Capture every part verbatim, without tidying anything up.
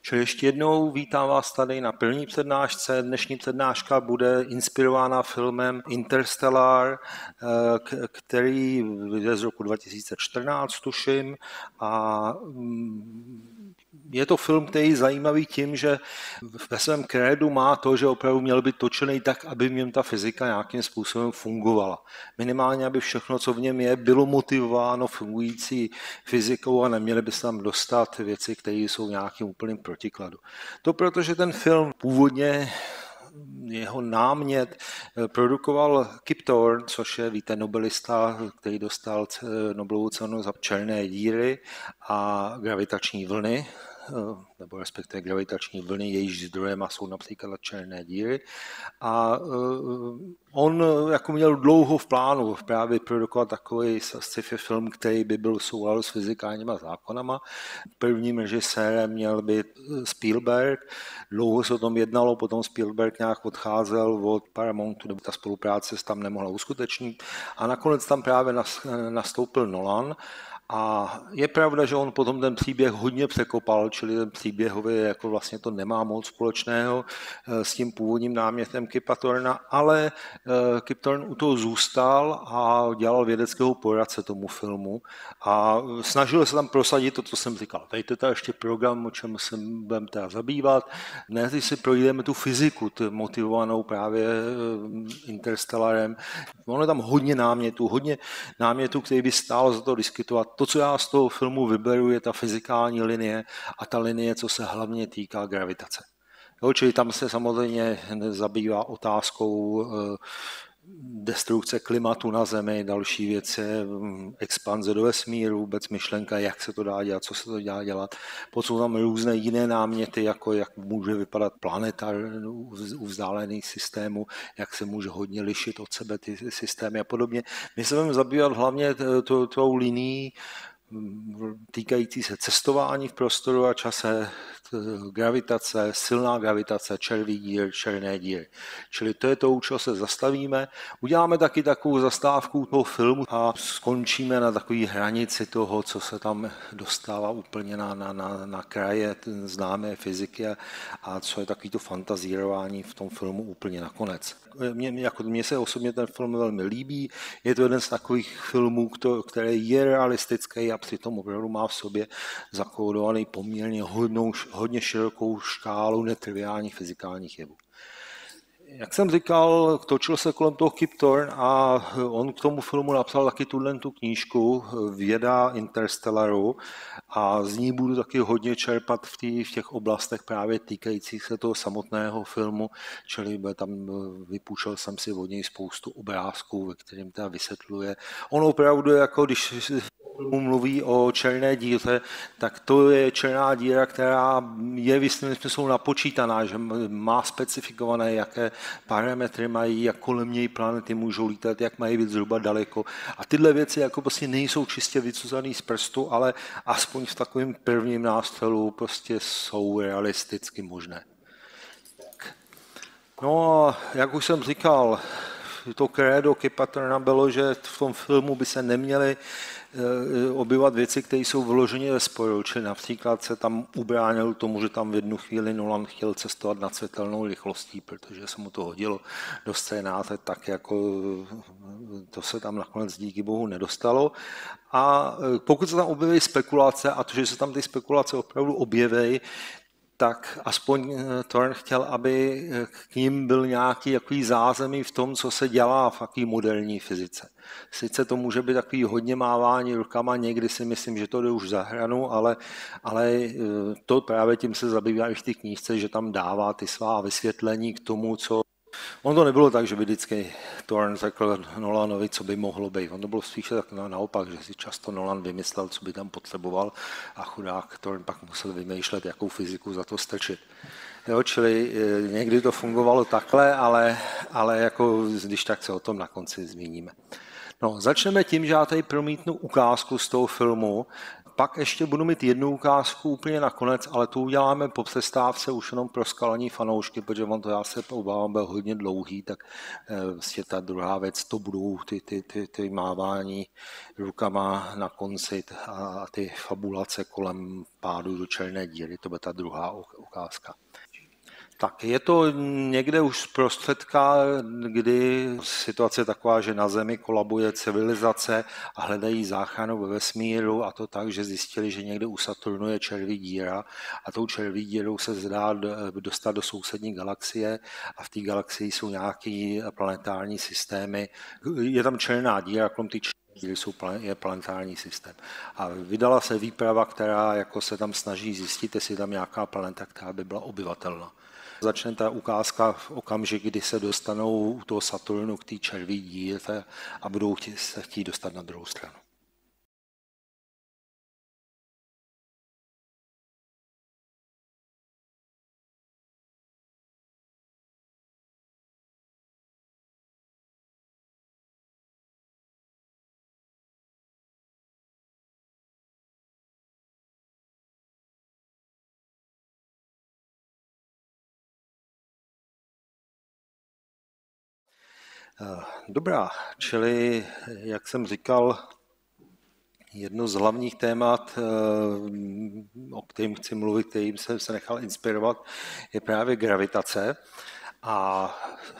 Čili ještě jednou vítám vás tady na první přednášce. Dnešní přednáška bude inspirována filmem Interstellar, který je z roku dva tisíce čtrnáct, tuším. A je to film, který je zajímavý tím, že ve svém krédu má to, že opravdu měl být točený tak, aby v něm ta fyzika nějakým způsobem fungovala. Minimálně, aby všechno, co v něm je, bylo motivováno fungující fyzikou a neměli by se tam dostat věci, které jsou nějakým úplným protikladu. To protože ten film původně jeho námět produkoval Kip Thorne, což je, víte, nobelista, který dostal Nobelovu cenu za černé díry a gravitační vlny, nebo respektive gravitační vlny, jejíž zdrojem jsou například černé díry. A on jako měl dlouho v plánu právě produkovat takový sci-fi film, který by byl v souladu s fyzikálníma zákonama. Prvním režisérem měl být Spielberg. Dlouho se o tom jednalo, potom Spielberg nějak odcházel od Paramountu, nebo ta spolupráce se tam nemohla uskutečnit. A nakonec tam právě nastoupil Nolan. A je pravda, že on potom ten příběh hodně překopal, čili ten příběhově jako vlastně to nemá moc společného s tím původním námětem Kipa Thorna, ale Kip Thorne u toho zůstal a dělal vědeckého poradce tomu filmu a snažil se tam prosadit to, co jsem říkal. Dejte tady ještě program, o čem se budeme teda zabývat. Ne, teď si projdeme tu fyziku, tu motivovanou právě Interstellarem. Ono je tam hodně námětů, hodně námětů, který by stálo za to diskutovat. To, co já z toho filmu vyberu, je ta fyzikální linie a ta linie, co se hlavně týká gravitace. Jo, čili tam se samozřejmě zabývá otázkou destrukce klimatu na Zemi, další věci, expanze do vesmíru, vůbec myšlenka, jak se to dá dělat, co se to dá dělat. Potom jsou tam různé jiné náměty, jako jak může vypadat planeta u vzdálených systémů, jak se může hodně lišit od sebe ty systémy a podobně. My se budeme zabývat hlavně tou linií týkající se cestování v prostoru a čase, gravitace, silná gravitace, černý dír, černé díry. Čili to je to, u čeho se zastavíme. Uděláme taky takovou zastávku toho filmu a skončíme na takové hranici toho, co se tam dostává úplně na, na, na, na kraje známé fyziky a, a co je takový to fantazírování v tom filmu úplně nakonec. Mně, jako, mně se osobně ten film velmi líbí. Je to jeden z takových filmů, který je realistický a přitom opravdu má v sobě zakódovaný poměrně hodnou, hodně širokou škálu netriviálních fyzikálních jevů. Jak jsem říkal, točil se kolem toho Kip Thorne a on k tomu filmu napsal taky tuhle tu knížku Věda Interstellaru a z ní budu taky hodně čerpat v, tý, v těch oblastech právě týkajících se toho samotného filmu, čili tam vypůjčil jsem si od něj spoustu obrázků, ve kterým teda vysvětluje. On opravdu, jako když mluví o černé díře, tak to je černá díra, která je v jistém smyslu napočítaná, že má specifikované, jaké parametry mají, jak kolem něj planety můžou lítat, jak mají být zhruba daleko. A tyhle věci jako prostě nejsou čistě vycuzané z prstu, ale aspoň v takovém prvním nástřelu prostě jsou realisticky možné. No, jak už jsem říkal, to krédo Kipa Thorna bylo, že v tom filmu by se neměly objevovat věci, které jsou vloženě ve sporu, čili například se tam ubránil tomu, že tam v jednu chvíli Nolan chtěl cestovat nad světelnou rychlostí, protože se mu to hodilo do scénáře, tak jako to se tam nakonec díky bohu nedostalo. A pokud se tam objeví spekulace, a to, že se tam ty spekulace opravdu objeví, tak aspoň Thorne chtěl, aby k ním byl nějaký takový zázemí v tom, co se dělá v takové moderní fyzice. Sice to může být takový hodně mávání rukama, někdy si myslím, že to jde už za hranu, ale, ale to právě tím se zabývá i v té knížce, že tam dává ty svá vysvětlení k tomu, co... On to nebylo tak, že by vždycky Thorne řekl Nolanovi, co by mohlo být. On to bylo spíše tak naopak, že si často Nolan vymyslel, co by tam potřeboval a chudák Thorne pak musel vymýšlet, jakou fyziku za to strčit. Jo, čili někdy to fungovalo takhle, ale, ale jako, když tak se o tom na konci zmíníme. No, začneme tím, že já tady promítnu ukázku z toho filmu. pak ještě budu mít jednu ukázku úplně nakonec, ale tu uděláme po přestávce už jenom pro skalaní fanoušky, protože on to já se obávám, byl hodně dlouhý, tak vlastně ta druhá věc, to budou ty, ty, ty, ty mávání rukama na konci a ty fabulace kolem pádu do černé díry, to bude ta druhá ukázka. Tak je to někde už z prostředka, kdy situace je taková, že na Zemi kolabuje civilizace a hledají záchranu ve vesmíru, a to tak, že zjistili, že někde u Saturnu je červí díra a tou červí dírou se zdá dostat do sousední galaxie a v té galaxii jsou nějaké planetární systémy. Je tam černá díra, kolem té díry jsou, je planetární systém. A vydala se výprava, která jako se tam snaží zjistit, jestli je tam nějaká planeta, která by byla obyvatelná. Začne ta ukázka v okamžik, kdy se dostanou u toho Saturnu k té červí díře a budou se chtít dostat na druhou stranu. Dobrá, čili, jak jsem říkal, jedno z hlavních témat, o kterým chci mluvit, kterým jsem se nechal inspirovat, je právě gravitace. A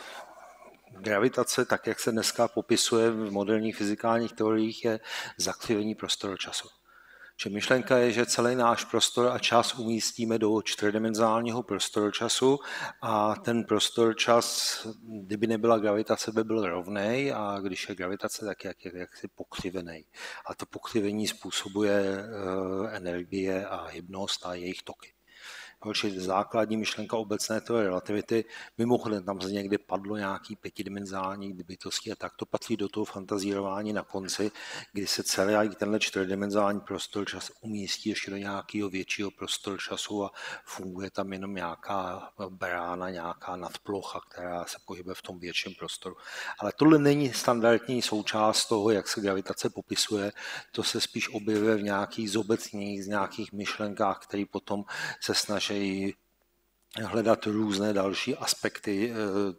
gravitace, tak jak se dneska popisuje v moderních fyzikálních teoriích, je zakřivení prostoru času. Čiže myšlenka je, že celý náš prostor a čas umístíme do čtyřdimenzionálního prostoru času a ten prostor čas, kdyby nebyla gravitace, by byl rovnej, a když je gravitace, tak jak je jaksi pokřivený. A to pokřivení způsobuje energie a hybnost a jejich toky. Čili základní myšlenka obecné teorie relativity, mimochodem tam z někdy padlo nějaký pětidimenzionální bytosti a tak to patří do toho fantazírování na konci, kdy se celý tenhle čtyřdimenzionální prostor čas umístí ještě do nějakého většího prostoru času a funguje tam jenom nějaká brána, nějaká nadplocha, která se pohybuje v tom větším prostoru. Ale tohle není standardní součást toho, jak se gravitace popisuje, to se spíš objevuje v nějakých zobecných, z nějakých myšlenkách, které potom se snaží hledat různé další aspekty,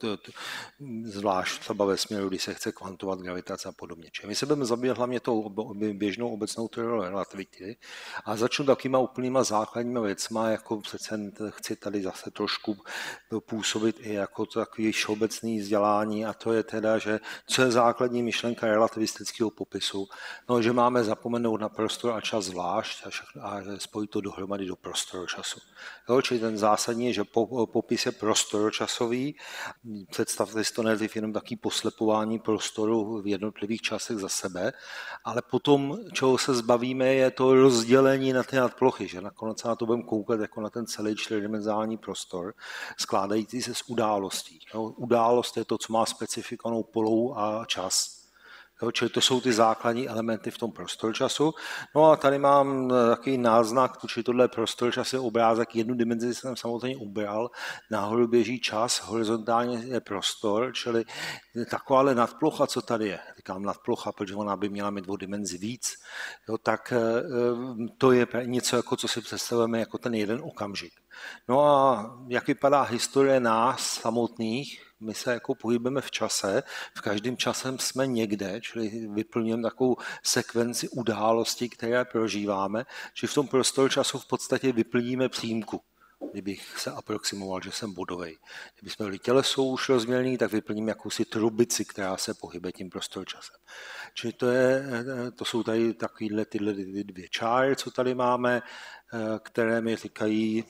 zvlášť třeba ve směru, kdy se chce kvantovat gravitace a podobně. Čili my se budeme zabývat hlavně tou běžnou obecnou teorií relativity a začnu takýma úplnýma základníma věcma, jako přece chci tady zase trošku působit i jako takový všeobecný vzdělání, a to je teda, že co je základní myšlenka relativistického popisu, no, že máme zapomenout na prostor a čas zvlášť a spojit to dohromady do prostoru času. Jo, čili ten zásadní je, že popis je prostoročasový. Představte si to nejdřív jenom taký poslepování prostoru v jednotlivých časech za sebe, ale potom, čeho se zbavíme, je to rozdělení na ty nadplochy, že nakonec se na to budeme koukat jako na ten celý čtyřdimenzionální prostor, skládající se z událostí. Jo, událost je to, co má specifikovanou polohu a čas. Jo, čili to jsou ty základní elementy v tom prostor-času. No a tady mám takový náznak, čili tohle je prostor-čas, je obrázek, jednu dimenzi jsem samozřejmě ubral, nahoru běží čas, horizontálně je prostor, čili takováhle nadplocha, co tady je, říkám nadplocha, protože ona by měla mít o dimenzi víc, jo, tak to je něco, jako co si představujeme jako ten jeden okamžik. No a jak vypadá historie nás samotných? My se jako pohybujeme v čase, v každém časem jsme někde, čili vyplňujeme takovou sekvenci událostí, které prožíváme, čili v tom prostoru času v podstatě vyplníme přímku. Kdybych se aproximoval, že jsem bodovej. Kdyby jsme byli těleso už rozměrný, tak vyplním jakousi trubici, která se pohybuje tím prostor-časem. Čili to, je, to jsou tady takovéhle tyhle dvě čáry, co tady máme, které mi říkají,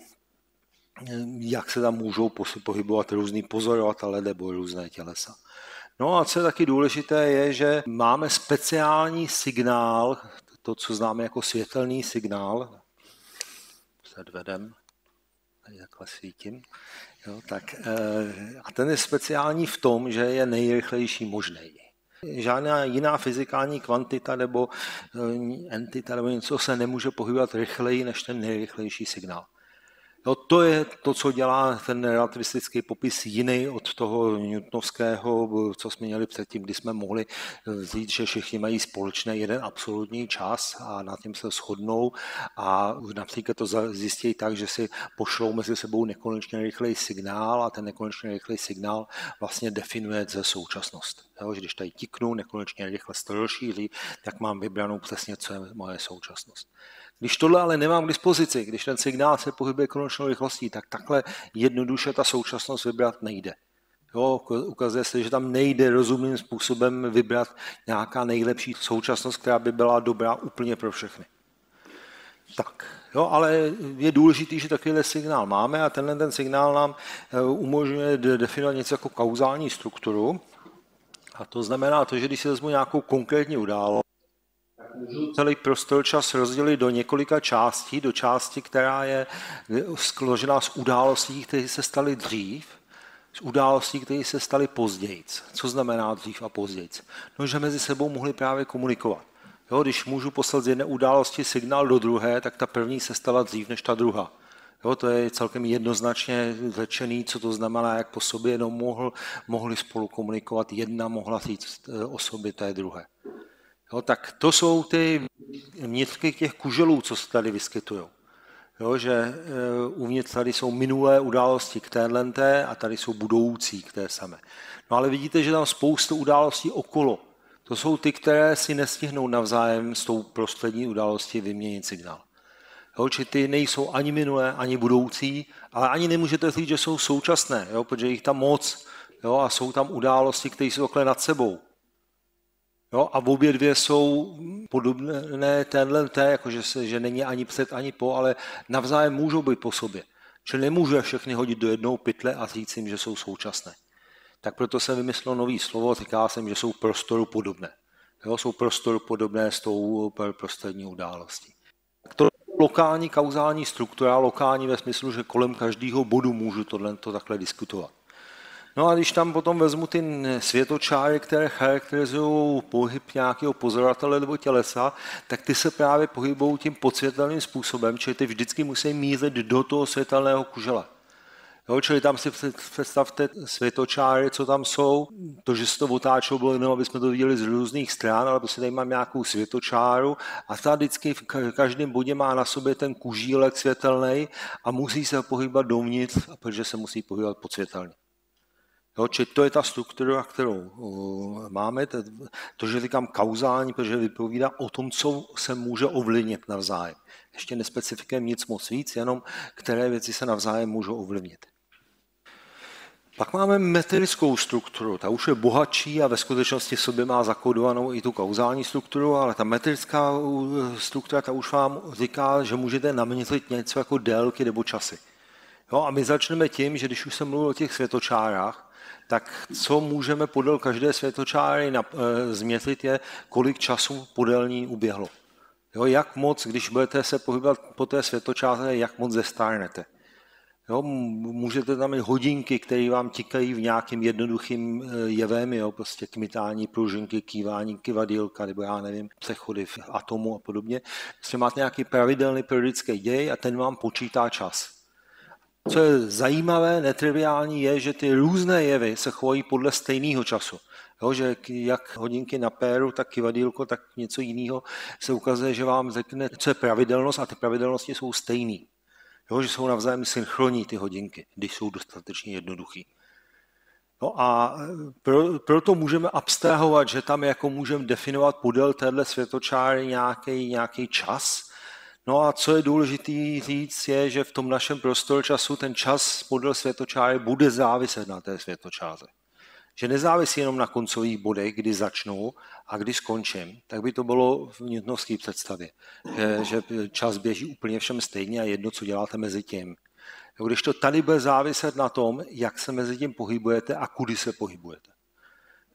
jak se tam můžou pohybovat různý pozorovatelé nebo různé tělesa. No a co je taky důležité, je, že máme speciální signál, to, co známe jako světelný signál, předvedem, tady takhle svítím, jo, tak, a ten je speciální v tom, že je nejrychlejší možný. Žádná jiná fyzikální kvantita nebo entita nebo něco se nemůže pohybovat rychleji než ten nejrychlejší signál. Jo, to je to, co dělá ten relativistický popis jiný od toho newtonovského, co jsme měli předtím, kdy jsme mohli říct, že všichni mají společný jeden absolutní čas a na tím se shodnou a například to zjistí tak, že si pošlou mezi sebou nekonečně rychlej signál a ten nekonečně rychlej signál vlastně definuje ze současnost. Jo, že když tady tiknu nekonečně rychle se to rozšíří, tak mám vybranou přesně, co je moje současnost. Když tohle ale nemám k dispozici, když ten signál se pohybuje konečnou rychlostí, tak takhle jednoduše ta současnost vybrat nejde. Jo, ukazuje se, že tam nejde rozumným způsobem vybrat nějaká nejlepší současnost, která by byla dobrá úplně pro všechny. Tak, jo, ale je důležité, že takovýhle signál máme a tenhle ten signál nám umožňuje definovat něco jako kauzální strukturu. A to znamená to, že když si vezmu nějakou konkrétní událost, můžu celý prostor čas rozdělit do několika částí, do části, která je složená z událostí, které se staly dřív, z událostí, které se staly později. Co znamená dřív a později? No, že mezi sebou mohli právě komunikovat. Jo, když můžu poslat z jedné události signál do druhé, tak ta první se stala dřív než ta druhá. Jo, to je celkem jednoznačně řečený, co to znamená, jak po sobě jenom mohl, mohli spolu komunikovat. Jedna mohla říct o sobě té druhé. Jo, tak to jsou ty vnitřky těch kuželů, co se tady vyskytují. Jo, že uh, uvnitř tady jsou minulé události k téhlenté a tady jsou budoucí k té samé. No ale vidíte, že tam spoustu událostí okolo. To jsou ty, které si nestihnou navzájem s tou prostřední událostí vyměnit signál. Jo, či ty nejsou ani minulé, ani budoucí, ale ani nemůžete říct, že jsou současné, jo, protože jich tam moc, jo, a jsou tam události, které jsou takhle nad sebou. Jo, a obě dvě jsou podobné téhle té, jakože se, že není ani před, ani po, ale navzájem můžou být po sobě. Čili nemůžu je všechny hodit do jednou pytle a říct jim, že jsou současné. Tak proto jsem vymyslel nový slovo, říká jsem, že jsou prostoru podobné. Jo, jsou prostoru podobné s tou prostřední událostí. To je lokální kauzální struktura, lokální ve smyslu, že kolem každého bodu můžu tohle to takhle diskutovat. No a když tam potom vezmu ty světočáry, které charakterizují pohyb nějakého pozorovatele nebo tělesa, tak ty se právě pohybují tím podsvětelným způsobem, čili ty vždycky musí mířit do toho světelného kužele. Jo, čili tam si představte světočáry, co tam jsou. To, že se to otáčelo, bylo jenom, aby jsme to viděli z různých stran, ale prostě tady mám nějakou světočáru a ta vždycky v každém bodě má na sobě ten kužílek světelný a musí se pohybovat dovnitř, protože se musí pohybovat podsvětelně. Jo, čili to je ta struktura, kterou máme, to, že říkám kauzální, protože vypovídá o tom, co se může ovlivnit navzájem. Ještě nespecifikujeme nic moc víc, jenom které věci se navzájem můžou ovlivnit. Pak máme metrickou strukturu, ta už je bohatší a ve skutečnosti v sobě má zakódovanou i tu kauzální strukturu, ale ta metrická struktura ta už vám říká, že můžete naměřit něco jako délky nebo časy. Jo, a my začneme tím, že když už jsem mluvil o těch světočárách, tak co můžeme podél každé světočáry změřit je, kolik času podél ní uběhlo. Jo, jak moc, když budete se pohybovat po té světočáře, jak moc zestárnete. Jo, můžete tam mít hodinky, které vám tikají v nějakým jednoduchým jevem, jo, prostě kmitání pružinky, kývání kyvadýlka, nebo já nevím, přechody v atomu a podobně. Prostě máte nějaký pravidelný periodický děj a ten vám počítá čas. Co je zajímavé, netriviální, je, že ty různé jevy se chovají podle stejného času. Jo, že jak hodinky na péru, tak kyvadýlko, tak něco jiného se ukazuje, že vám řekne, co je pravidelnost a ty pravidelnosti jsou stejné. Jo, že jsou navzájem synchronní ty hodinky, když jsou dostatečně jednoduchý. No a pro, proto můžeme abstrahovat, že tam jako můžeme definovat podél téhle světočáry nějaký, nějaký čas. No a co je důležité říct, je, že v tom našem prostoru času ten čas podél světočáry bude záviset na té světočáře. Že nezávisí jenom na koncových bodech, kdy začnu a kdy skončím, tak by to bylo v newtonovské představě. Že, že čas běží úplně všem stejně a jedno, co děláte mezi tím. Když to tady bude záviset na tom, jak se mezi tím pohybujete a kudy se pohybujete.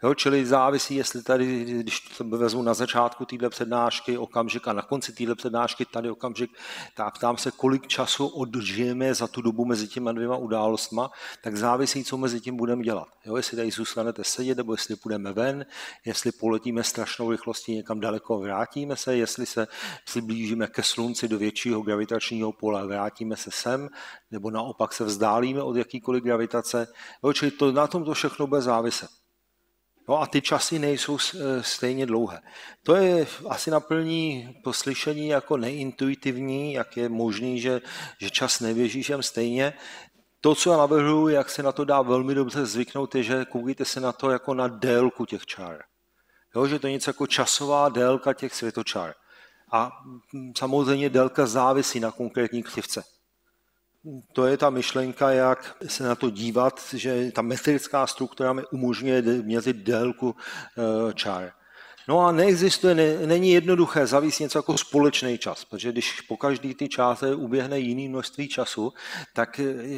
Jo, čili závisí, jestli tady, když to vezmu na začátku téhle přednášky okamžik a na konci téhle přednášky tady okamžik, tak ptám se, kolik času odžijeme za tu dobu mezi těma dvěma událostma, tak závisí, co mezi tím budeme dělat. Jo, jestli tady zůstanete sedět, nebo jestli půjdeme ven, jestli poletíme strašnou rychlostí někam daleko a vrátíme se, jestli se přiblížíme ke slunci do většího gravitačního pole a vrátíme se sem, nebo naopak se vzdálíme od jakýkoliv gravitace. Jo, čili to, na tom to všechno bude záviset. No a ty časy nejsou stejně dlouhé. To je asi na první poslyšení jako neintuitivní, jak je možný, že, že čas neběží všem stejně. To, co já navrhuji, jak se na to dá velmi dobře zvyknout, je, že koukejte se na to jako na délku těch čar. Jo, že to je něco jako časová délka těch světočar. A samozřejmě délka závisí na konkrétní křivce. To je ta myšlenka, jak se na to dívat, že ta metrická struktura mi umožňuje měřit délku čar. No a neexistuje, ne, není jednoduché zavést něco jako společný čas, protože když po každý ty čáře uběhne jiný množství času, tak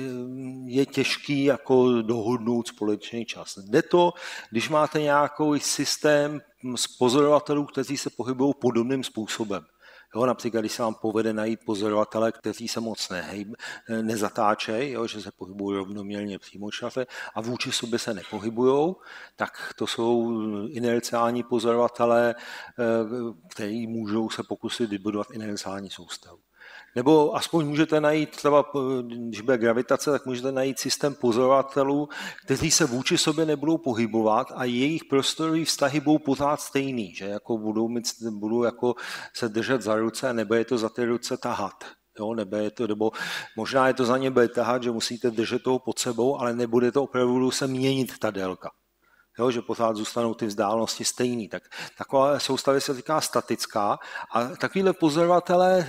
je těžký jako dohodnout společný čas. Jde to, když máte nějaký systém z pozorovatelů, kteří se pohybují podobným způsobem. Jo, například, když se vám povede najít pozorovatele, kteří se moc nehejb, nezatáčejí, jo, že se pohybují rovnoměrně přímo čase a vůči sobě se nepohybují, tak to jsou inerciální pozorovatelé, kteří můžou se pokusit vybudovat inerciální soustavu. Nebo aspoň můžete najít, třeba když bude gravitace, tak můžete najít systém pozorovatelů, kteří se vůči sobě nebudou pohybovat a jejich prostorový vztahy budou pořád stejný, že jako budou, mít, budou jako se držet za ruce a nebude to za ty ruce tahat. Jo, nebude to, nebo možná je to za ně bude tahat, že musíte držet toho pod sebou, ale nebude to opravdu se měnit ta délka. Jo, že pořád zůstanou ty vzdálenosti stejný. Tak, taková soustava se říká statická a takovýhle pozorovatelé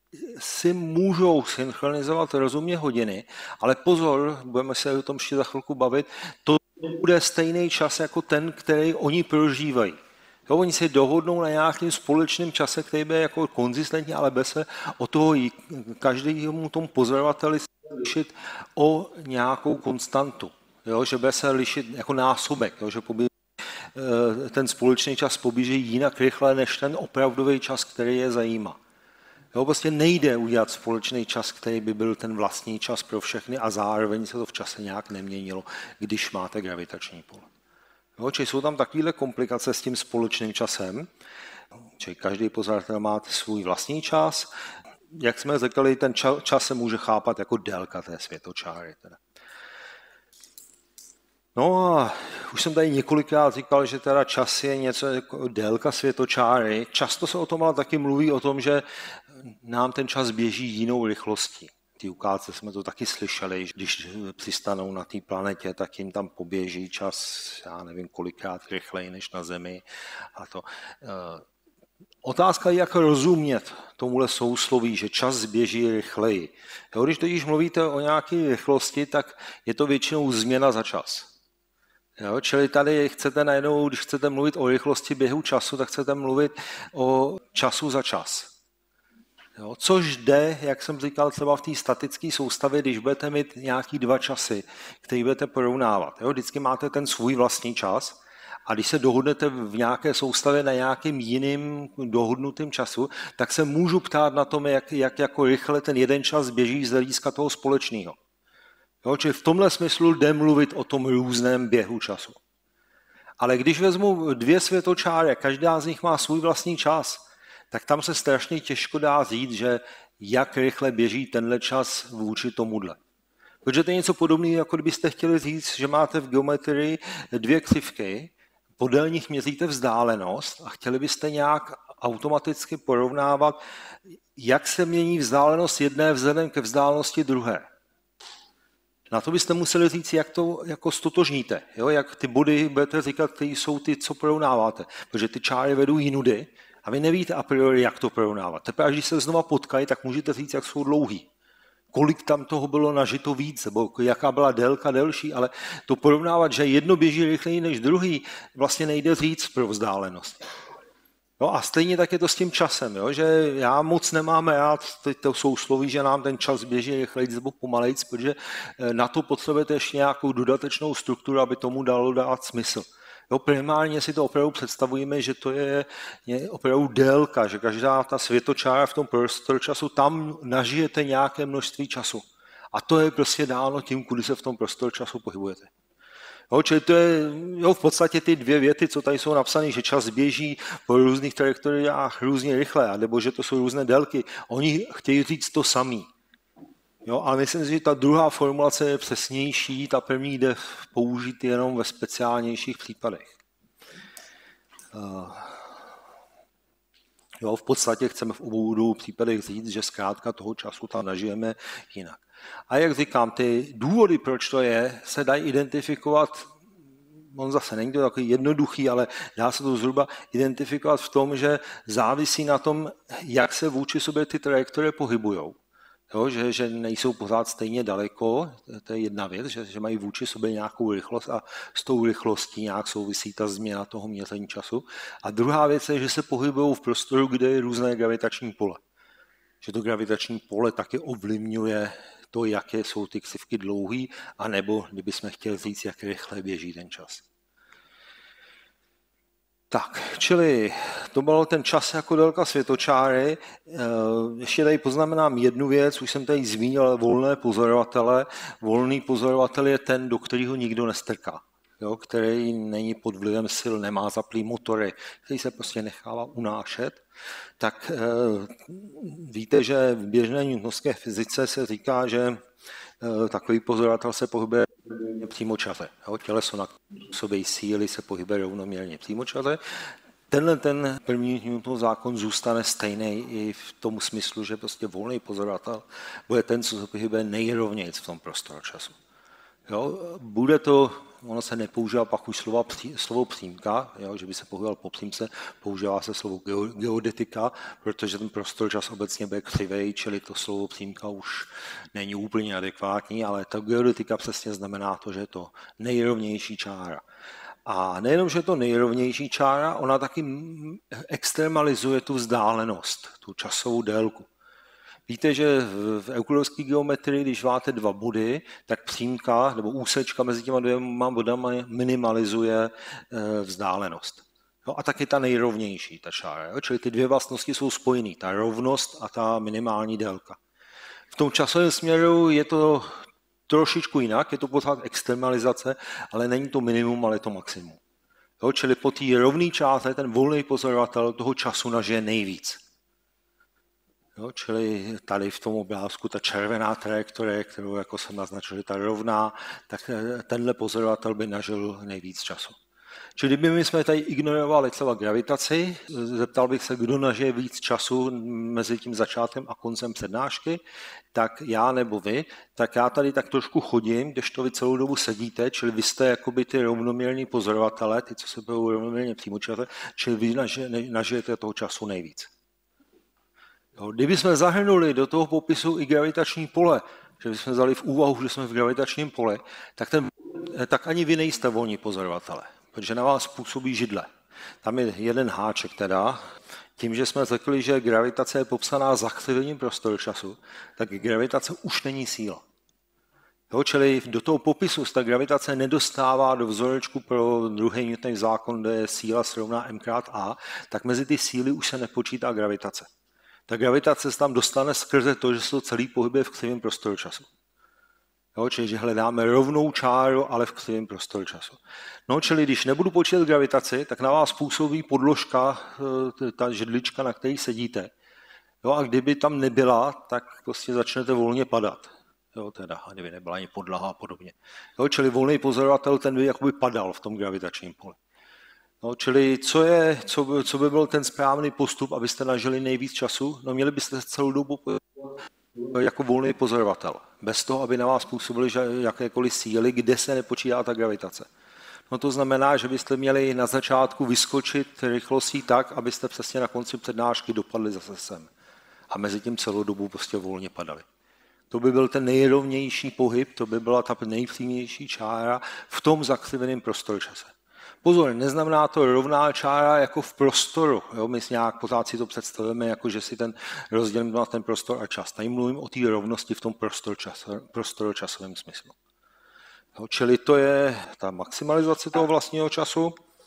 si můžou synchronizovat rozumně hodiny, ale pozor, budeme se o tom ještě za chvilku bavit, to bude stejný čas jako ten, který oni prožívají. Jo, oni se dohodnou na nějakém společném čase, který bude jako konzistentní, ale bez se o toho každému tomu pozorovateli lišit o nějakou konstantu. Jo, že bude se lišit jako násobek, jo, že poběží, ten společný čas poběží jinak rychle než ten opravdový čas, který je zajímá. Jo, prostě nejde udělat společný čas, který by byl ten vlastní čas pro všechny a zároveň se to v čase nějak neměnilo, když máte gravitační pole. Jo, čili jsou tam takovéhle komplikace s tím společným časem, čili každý pozorovatel má svůj vlastní čas. Jak jsme řekli, ten čas se může chápat jako délka té světočáry. Teda. No a už jsem tady několikrát říkal, že teda čas je něco jako délka světočáry. Často se o tom ale taky mluví o tom, že nám ten čas běží jinou rychlostí. Ty ukázce jsme to taky slyšeli, když přistanou na té planetě, tak jim tam poběží čas, já nevím, kolikrát rychleji než na Zemi. A to. Otázka je, jak rozumět tomuhle sousloví, že čas běží rychleji. Jo, když totiž mluvíte o nějaké rychlosti, tak je to většinou změna za čas. Jo, čili tady chcete najednou, když chcete mluvit o rychlosti běhu času, tak chcete mluvit o času za čas. Jo, což jde, jak jsem říkal, třeba v té statické soustavě, když budete mít nějaký dva časy, který budete porovnávat. Jo, vždycky máte ten svůj vlastní čas a když se dohodnete v nějaké soustavě na nějakým jiným dohodnutým času, tak se můžu ptát na tom, jak, jak jako rychle ten jeden čas běží z hlediska toho společného. Jo, čili v tomhle smyslu jde mluvit o tom různém běhu času. Ale když vezmu dvě světočáry, každá z nich má svůj vlastní čas, tak tam se strašně těžko dá říct, že jak rychle běží tenhle čas vůči tomuhle. Protože to je něco podobného, jako kdybyste chtěli říct, že máte v geometrii dvě křivky, podél nich měříte vzdálenost a chtěli byste nějak automaticky porovnávat, jak se mění vzdálenost jedné vzhledem ke vzdálenosti druhé. Na to byste museli říct, jak to jako stotožníte, jo? Jak ty body budete říkat, které jsou ty, co porovnáváte, protože ty čáry vedou jinudy a vy nevíte a priori, jak to porovnávat. Teprve, když se znova potkají, tak můžete říct, jak jsou dlouhý. Kolik tam toho bylo nažito víc, nebo jaká byla délka delší, ale to porovnávat, že jedno běží rychleji než druhý, vlastně nejde říct pro vzdálenost. No a stejně tak je to s tím časem, jo? Že já moc nemám rád to sousloví, že nám ten čas běží rychlejc nebo pomalejc, protože na to potřebujete ještě nějakou dodatečnou strukturu, aby tomu dalo dát smysl. Jo, primárně si to opravdu představujeme, že to je, je opravdu délka, že každá ta světočára v tom prostor-času, tam nažijete nějaké množství času. A to je prostě dáno tím, kudy se v tom prostor-času pohybujete. Jo, čili to je jo, v podstatě ty dvě věty, co tady jsou napsané, že čas běží po různých trajektoriách různě rychle, nebo že to jsou různé délky. Oni chtějí říct to samý. Jo, ale myslím si, že ta druhá formulace je přesnější, ta první jde použít jenom ve speciálnějších případech. Jo, v podstatě chceme v obou případech říct, že zkrátka toho času tam nažijeme jinak. A jak říkám, ty důvody, proč to je, se dají identifikovat, on zase není to takový jednoduchý, ale dá se to zhruba identifikovat v tom, že závisí na tom, jak se vůči sobě ty trajektorie pohybujou. Jo, že, že nejsou pořád stejně daleko, to je jedna věc, že, že mají vůči sobě nějakou rychlost a s tou rychlostí nějak souvisí ta změna toho měření času. A druhá věc je, že se pohybují v prostoru, kde je různé gravitační pole. Že to gravitační pole taky ovlivňuje to, jaké jsou ty ksivky dlouhý, anebo, kdybychom chtěli říct, jak rychle běží ten čas. Tak, čili to byl ten čas jako délka světočáry. Ještě tady poznamenám jednu věc, už jsem tady zmínil volné pozorovatele. Volný pozorovatel je ten, do kterého nikdo nestrká, jo, který není pod vlivem sil, nemá zaplý motory, který se prostě nechává unášet. Tak víte, že v běžné newtonovské fyzice se říká, že takový pozorovatel se pohybuje přímočaře. Těleso na sobě síly se pohybuje rovnoměrně přímočaře. Tenhle ten první Newtonův zákon zůstane stejný i v tom smyslu, že prostě volný pozorovatel bude ten, co se pohybuje nejrovněji v tom prostoru času. Jo, bude to, ono se nepoužívá pak už slova, slovo přímka, jo, že by se pohyboval po přímce, používá se slovo geodetika, protože ten prostor čas obecně bude křivej, čili to slovo přímka už není úplně adekvátní, ale ta geodetika přesně znamená to, že je to nejrovnější čára. A nejenom, že je to nejrovnější čára, ona taky extremalizuje tu vzdálenost, tu časovou délku. Víte, že v euklidovské geometrii, když máte dva body, tak přímka nebo úsečka mezi těma dvěma bodami minimalizuje vzdálenost. Jo, a taky ta nejrovnější, ta čára. Jo? Čili ty dvě vlastnosti jsou spojený, ta rovnost a ta minimální délka. V tom časovém směru je to trošičku jinak, je to pořád extremalizace, ale není to minimum, ale je to maximum. Jo? Čili po té rovné čáře ten volný pozorovatel toho času nažije nejvíc. Jo, čili tady v tom obrázku ta červená trajektorie, kterou jako jsem naznačil, je ta rovná, tak tenhle pozorovatel by nažil nejvíc času. Čili kdyby my jsme tady ignorovali celou gravitaci, zeptal bych se, kdo nažije víc času mezi tím začátkem a koncem přednášky, tak já nebo vy, tak já tady tak trošku chodím, když to vy celou dobu sedíte, čili vy jste jakoby ty rovnoměrní pozorovatelé, ty, co se budou rovnoměrně přímočaře, čili vy nažijete toho času nejvíc. Jo, kdyby jsme zahrnuli do toho popisu i gravitační pole, že bychom vzali v úvahu, že jsme v gravitačním poli, tak, ten, tak ani vy nejste volní pozorovatelé, protože na vás působí židle. Tam je jeden háček teda, tím, že jsme řekli, že gravitace je popsaná zakřivením prostoru času, tak gravitace už není síla. Jo, čili do toho popisu ta gravitace nedostává do vzorečku pro druhý Newtonův zákon, kde je síla srovná m krát a, tak mezi ty síly už se nepočítá gravitace. Ta gravitace se tam dostane skrze to, že se to celý pohybuje v křivém prostoru času. Jo, čili že hledáme rovnou čáru, ale v křivém prostoru času. No, čili když nebudu počítat gravitaci, tak na vás působí podložka, ta židlička, na které sedíte. Jo, a kdyby tam nebyla, tak prostě začnete volně padat. Jo, teda, a kdyby nebyla ani podlaha a podobně. Jo, čili volný pozorovatel, ten by jakoby padal v tom gravitačním poli. No, čili co, je, co, by, co by byl ten správný postup, abyste nažili nejvíc času? No, měli byste celou dobu jako volný pozorovatel, bez toho, aby na vás působily jakékoliv síly, kde se nepočítá ta gravitace. No, to znamená, že byste měli na začátku vyskočit rychlostí tak, abyste přesně na konci přednášky dopadli zase sem. A mezi tím celou dobu prostě volně padali. To by byl ten nejrovnější pohyb, to by byla ta nejpřímější čára v tom zakřiveném prostoru čase. Pozor, neznamená to rovná čára jako v prostoru. Jo? My si nějak pořád si to představujeme, jako že si ten rozdělíme na ten prostor a čas. Tady mluvím o té rovnosti v tom prostoročasovém smyslu. Jo? Čili to je ta maximalizace toho vlastního času.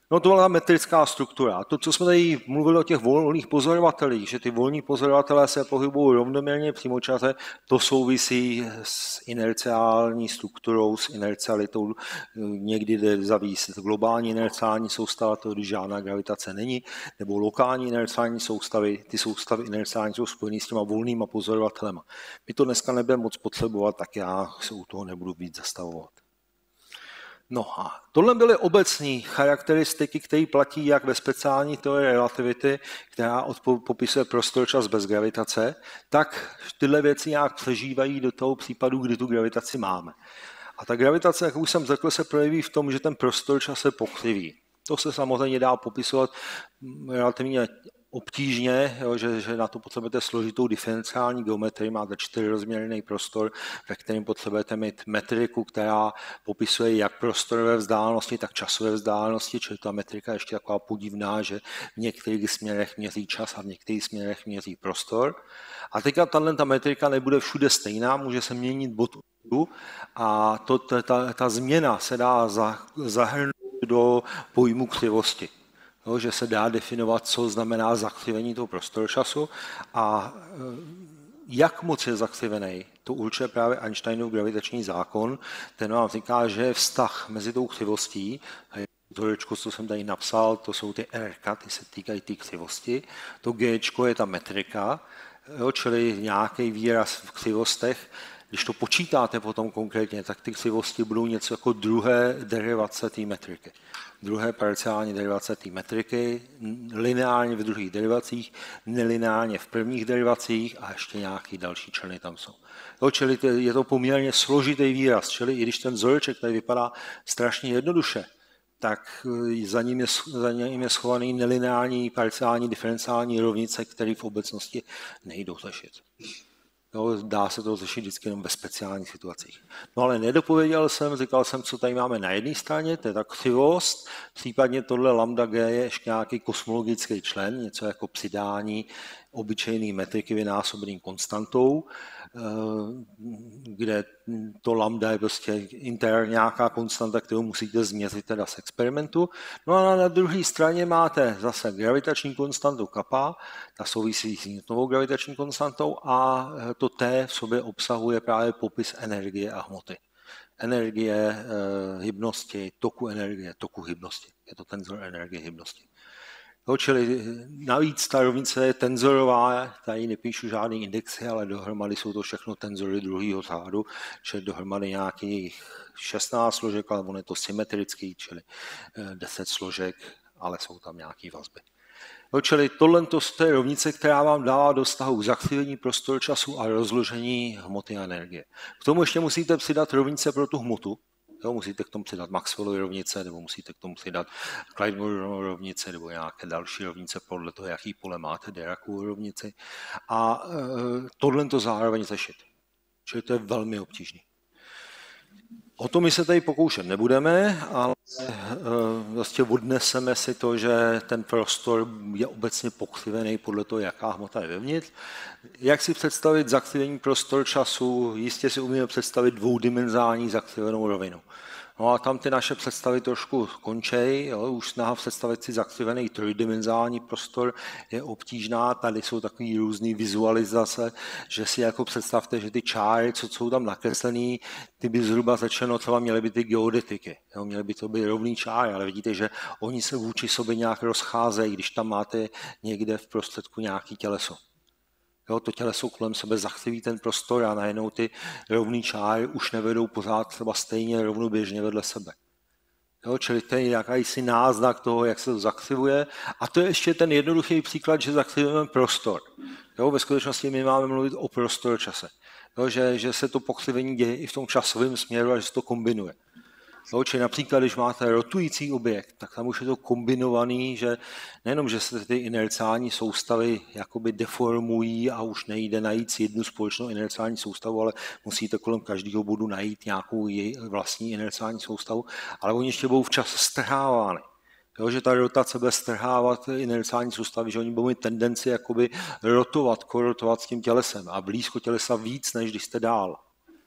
No to byla metrická struktura. To, co jsme tady mluvili o těch volných pozorovatelích, že ty volní pozorovatelé se pohybují rovnoměrně přímočaře, to souvisí s inerciální strukturou, s inercialitou. Někdy jde zavíst globální inerciální soustava, to když žádná gravitace není, nebo lokální inerciální soustavy. Ty soustavy inerciální jsou spojené s těma volnýma pozorovatelema. My to dneska nebudeme moc potřebovat, tak já se u toho nebudu víc zastavovat. No a tohle byly obecné charakteristiky, které platí jak ve speciální teorii relativity, která popisuje prostor čas bez gravitace, tak tyhle věci nějak přežívají do toho případu, kdy tu gravitaci máme. A ta gravitace, jak už jsem řekl, se projeví v tom, že ten prostor čas se pokřiví. To se samozřejmě dá popisovat relativně obtížně, jo, že, že na to potřebujete složitou diferenciální geometrii, máte čtyřrozměrný prostor, ve kterém potřebujete mít metriku, která popisuje jak prostorové vzdálenosti, tak časové vzdálenosti, čili ta metrika je ještě taková podivná, že v některých směrech měří čas a v některých směrech měří prostor. A teďka tato metrika nebude všude stejná, může se měnit bod a to, ta, ta změna se dá zahrnout do pojmu křivosti. Jo, že se dá definovat, co znamená zakřivení toho prostoru času a jak moc je zakřivený, to určuje právě Einsteinův gravitační zákon. Ten vám říká, že je vztah mezi tou křivostí, vzorečko, co jsem tady napsal, to jsou ty R, ty se týkají té křivosti, to G je ta metrika, jo, čili nějaký výraz v křivostech. Když to počítáte potom konkrétně, tak ty křivosti budou něco jako druhé derivace té metriky. Druhé parciální derivace té metriky, lineárně v druhých derivacích, nelineárně v prvních derivacích a ještě nějaký další členy tam jsou. Jo, čili je to poměrně složitý výraz, čili i když ten vzoreček tady vypadá strašně jednoduše, tak za ním je, za ním je schovaný nelineární parciální diferenciální rovnice, které v obecnosti nejdou řešit. Jo, dá se to řešit vždycky jenom ve speciálních situacích. No ale nedopověděl jsem, říkal jsem, co tady máme na jedné straně, to je ta křivost, případně tohle lambda G je ještě nějaký kosmologický člen, něco jako přidání obyčejné metriky vynásobeným konstantou, kde to lambda je prostě inter nějaká konstanta, kterou musíte změřit teda z experimentu. No a na druhé straně máte zase gravitační konstantu kappa, ta souvisí s Newtonovou gravitační konstantou a to T v sobě obsahuje právě popis energie a hmoty. Energie, hybnosti, toku energie, toku hybnosti. Je to tenzor energie hybnosti. No, čili navíc ta rovnice je tenzorová, tady nepíšu žádný indexy, ale dohromady jsou to všechno tenzory druhého řádu, čili dohromady nějakých šestnáct složek, ale on je to symetrický, čili deset složek, ale jsou tam nějaké vazby. No, čili tohle to je rovnice, která vám dává do vztahu zakřivení prostoru času a rozložení hmoty a energie. K tomu ještě musíte přidat rovnice pro tu hmotu. Jo, musíte k tomu přidat Maxwellovy rovnice, nebo musíte k tomu přidat Clyde-Moore rovnice, nebo nějaké další rovnice podle toho, jaký pole máte, Diracovu rovnici. A e, tohle to zároveň řešit. Čili to je velmi obtížné. O to my se tady pokoušet nebudeme, ale e, vlastně odneseme si to, že ten prostor je obecně pokřivený podle toho, jaká hmota je vevnitř. Jak si představit zakřivení prostor času? Jistě si umíme představit dvoudimenzální zakřivenou rovinu. No a tam ty naše představy trošku končí, jo, už snaha představit si zakřivený trojdimenzální prostor je obtížná, tady jsou takové různé vizualizace, že si jako představte, že ty čáry, co jsou tam nakreslený, ty by zhruba řečeno třeba měly být ty geodetiky, jo, měly by to být rovný čáry, ale vidíte, že oni se vůči sobě nějak rozcházejí, když tam máte někde v prostředku nějaký těleso. Jo, to těleso kolem sebe zakřiví ten prostor a najednou ty rovný čáry už nevedou pořád třeba stejně rovnoběžně vedle sebe. Jo, čili to je jakýsi náznak toho, jak se to zakřivuje. A to je ještě ten jednoduchý příklad, že zakřivujeme prostor. Jo, ve skutečnosti my máme mluvit o prostor čase. Jo, že, že se to pokřivení děje i v tom časovém směru a že se to kombinuje. Jo, čili například, když máte rotující objekt, tak tam už je to kombinovaný, že nejenom, že se ty inerciální soustavy jakoby deformují a už nejde najít si jednu společnou inerciální soustavu, ale musíte kolem každého bodu najít nějakou její vlastní inerciální soustavu, ale oni ještě budou včas strhávány. Jo, že ta rotace bude strhávat inerciální soustavy, že oni budou mít tendenci jakoby rotovat, korotovat s tím tělesem a blízko tělesa víc, než když jste dál.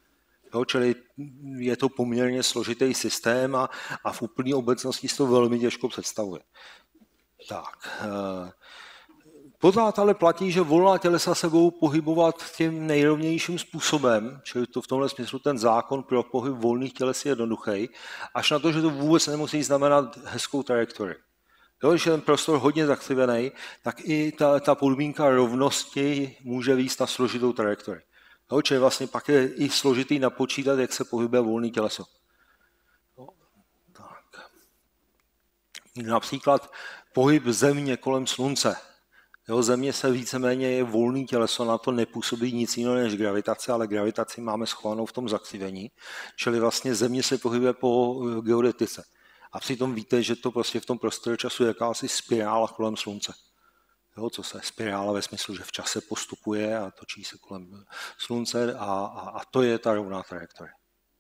Jo, čili je to poměrně složitý systém a, a v úplné obecnosti si to velmi těžko představuje. Tak. Pořád ale platí, že volná tělesa se budou pohybovat tím nejrovnějším způsobem, čili to v tomhle smyslu ten zákon pro pohyb volných těles je jednoduchý, až na to, že to vůbec nemusí znamenat hezkou trajektorii. Jo, když je ten prostor hodně zakřivený, tak i ta, ta podmínka rovnosti může vést na složitou trajektorii. Jo, čili vlastně pak je i složitý napočítat, jak se pohybuje volný těleso. Jo, tak. Například pohyb Země kolem Slunce. Jo, Země se víceméně je volný těleso, na to nepůsobí nic jiného než gravitace, ale gravitaci máme schovanou v tom zakřivení, čili vlastně Země se pohybuje po geodetice. A přitom víte, že to prostě v tom prostoru času je jakási spirála kolem Slunce. Jo, co se spirála ve smyslu, že v čase postupuje a točí se kolem Slunce a, a, a to je ta rovná trajektorie.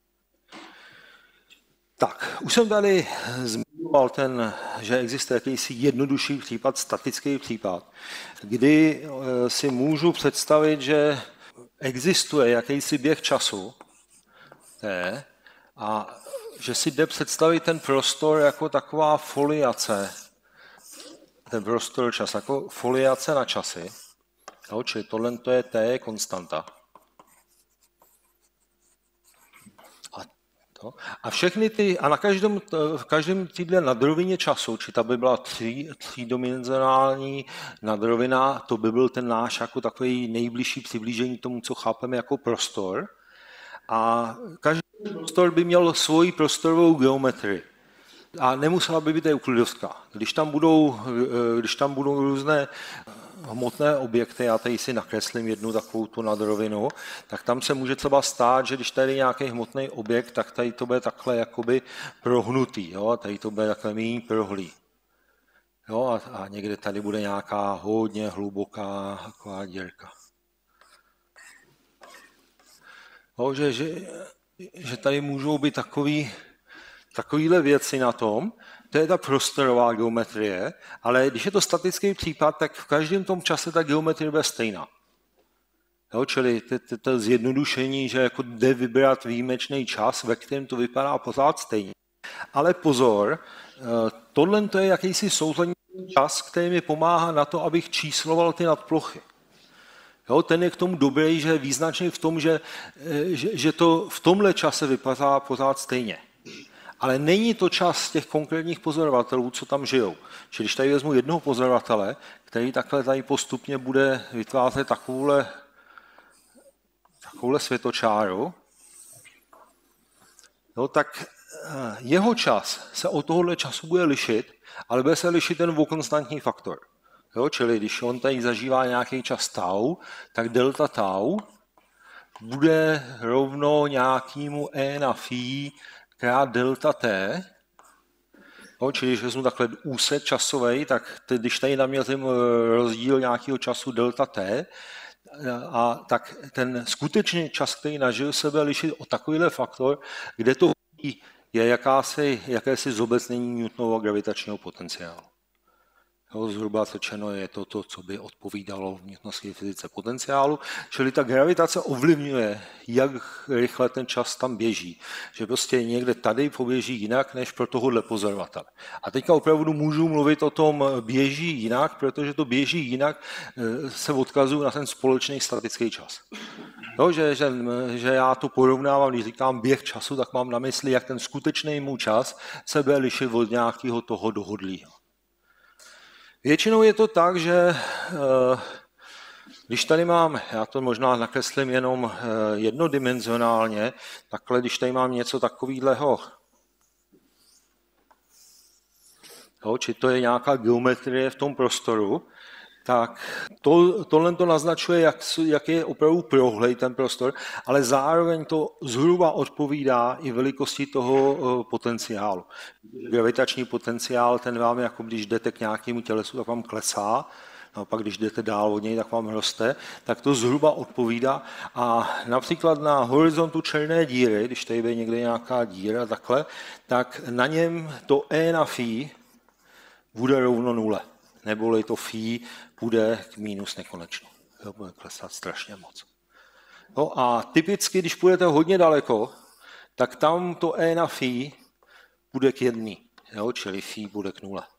Tak, už jsem tady zmiňoval ten, že existuje jakýsi jednodušší případ, statický případ, kdy si můžu představit, že existuje jakýsi běh času je, a že si jde představit ten prostor jako taková foliace, ten prostor čas, jako foliace na časy, jo, čili tohle to je T, je konstanta. A všechny ty, a na každém, v každém týdle nadrovině času, či ta by byla tří, třídimenzionální nadrovina, to by byl ten náš jako takový nejbližší přiblížení tomu, co chápeme jako prostor. A každý prostor by měl svoji prostorovou geometrii. A nemusela by být euklidovská. Když tam budou, když tam budou různé hmotné objekty, já tady si nakreslím jednu takovou tu nadrovinu, tak tam se může třeba stát, že když tady je nějaký hmotný objekt, tak tady to bude takhle jakoby prohnutý, jo? Tady to bude takhle méně prohlý. Jo? A, a někde tady bude nějaká hodně hluboká taková dírka. Jo, že, že, že tady můžou být takový, takovýhle věci na tom, to je ta prostorová geometrie, ale když je to statický případ, tak v každém tom čase ta geometrie bude stejná. Jo, čili to, to zjednodušení, že jako jde vybrat výjimečný čas, ve kterém to vypadá pořád stejně. Ale pozor, tohle to je jakýsi souzlený čas, který mi pomáhá na to, abych čísloval ty nadplochy. Jo, ten je k tomu dobrý, že je význačný v tom, že, že, že to v tomhle čase vypadá pořád stejně. Ale není to čas těch konkrétních pozorovatelů, co tam žijou. Čili když tady vezmu jednoho pozorovatele, který takhle tady postupně bude vytvářet takovouhle, takovouhle světočáru, no, tak jeho čas se od tohohle času bude lišit, ale bude se lišit ten konstantní faktor. Jo, čili když on tady zažívá nějaký čas tau, tak delta tau bude rovno nějakému e na phi krát delta t. Jo, čili když vezmu takhle úsek časový, tak ty, když tady naměřím rozdíl nějakého času delta t, a tak ten skutečný čas, který nažil, se bude lišit o takovýhle faktor, kde to je jakási, jakési zobecnění Newtonovho gravitačního potenciálu. Jo, zhruba řečeno je to to, co by odpovídalo v newtonovské fyzice potenciálu, čili ta gravitace ovlivňuje, jak rychle ten čas tam běží. Že prostě někde tady poběží jinak, než pro tohohle pozorovatele. A teďka opravdu můžu mluvit o tom běží jinak, protože to běží jinak se odkazuju na ten společný statický čas. Jo, že, že, že já to porovnávám, když říkám běh času, tak mám na mysli, jak ten skutečný můj čas se bude lišit od nějakého toho dohodlého. Většinou je to tak, že když tady mám, já to možná nakreslím jenom jednodimenzionálně, takhle když tady mám něco takového, jo, či to je nějaká geometrie v tom prostoru, tak to, tohle to naznačuje, jak, jak je opravdu prohlej ten prostor, ale zároveň to zhruba odpovídá i velikosti toho potenciálu. Gravitační potenciál, ten vám, jako když jdete k nějakému tělesu, tak vám klesá, no, pak když jdete dál od něj, tak vám roste, tak to zhruba odpovídá. A například na horizontu černé díry, když tady je někde nějaká díra takhle, tak na něm to e na phi bude rovno nule. Neboli to phi bude k mínus nekonečno. To bude klesat strašně moc. No a typicky, když půjdete hodně daleko, tak tam to E na phi bude k jedný, jo? Čili phi bude k nule.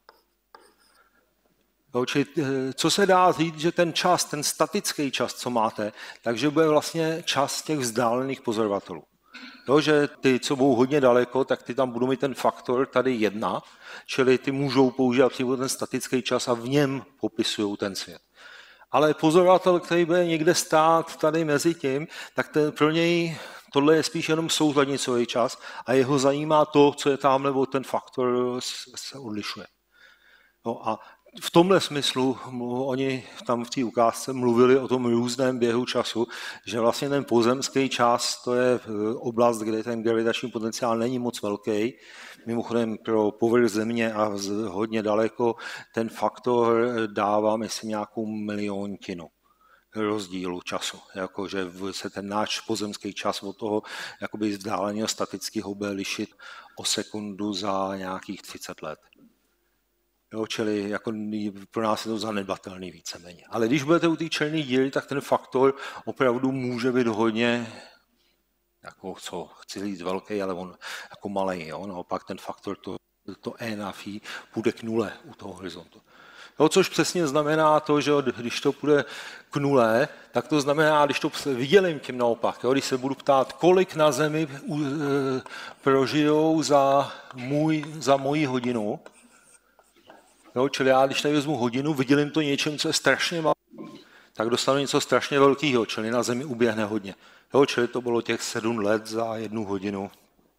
Jo, čili, co se dá říct, že ten čas, ten statický čas, co máte, takže bude vlastně čas těch vzdálených pozorovatelů. Jo, že ty, co budou hodně daleko, tak ty tam budou mít ten faktor tady jedna, čili ty můžou používat ten statický čas a v něm popisují ten svět. Ale pozorovatel, který bude někde stát tady mezi tím, tak ten, pro něj tohle je spíš jenom souhlednicový čas a jeho zajímá to, co je tam, nebo ten faktor se odlišuje. No a v tomhle smyslu oni tam v té ukázce mluvili o tom různém běhu času, že vlastně ten pozemský čas, to je oblast, kde ten gravitační potenciál není moc velký. Mimochodem pro povrch Země a hodně daleko ten faktor dává, myslím, nějakou miliontinu rozdílu času. Jakože se ten náš pozemský čas od toho jakoby vzdáleného statického bude lišit o sekundu za nějakých třicet let. Jo, čili jako pro nás je to zanedbatelný víceméně. Ale když budete u té černé díry, tak ten faktor opravdu může být hodně, jako co chci říct velký, ale on jako malý. Jo? Naopak ten faktor, to, to E na phi, půjde k nule u toho horizontu. Jo, což přesně znamená to, že když to půjde k nule, tak to znamená, když to vydělím tím naopak, jo? Když se budu ptát, kolik na Zemi prožijou za, můj, za moji hodinu, jo, čili já, když tady vezmu hodinu, vydělím to něčem, co je strašně malé, tak dostanu něco strašně velkého, čili na Zemi uběhne hodně. Jo, čili to bylo těch sedm let za jednu hodinu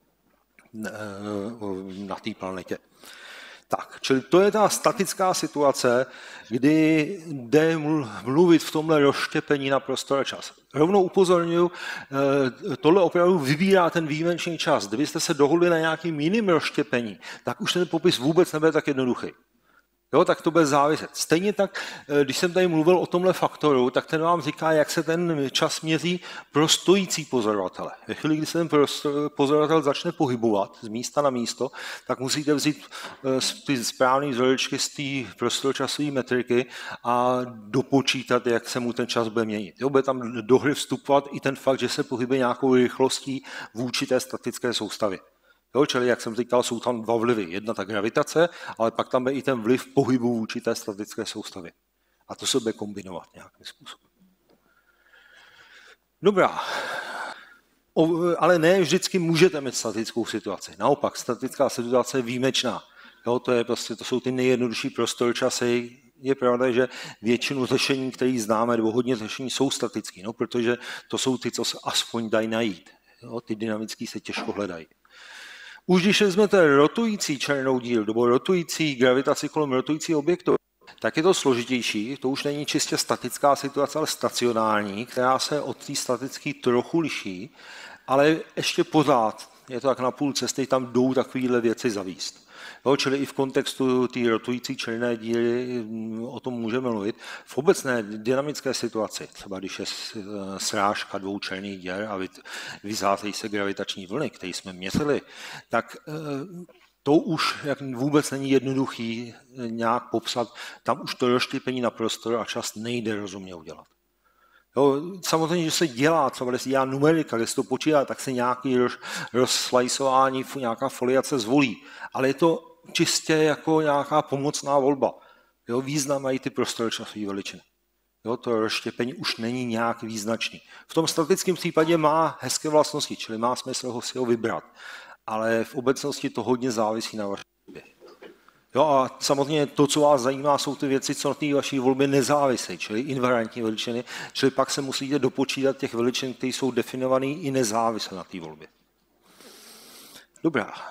na té planetě. Tak, čili to je ta statická situace, kdy jde mluvit v tomhle rozštěpení na prostor a čas. Rovnou upozorňuji, tohle opravdu vybírá ten výjimečný čas. Kdybyste se dohodli na nějakým jiným rozštěpení, tak už ten popis vůbec nebude tak jednoduchý. Jo, tak to bude záviset. Stejně tak, když jsem tady mluvil o tomhle faktoru, tak ten vám říká, jak se ten čas měří pro stojící pozorovatele. Ve chvíli, kdy se ten pozorovatel začne pohybovat z místa na místo, tak musíte vzít ty správné vzorečky z té prostoročasové metriky a dopočítat, jak se mu ten čas bude měnit. Jo, bude tam do hry vstupovat i ten fakt, že se pohybuje nějakou rychlostí vůči té statické soustavě. Jo, čili, jak jsem říkal, jsou tam dva vlivy. Jedna ta gravitace, ale pak tam je i ten vliv pohybu vůči té statické soustavě. A to se bude kombinovat nějakým způsobem. Dobrá. O, ale ne vždycky můžete mít statickou situaci. Naopak, statická situace je výjimečná. Jo, to, je prostě, to jsou ty nejjednodušší prostorčasy. Je pravda, že většinu řešení, které známe, nebo hodně řešení, jsou statické, no, protože to jsou ty, co se aspoň dají najít. Jo, ty dynamické se těžko hledají. Už když vezmete rotující černou díru nebo rotující gravitaci kolem rotující objektu, tak je to složitější. To už není čistě statická situace, ale stacionární, která se od té statické trochu liší, ale ještě pořád je to tak na půl cesty, tam jdou takovéhle věci zavíst. Jo, čili i v kontextu té rotující černé díry o tom můžeme mluvit. V obecné dynamické situaci, třeba když je srážka dvou černých děr a vyzářejí se gravitační vlny, které jsme měřili, tak to už jak vůbec není jednoduchý nějak popsat. Tam už to rozštěpení na prostor a čas nejde rozumně udělat. Jo, samozřejmě, že se dělá, třeba když se dělá numerika, když se to počítá, tak se nějaký roz, rozslajsování, nějaká foliace zvolí. Ale je to čistě jako nějaká pomocná volba. Jo, význam mají ty prostorčasové veličiny. Jo, to rozštěpení už není nějak význačný. V tom statickém případě má hezké vlastnosti, čili má smysl ho si ho vybrat. Ale v obecnosti to hodně závisí na vaší volbě. Jo, a samozřejmě to, co vás zajímá, jsou ty věci, co na té vaší volbě nezávisejí, čili invariantní veličiny, čili pak se musíte dopočítat těch veličin, které jsou definované i nezávisle na té volbě. Dobrá.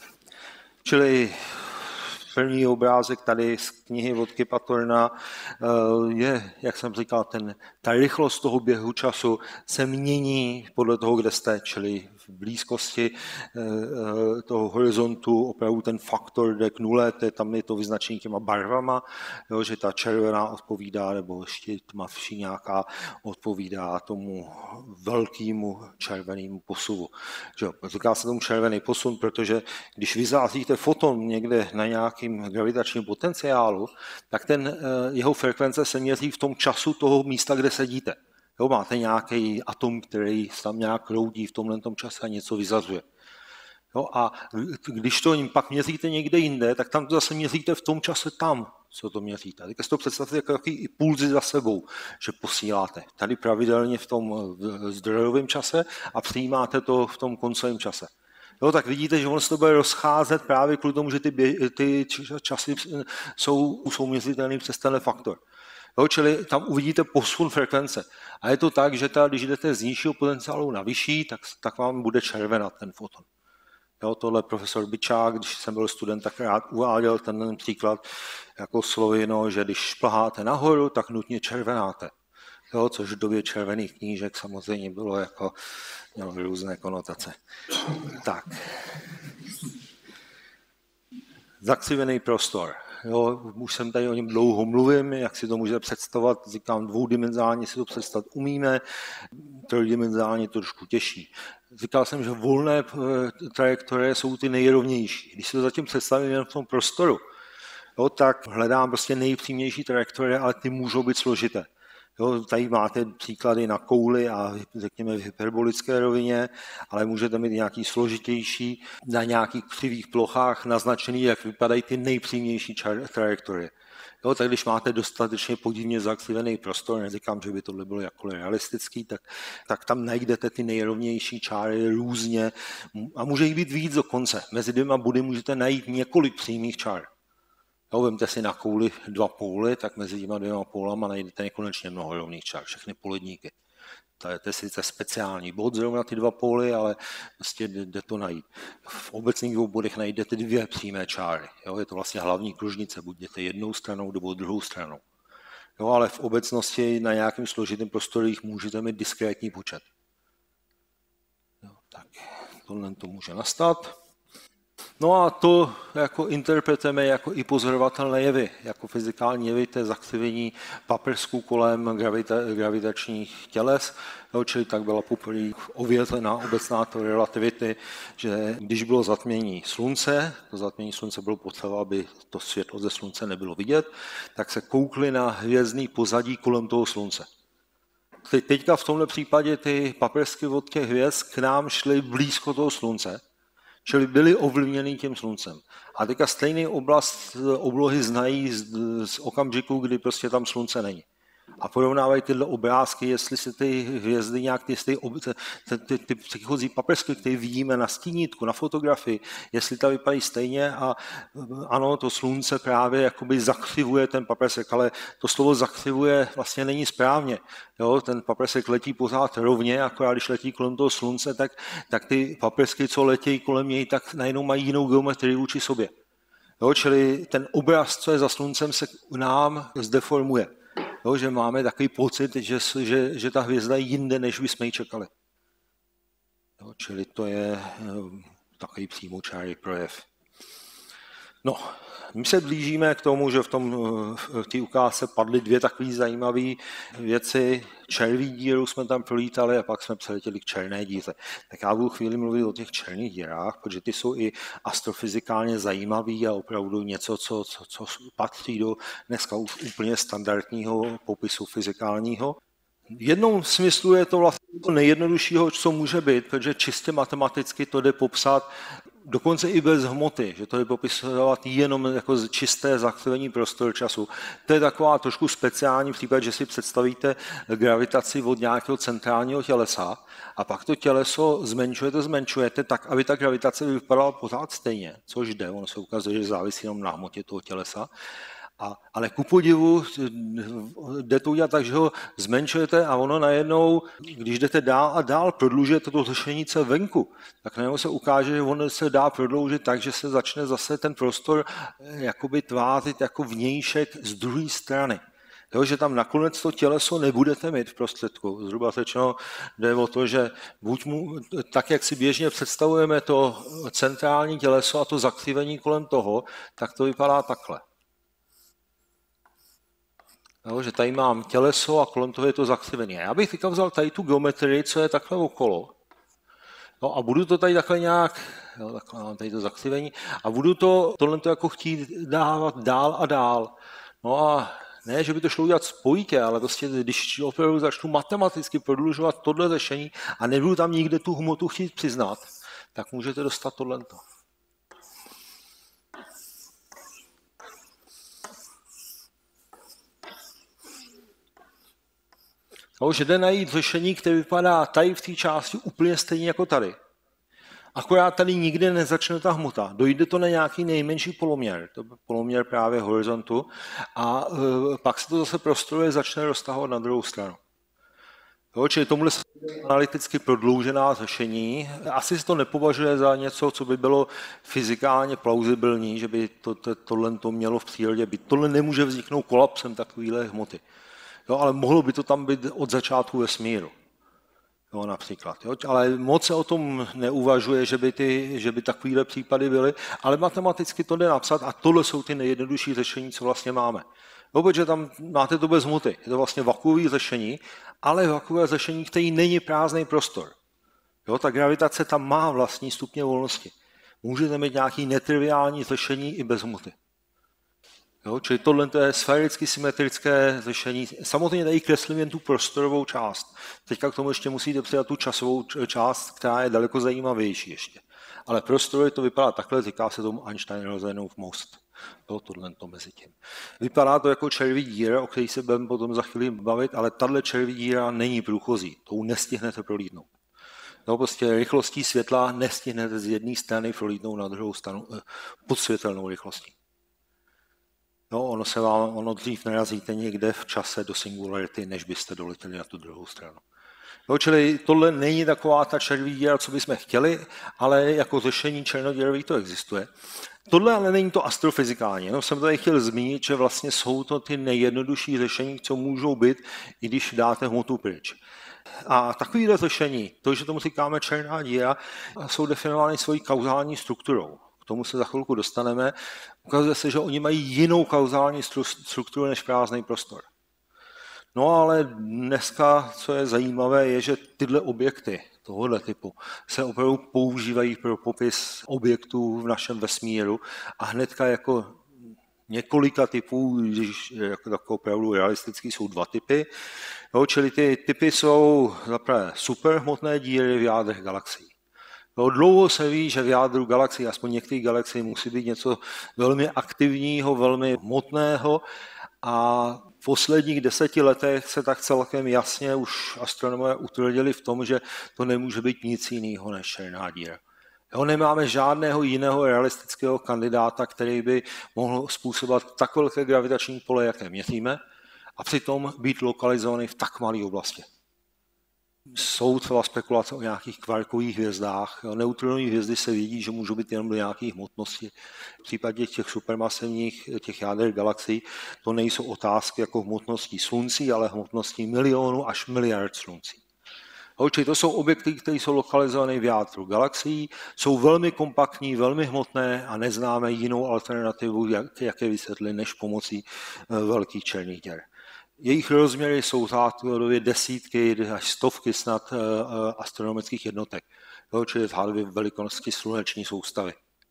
Čili první obrázek tady z knihy od Kipa Thorna je, jak jsem říkal, ten, ta rychlost toho běhu času se mění podle toho, kde jste, čili v blízkosti toho horizontu opravdu ten faktor jde k nule, to je, tam je to vyznačení těma barvama, jo, že ta červená odpovídá, nebo ještě tmavší nějaká odpovídá tomu velkému červenému posuvu. Že, říká se tomu červený posun, protože když vyzáříte foton někde na nějakým gravitačním potenciálu, tak ten jeho frekvence se měří v tom času toho místa, kde sedíte. Jo, máte nějaký atom, který se tam nějak roudí v tomhle čase a něco vyzazuje. Jo, a když to pak měříte někde jinde, tak tam to zase měříte v tom čase tam, co to měříte. Teď si to představte jako takový impulzy za sebou, že posíláte. Tady pravidelně v tom zdrojovém čase a přijímáte to v tom koncovém čase. Jo, tak vidíte, že on se to bude rozcházet právě kvůli tomu, že ty, bě- ty časy jsou, jsou měřitelné přes tenhle faktor. Jo, čili tam uvidíte posun frekvence. A je to tak, že ta, když jdete z nižšího potenciálu na vyšší, tak, tak vám bude červenat ten foton. Jo, tohle profesor Bičák, když jsem byl student, tak rád uváděl ten příklad jako slovino, že když šplháte nahoru, tak nutně červenáte. Jo, což v době červených knížek samozřejmě bylo jako, mělo různé konotace. Tak. Zakřivený prostor. Jo, už jsem tady o něm dlouho mluvím, jak si to můžete představovat, říkám, dvoudimenzálně si to představit umíme, trojdimenzálně to trošku těžší. Říkal jsem, že volné trajektorie jsou ty nejrovnější. Když si to zatím představím jen v tom prostoru, jo, tak hledám prostě nejpřímější trajektorie, ale ty můžou být složité. Jo, tady máte příklady na kouli a řekněme v hyperbolické rovině, ale můžete mít nějaký složitější na nějakých křivých plochách naznačený, jak vypadají ty nejpřímější trajektorie. Jo, tak když máte dostatečně podivně zakřivený prostor, neříkám, že by tohle bylo jakkoliv realistický, tak, tak tam najdete ty nejrovnější čáry různě a může jich být víc dokonce. Mezi dvěma body můžete najít několik přímých čár. Jo, vemte si na kouli dva póly, tak mezi těma dvěma pólama najdete nekonečně mnoho rovných čár, všechny poledníky. To je, to je sice speciální bod zrovna ty dva póly, ale prostě jde to najít. V obecných dvou bodech najdete dvě přímé čáry. Jo, je to vlastně hlavní kružnice, buď jdete jednou stranou nebo druhou stranou. Jo, ale v obecnosti na nějakém složitém prostoru jich můžete mít diskrétní počet. Jo, tak tohle to může nastat. No a to jako interpretujeme jako i pozorovatelné jevy, jako fyzikální jevy, to je zakřivení paprsku kolem gravita, gravitačních těles, jo, čili tak byla poprvé ověřená obecná teorie relativity, že když bylo zatmění slunce, to zatmění slunce bylo potřeba, aby to světlo ze slunce nebylo vidět, tak se koukli na hvězdný pozadí kolem toho slunce. Teďka v tomhle případě ty paprsky od těch hvězd k nám šly blízko toho slunce, čili byly ovlivněny tím sluncem. A teďka stejný oblast oblohy znají z, z okamžiku, kdy prostě tam slunce není. A porovnávají tyhle obrázky, jestli se ty hvězdy nějak, ty, ty, ty, ty, ty předchozí paprsky, které vidíme na stínítku, na fotografii, jestli ta vypadají stejně a ano, to slunce právě jakoby zakřivuje ten paprsek, ale to slovo zakřivuje vlastně není správně. Jo, ten paprsek letí pořád rovně, akorát když letí kolem toho slunce, tak, tak ty paprsky, co letějí kolem něj, tak najednou mají jinou geometrii vůči sobě. Jo, čili ten obraz, co je za sluncem, se nám zdeformuje. Jo, že máme takový pocit, že, že, že ta hvězda je jinde, než bychom ji čekali. Jo, čili to je takový přímočárý projev. No, my se blížíme k tomu, že v tom v té ukázce padly dvě takové zajímavé věci. Červí díru jsme tam prolítali a pak jsme přeletěli k černé díře. Tak já budu chvíli mluvit o těch černých dírách, protože ty jsou i astrofyzikálně zajímavý a opravdu něco, co, co, co patří do dneska už úplně standardního popisu fyzikálního. V jednom smyslu je to vlastně to nejjednoduššího, co může být, protože čistě matematicky to jde popsat dokonce i bez hmoty, že to je popisovat jenom jako čisté zakřivení prostoru času. To je taková trošku speciální případ, že si představíte gravitaci od nějakého centrálního tělesa a pak to těleso zmenšujete, zmenšujete tak, aby ta gravitace vypadala pořád stejně, což jde, ono se ukazuje, že závisí jenom na hmotě toho tělesa. A, ale ku podivu jde to udělat tak, že ho zmenšujete a ono najednou, když jdete dál a dál, prodlužujete to řešení venku, tak najednou se ukáže, že ono se dá prodloužit tak, že se začne zase ten prostor jakoby tvářit jako vnějšek z druhé strany. Jo, že tam nakonec to těleso nebudete mít v prostředku. Zhruba řečeno jde o to, že buď mu, tak, jak si běžně představujeme to centrální těleso a to zakřivení kolem toho, tak to vypadá takhle. Jo, že tady mám těleso a kolem toho je to zakřivené. Já bych teďka vzal tady tu geometrii, co je takhle okolo. No a budu to tady takhle nějak, jo, takhle mám tady to zakřivení, a budu to tohle jako chtít dávat dál a dál. No a Ne, že by to šlo udělat spojitě, ale prostě když opravdu začnu matematicky prodlužovat tohle řešení a nebudu tam nikde tu hmotu chtít přiznat, tak můžete dostat tohle. Už jde najít řešení, které vypadá tady v té části úplně stejně jako tady. Akorát tady nikde nezačne ta hmota. Dojde to na nějaký nejmenší poloměr, to je poloměr právě horizontu, a e, pak se to zase prostoruje začne roztahovat na druhou stranu. Jo, čili tomuhle analyticky prodloužená řešení. Asi se to nepovažuje za něco, co by bylo fyzikálně plauzibilní, že by to, to, tohle to mělo v přírodě být. Tohle nemůže vzniknout kolapsem takovéhle hmoty. Jo, ale mohlo by to tam být od začátku vesmíru. Jo, například. Jo. Ale moc se o tom neuvažuje, že by, ty, že by takovéhle případy byly, ale matematicky to jde napsat a tohle jsou ty nejjednodušší řešení, co vlastně máme. Jo, protože tam máte to bez hmoty. Je to vlastně vakuové řešení, ale vakuové řešení, který není prázdný prostor. Jo, ta gravitace tam má vlastní stupně volnosti. Můžete mít nějaké netriviální řešení i bez hmoty. Jo, čili tohle je sféricky symetrické řešení. Samozřejmě tady kreslím jen tu prostorovou část. Teďka k tomu ještě musíte přidat tu časovou část, která je daleko zajímavější ještě. Ale prostorově to vypadá takhle, říká se tomu Einstein-Rosenov most. Jo, tohle to mezi tím. Vypadá to jako červí díra, o který se budeme potom za chvíli bavit, ale tahle červí díra není průchozí. Tou nestihnete prolítnout. No, prostě rychlostí světla nestihnete z jedné strany prolítnout na druhou stranu pod světelnou rychlostí. No, ono se vám, ono dřív narazíte někde v čase do singularity, než byste doletěli na tu druhou stranu. No, čili tohle není taková ta červí díra, co bychom chtěli, ale jako řešení černoděrových to existuje. Tohle ale není to astrofyzikálně, jenom jsem tady chtěl zmínit, že vlastně jsou to ty nejjednodušší řešení, co můžou být, i když dáte hmotu pryč. A takovýhle řešení, to, že tomu říkáme černá díra, jsou definovány svojí kauzální strukturou. K tomu se za chvilku dostaneme. Ukazuje se, že oni mají jinou kauzální strukturu než prázdný prostor. No ale dneska, co je zajímavé, je, že tyhle objekty tohoto typu se opravdu používají pro popis objektů v našem vesmíru a hnedka jako několika typů, když jako takové opravdu realistický, jsou dva typy. Jo, čili ty typy jsou zaprvé superhmotné díry v jádrech galaxií. No, dlouho se ví, že v jádru galaxií, aspoň některých galaxií, musí být něco velmi aktivního, velmi hmotného a v posledních deseti letech se tak celkem jasně už astronomové utvrdili v tom, že to nemůže být nic jiného než černá díra. Jo, nemáme žádného jiného realistického kandidáta, který by mohl způsobovat tak velké gravitační pole, jaké měříme, a přitom být lokalizovaný v tak malé oblasti. Jsou třeba spekulace o nějakých kvarkových hvězdách. Neutronové hvězdy se vědí, že můžou být jenom do nějaké hmotnosti. V případě těch supermasivních, těch jáder galaxií, to nejsou otázky jako hmotnosti sluncí, ale hmotnosti milionů až miliard sluncí. Čili to jsou objekty, které jsou lokalizované v jádru galaxií, jsou velmi kompaktní, velmi hmotné a neznáme jinou alternativu, jak, jak je vysvětlit, než pomocí velkých černých děr. Jejich rozměry jsou řádově desítky až stovky snad astronomických jednotek, jo, čili řádově velikosti sluneční soustavy.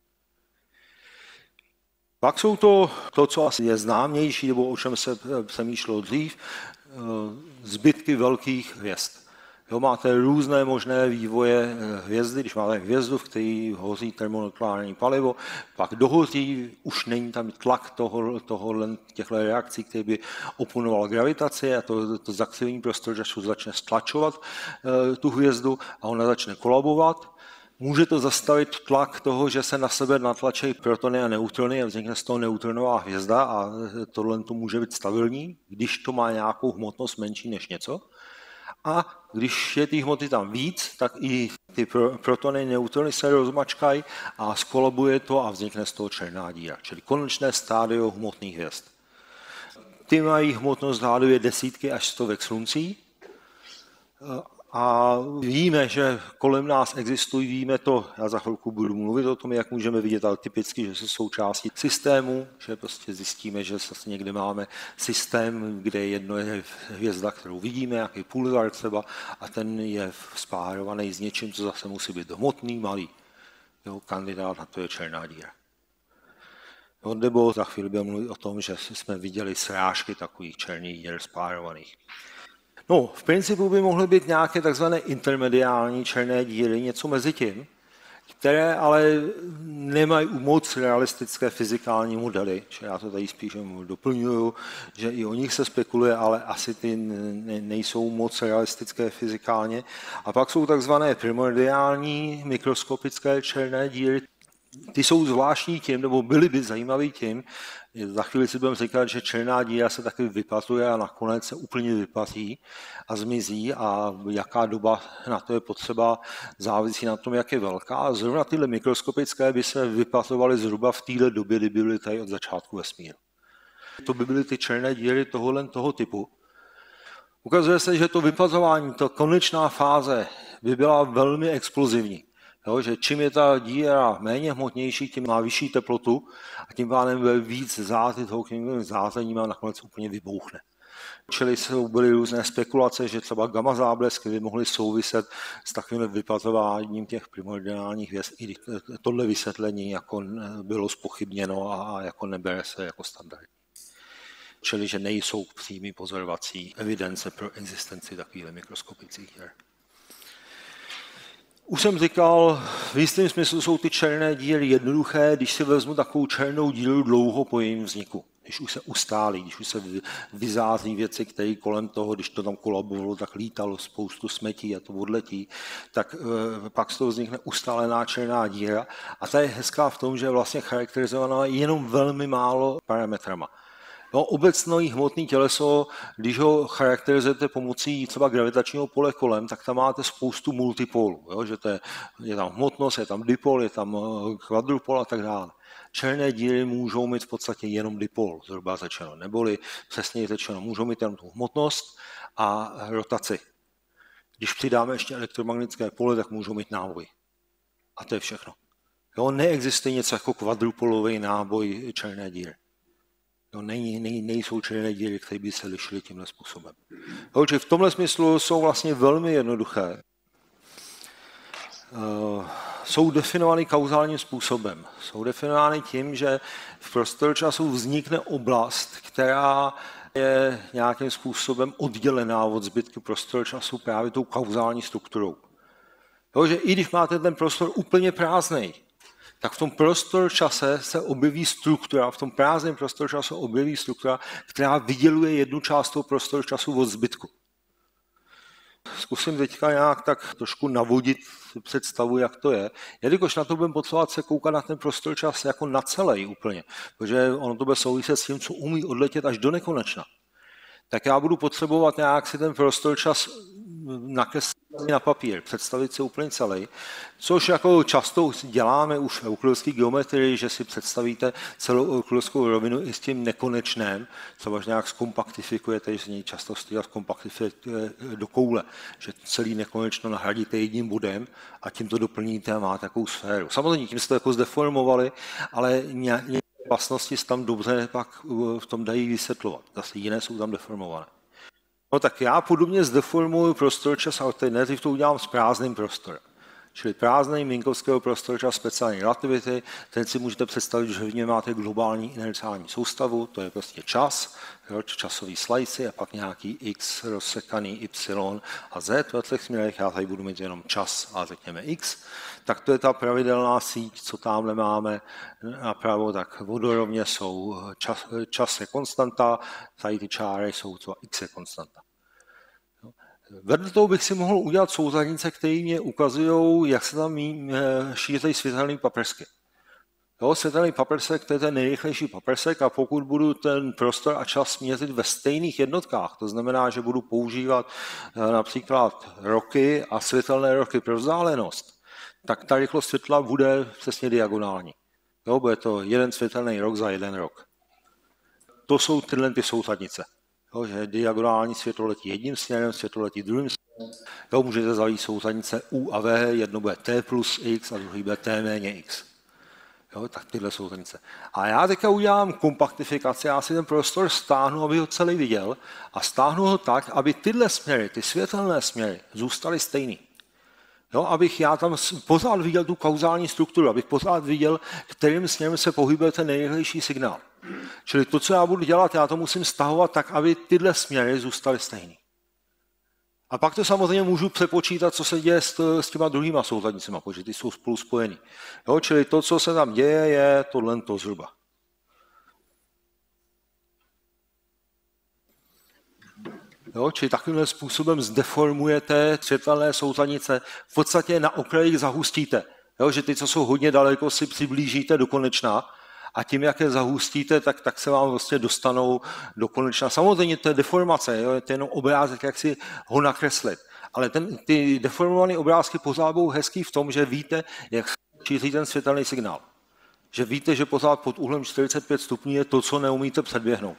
Pak jsou to, to, co asi je známější, nebo o čem se přemýšlelo dřív, zbytky velkých hvězd. Jo, máte různé možné vývoje hvězdy, když máte hvězdu, v které hoří termonukleární palivo, pak dohoří, už není tam tlak toho, toho, těchto reakcí, který by oponoval gravitaci a to, to zakřivení prostoru začne stlačovat e, tu hvězdu a ona začne kolabovat. Může to zastavit tlak toho, že se na sebe natlačí protony a neutrony a vznikne z toho neutronová hvězda a tohle to může být stabilní, když to má nějakou hmotnost menší než něco. A když je té hmoty tam víc, tak i ty protony, neutrony se rozmačkají a skolabuje to a vznikne z toho černá díra, čili konečné stádio hmotných hvězd. Ty mají hmotnost řádově desítky až stovek sluncí a víme, že kolem nás existují, víme to, já za chvilku budu mluvit o tom, jak můžeme vidět, ale typicky, že jsou součástí systému, že prostě zjistíme, že zase někde máme systém, kde jedno je hvězda, kterou vidíme, nějaký pulzar třeba, a ten je spárovaný s něčím, co zase musí být hmotný, malý. Jo, kandidát na to je černá díra. Nebo za chvíli budeme mluvit o tom, že jsme viděli srážky takových černých děr spárovaných. No, v principu by mohly být nějaké takzvané intermediální černé díry, něco mezi tím, které ale nemají moc realistické fyzikální modely. Že já to tady spíš doplňuju, že i o nich se spekuluje, ale asi ty nejsou moc realistické fyzikálně. A pak jsou takzvané primordiální mikroskopické černé díry. Ty jsou zvláštní tím, nebo byly by zajímavý tím, za chvíli si budeme říkat, že černá díra se taky vypatuje a nakonec se úplně vypatí a zmizí a jaká doba na to je potřeba, závisí na tom, jak je velká. A zrovna tyhle mikroskopické by se vypatovaly zhruba v téhle době, kdy byly tady od začátku vesmíru. To by byly ty černé díry tohohle toho typu. Ukazuje se, že to vypatování, ta konečná fáze by byla velmi explozivní. Jo, že čím je ta díra méně hmotnější, tím má vyšší teplotu a tím pádem bude víc zářit toho chemickým zářením a nakonec úplně vybouchne. Čili jsou byly různé spekulace, že třeba gamma záblesky by mohly souviset s takovým vypatováním těch primordiálních hvězd. I tohle vysvětlení jako bylo zpochybněno a jako nebere se jako standard. Čili že nejsou přímý pozorovací evidence pro existenci takových mikroskopických děr. Už jsem říkal, v jistém smyslu jsou ty černé díry jednoduché, když si vezmu takovou černou díru dlouho po jejím vzniku. Když už se ustálí, když už se vyzáří věci, které kolem toho, když to tam kolabovalo, tak lítalo spoustu smetí a to odletí, tak e, pak z toho vznikne ustálená černá díra. A ta je hezká v tom, že je vlastně charakterizovaná jenom velmi málo parametrama. No, obecný hmotný těleso, když ho charakterizujete pomocí třeba gravitačního pole kolem, tak tam máte spoustu multipolů. Jo? Že to je, je tam hmotnost, je tam dipol, je tam kvadrupol a tak dále. Černé díry můžou mít v podstatě jenom dipol, zhruba řečeno, neboli přesněji řečeno, můžou mít jenom tu hmotnost a rotaci. Když přidáme ještě elektromagnetické pole, tak můžou mít náboj. A to je všechno. Jo? Neexistuje něco jako kvadrupolový náboj černé díry. No, nej, nej, nejsou černé díry, které by se lišily tímhle způsobem. Takže v tomhle smyslu jsou vlastně velmi jednoduché. Uh, jsou definovány kauzálním způsobem. Jsou definovány tím, že v prostoru času vznikne oblast, která je nějakým způsobem oddělená od zbytku prostoru času právě tou kauzální strukturou. Takže i když máte ten prostor úplně prázdnej, tak v tom prostoru čase se objeví struktura, v tom prázdném prostoru času objeví struktura, která vyděluje jednu část toho prostoru času od zbytku. Zkusím teďka nějak tak trošku navodit představu, jak to je. Jelikož na to budeme potřebovat se koukat na ten prostor čas jako na celý úplně, protože ono to bude souviset s tím, co umí odletět až do nekonečna. Tak já budu potřebovat nějak si ten prostor čas nakreslit na papír, představit si úplně celý, což jako často děláme už v euklidové geometrii, že si představíte celou euklidovou rovinu i s tím nekonečném, co až nějak zkompaktifikujete, že z něj často zkompaktifikujete do koule, že celý nekonečno nahradíte jedním bodem a tím to doplníte a máte takovou sféru. Samozřejmě tím jste to jako zdeformovali, ale nějaké vlastnosti se tam dobře pak v tom dají vysvětlovat. Zase jiné jsou tam deformované. No tak já podobně zdeformuji prostor čas, ale teď nejdřív to udělám s prázdným prostorem. Čili prázdný Minkovského prostor čas speciální relativity, ten si můžete představit, že v něm máte globální inerciální soustavu, to je prostě čas, jo, časový slice a pak nějaký x rozsekaný y a z, v těch směrech já tady budu mít jenom čas a řekněme x, tak to je ta pravidelná síť, co tamhle máme napravo, tak vodorovně jsou čas, čas je konstanta, tady ty čáry jsou to x je konstanta. Vedle toho bych si mohl udělat souzadnice, které mě ukazují, jak se tam šíří světelný paprsky. Jo, světelný paprsek, to je ten nejrychlejší paprsek a pokud budu ten prostor a čas měřit ve stejných jednotkách, to znamená, že budu používat například roky a světelné roky pro vzdálenost, tak ta rychlost světla bude přesně diagonální. Jo, bude to jeden světelný rok za jeden rok. To jsou tyhle ty souzadnice. Jo, že diagonální světlo letí jedním směrem, světlo letí druhým směrem. Jo, můžete zavít souzadnice U a V, jedno bude T plus X a druhý bude T méně X. Jo, tak tyhle souzadnice. A já teďka udělám kompaktifikaci, já si ten prostor stáhnu, aby ho celý viděl a stáhnu ho tak, aby tyhle směry, ty světelné směry, zůstaly stejný. Jo, abych já tam pořád viděl tu kauzální strukturu, abych pořád viděl, kterým směrem se pohybuje ten nejrychlejší signál. Čili to, co já budu dělat, já to musím stahovat tak, aby tyhle směry zůstaly stejný. A pak to samozřejmě můžu přepočítat, co se děje s, s těma druhýma souřadnicima, protože ty jsou spolu spojený. Jo, čili to, co se tam děje, je tohle to zhruba. Jo, čili takovýmhle způsobem zdeformujete světelné souřadnice, v podstatě na okrajích zahustíte. Jo, že ty, co jsou hodně daleko, si přiblížíte do konečna a tím, jak je zahustíte, tak, tak se vám vlastně dostanou do konečna. Samozřejmě to je deformace, jo, to je jenom obrázek, jak si ho nakreslit. Ale ten, ty deformované obrázky pořád budou hezký v tom, že víte, jak šíří ten světelný signál. Že víte, že pořád pod úhlem čtyřicet pět stupňů je to, co neumíte předběhnout.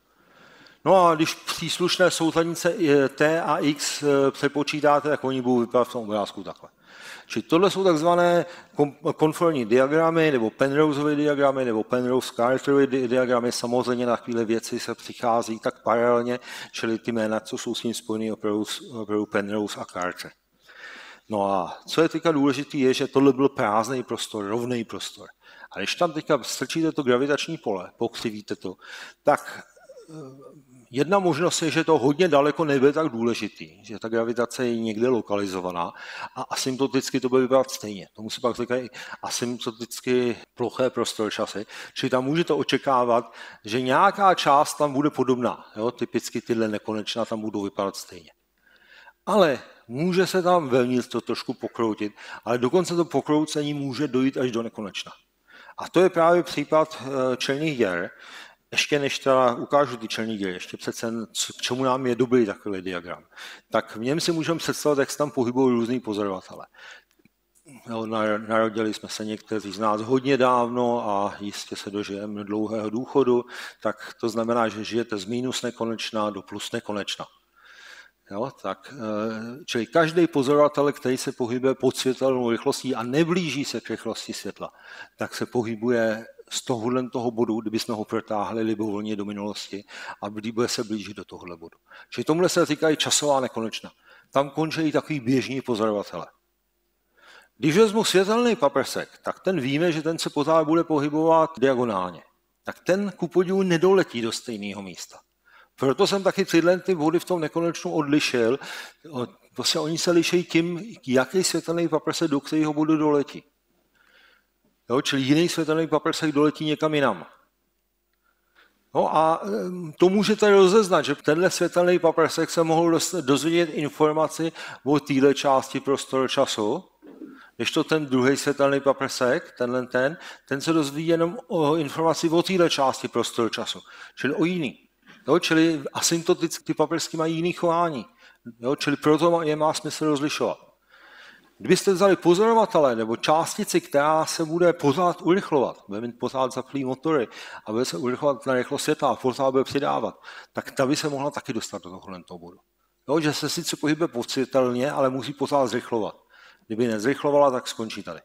No a když příslušné souřadnice T a X přepočítáte, tak oni budou vypadat v tom obrázku takhle. Čili tohle jsou takzvané konformní diagramy, nebo Penroseovy diagramy, nebo Penrose-Carterovy diagramy. Samozřejmě na chvíli věci se přichází tak paralelně, čili ty jména, co jsou s ním spojený, opravdu, opravdu Penrose a Carter. No a co je teďka důležité, je, že tohle byl prázdný prostor, rovný prostor. A když tam teďka strčíte to gravitační pole, pokřivíte to, tak jedna možnost je, že to hodně daleko nebude tak důležitý, že ta gravitace je někde lokalizovaná a asymptoticky to bude vypadat stejně. Tomu se pak říkají asymptoticky ploché prostor-časy, čili tam můžete očekávat, že nějaká část tam bude podobná. Jo? Typicky tyhle nekonečná tam budou vypadat stejně. Ale může se tam vevnitř to trošku pokroutit, ale dokonce to pokroucení může dojít až do nekonečna. A to je právě případ černých děr. Ještě než teda ukážu ty černé díry, ještě přece k čemu nám je dobrý takový diagram, tak v něm si můžeme představit, jak se tam pohybují různý pozorovatele. Jo, narodili jsme se někteří z nás hodně dávno a jistě se dožijeme dlouhého důchodu, tak to znamená, že žijete z minus nekonečna do plus nekonečna. Jo, tak, čili každý pozorovatel, který se pohybuje pod světelnou rychlostí a neblíží se k rychlosti světla, tak se pohybuje z tohohle toho bodu, kdybychom ho protáhli libovolně do minulosti a bude se blížit do tohohle bodu. Čili tomuhle se říkají časová nekonečna. Tam končí takový běžní pozorovatele. Když vezmu světelný paprsek, tak ten víme, že ten se pořád bude pohybovat diagonálně. Tak ten ku podivu nedoletí do stejného místa. Proto jsem taky tyhle ty body v tom nekonečnu odlišil. Prostě oni se liší tím, jaký světelný paprsek do kterého bodu doletí. Jo, čili jiný světelný paprsek doletí někam jinam. No a to můžete rozeznat, že tenhle světelný paprsek se mohl dozvědět informaci o téhle části prostoru času, když to ten druhý světelný paprsek, tenhle ten, ten se dozví jenom o informaci o téhle části prostoru času, čili o jiný. Jo, čili asymptoticky ty paprsky mají jiný chování. Jo, čili proto je má smysl rozlišovat. Kdybyste vzali pozorovatele nebo částici, která se bude pořád urychlovat, bude mít pořád zaplý motory a bude se urychlovat na rychlost světla a pořád bude přidávat, tak ta by se mohla taky dostat do tohohle bodu. Jo, že se sice pohybuje podsvětelně, ale musí pořád zrychlovat. Kdyby nezrychlovala, tak skončí tady.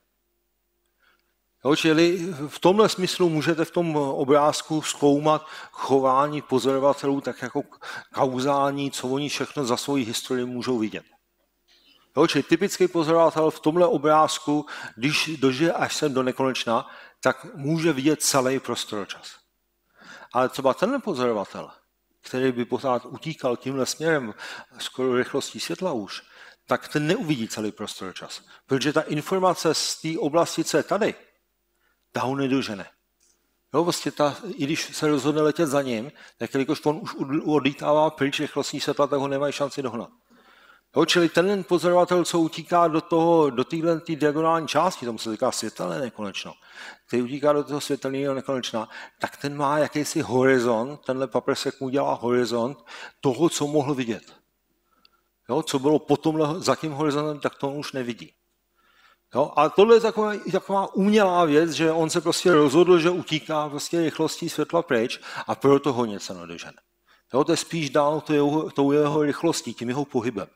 Jo, čili v tomhle smyslu můžete v tom obrázku zkoumat chování pozorovatelů tak jako kauzální, co oni všechno za svoji historii můžou vidět. Jo, čili typický pozorovatel v tomhle obrázku, když dožije až sem do nekonečna, tak může vidět celý prostor-čas. Ale třeba tenhle pozorovatel, který by pořád utíkal tímhle směrem skoro rychlostí světla už, tak ten neuvidí celý prostor-čas. Protože ta informace z té oblasti, co je tady, ta ho nedožene. Jo, vlastně ta, i když se rozhodne letět za ním, tak jelikož on už odlítává pryč rychlostí světla, tak ho nemají šanci dohnat. Jo, čili ten pozorovatel, co utíká do toho, do téhle tý diagonální části, tomu se říká světelné nekonečno, který utíká do toho světelného nekonečna, tak ten má jakýsi horizont, tenhle paprsek mu dělá horizont toho, co mohl vidět. Jo, co bylo potom za tím horizontem, tak to on už nevidí. Jo, a tohle je taková, taková umělá věc, že on se prostě rozhodl, že utíká prostě rychlostí světla pryč a proto ho něco nedožene. Jo, to je spíš dáno tou, tou jeho rychlostí, tím jeho pohybem.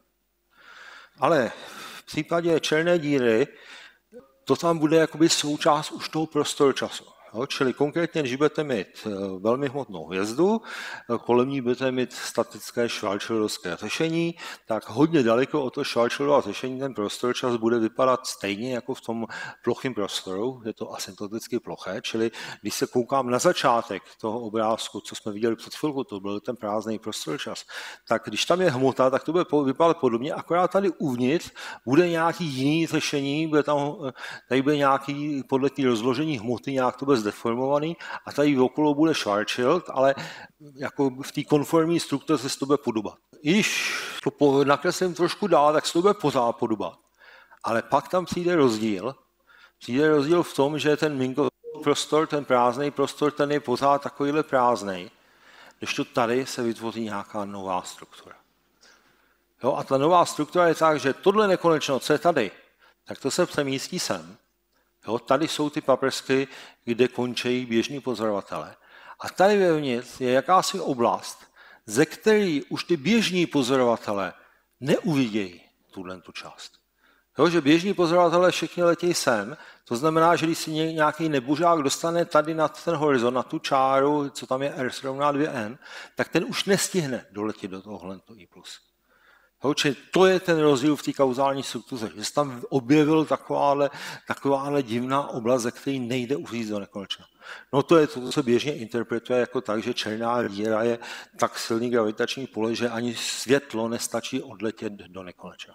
Ale v případě černé díry to tam bude jakoby součást už toho prostoru času. Jo, čili konkrétně, když budete mít velmi hmotnou hvězdu, kolem ní budete mít statické schwarzschildovské řešení, tak hodně daleko od toho Schwarzschildova řešení ten prostor-čas bude vypadat stejně jako v tom plochém prostoru, je to asymptoticky ploché, čili když se koukám na začátek toho obrázku, co jsme viděli před chvilkou, to byl ten prázdný prostor-čas, tak když tam je hmota, tak to bude vypadat podobně, akorát tady uvnitř bude nějaký jiný řešení, bude tam, tady bude nějaký podle té rozložení hmoty, nějak to bude zdeformovaný a tady okolo bude Schwarzschild, ale jako v té konformní struktuře se to bude podobat. Když to nakreslím trošku dál, tak se to bude pořád podobat. Ale pak tam přijde rozdíl. Přijde rozdíl v tom, že ten Minkov prostor, ten prázdný prostor, ten je pořád takovýhle prázdný, když to tady se vytvoří nějaká nová struktura. Jo, a ta nová struktura je tak, že tohle nekonečno, co je tady, tak to se přemístí sem. Jo, tady jsou ty paprsky, kde končí běžní pozorovatelé. A tady vevnitř je jakási oblast, ze které už ty běžní pozorovatelé neuvidějí tuhle tu část. Jo, že běžní pozorovatelé všichni letějí sem, to znamená, že když si nějaký nebuřák dostane tady na ten horizont, na tu čáru, co tam je R rovná dvě n, tak ten už nestihne doletět do tohohle I plus. Jo, čili to je ten rozdíl v té kauzální struktuře, že se tam objevil takováhle, takováhle divná oblast, ze které nejde uříct do nekonečna. No to je to, co se běžně interpretuje jako tak, že černá díra je tak silný gravitační pole, že ani světlo nestačí odletět do nekonečna.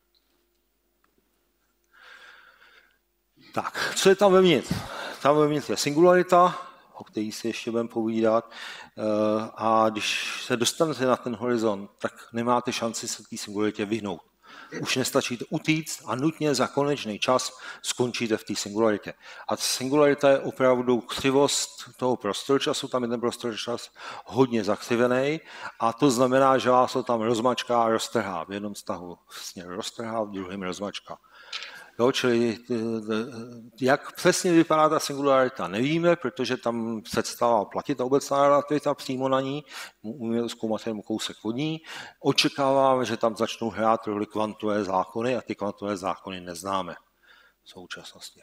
Tak, co je tam vevnitř? Tam vevnitř je singularita, o který si ještě budeme povídat, a když se dostanete na ten horizont, tak nemáte šanci se té singularitě vyhnout. Už nestačíte utíct a nutně za konečný čas skončíte v té singularitě. A singularita je opravdu křivost toho prostor-času, tam je ten prostor-čas hodně zakřivený a to znamená, že vás to tam rozmačká a roztrhá. V jednom vztahu směr roztrhá, v druhém rozmačká. Jo, čili jak přesně vypadá ta singularita, nevíme, protože tam představa platit ta obecná relativita přímo na ní, umíme zkoumat jenom kousek od ní. Očekáváme, že tam začnou hrát roli kvantové zákony a ty kvantové zákony neznáme v současnosti.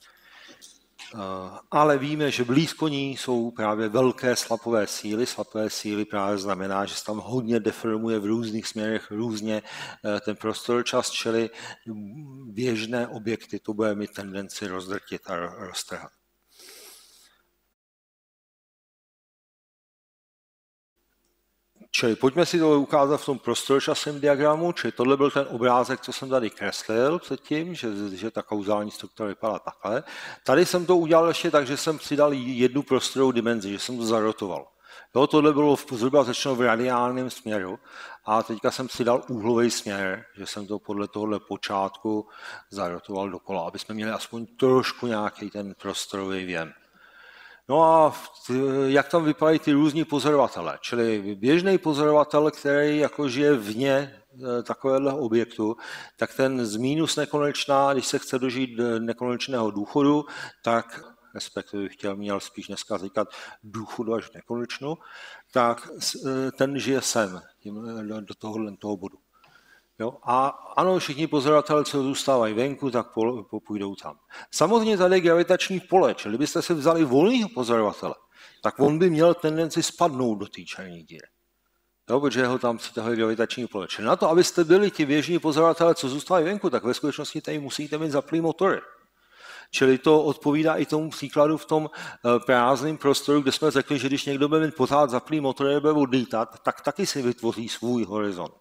Ale víme, že blízko ní jsou právě velké slapové síly. Slapové síly právě znamená, že se tam hodně deformuje v různých směrech různě ten prostor čas, čili běžné objekty to bude mít tendenci rozdrtit a roztrhat. Čili pojďme si to ukázat v tom prostor-časovém diagramu, čili tohle byl ten obrázek, co jsem tady kreslil předtím, že, že ta kauzální struktura vypadá takhle. Tady jsem to udělal ještě tak, že jsem přidal jednu prostorovou dimenzi, že jsem to zarotoval. Jo, tohle bylo zhruba řečeno v radiálním směru a teďka jsem přidal úhlový směr, že jsem to podle tohohle počátku zarotoval dokola, aby jsme měli aspoň trošku nějaký ten prostorový věm. No a jak tam vypadají ty různí pozorovatele, čili běžný pozorovatel, který jako žije vně takového objektu, tak ten z mínus nekonečná, když se chce dožít nekonečného důchodu, tak, respektive bych chtěl, měl spíš dneska říkat důchodu až nekonečnu, tak ten žije sem, do tohohle toho bodu. Jo? A ano, všichni pozorovatelé, co zůstávají venku, tak půjdou tam. Samozřejmě tady je gravitační pole, čili byste si vzali volného pozorovatele, tak on by měl tendenci spadnout do té černé díry. Jo, protože ho tam přitahuje gravitační pole. Čili na to, abyste byli ti běžní pozorovatelé, co zůstávají venku, tak ve skutečnosti tady musíte mít zaplý motory. Čili to odpovídá i tomu příkladu v tom prázdném prostoru, kde jsme řekli, že když někdo bude mít pořád zaplý motory, bude odlítat, tak taky si vytvoří svůj horizont.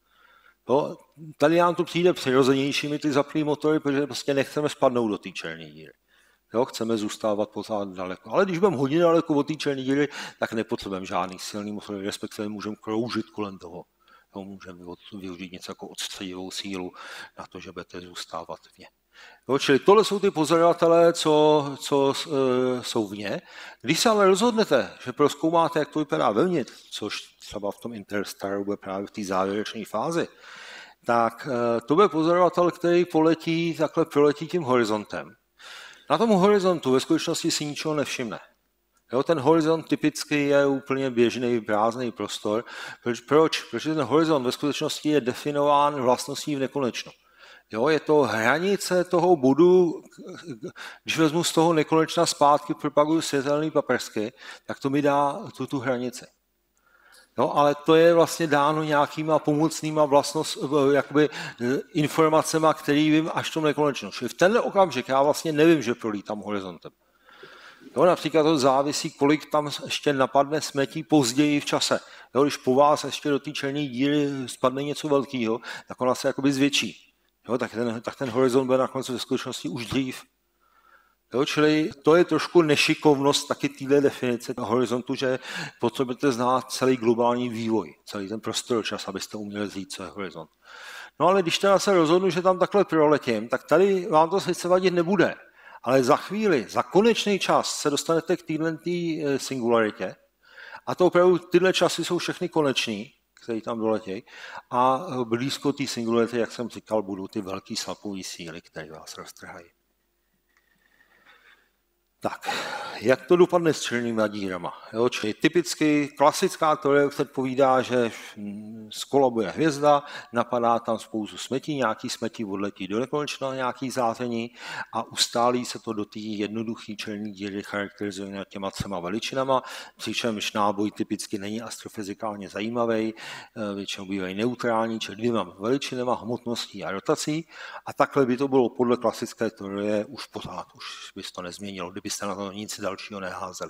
Jo, tady nám to přijde přirozenějšími ty zaplý motory, protože prostě nechceme spadnout do té černé díry. Jo, chceme zůstávat pořád daleko. Ale když budeme hodně daleko od té černé díry, tak nepotřebujeme žádný silný motor, respektive můžeme kroužit kolem toho. Jo, můžeme využít něco jako odstředivou sílu na to, že budete zůstávat vně. Jo, čili tohle jsou ty pozorovatelé, co, co uh, jsou vně. Když se ale rozhodnete, že prozkoumáte, jak to vypadá vevnitř, což třeba v tom Interstellaru bude právě v té závěrečné fázi, tak uh, to bude pozorovatel, který poletí, takhle proletí tím horizontem. Na tom horizontu ve skutečnosti si ničeho nevšimne. Jo, ten horizont typicky je úplně běžný, prázdný prostor. Proč? Proč? Protože ten horizont ve skutečnosti je definován vlastností v nekonečno. Jo, je to hranice toho bodu, když vezmu z toho nekonečna zpátky, propaguju světelný paprsky, tak to mi dá tu, tu hranici. No, ale to je vlastně dáno nějakýma pomocnýma vlastnost, jakoby informacema, který vím až v tom nekonečnu. Čili v tenhle okamžik já vlastně nevím, že prolítám horizontem. Jo, například to závisí, kolik tam ještě napadne smetí později v čase. Jo, když po vás ještě do té černé díry spadne něco velkého, tak ona se jakoby zvětší. Jo, tak, ten, tak ten horizont bude nakonec ve skutečnosti už dřív. Jo, čili to je trošku nešikovnost taky téhle definice horizontu, že potřebujete znát celý globální vývoj, celý ten prostor čas, abyste uměli říct, co je horizont. No ale když teda se rozhodnu, že tam takhle proletím, tak tady vám to sice vadit nebude, ale za chvíli, za konečný čas se dostanete k téhle singularitě a to opravdu tyhle časy jsou všechny konečný, který tam doletějí a blízko té singularity, jak jsem říkal, budou ty velký slapové síly, které vás roztrhají. Tak, jak to dopadne s černýma dírama? Jo, čili typicky klasická teorie předpovídá, že skolabuje hvězda, napadá tam spoustu smetí, nějaký smetí odletí do nekonečna, nějaký záření a ustálí se to do té jednoduché černé díry charakterizované těma třema veličinama, přičemž náboj typicky není astrofyzikálně zajímavý, většinou bývají neutrální, čili dvěma veličinama, hmotností a rotací a takhle by to bylo podle klasické teorie už pořád, už by to nezměnilo, kdybyste na to nic dalšího neházeli.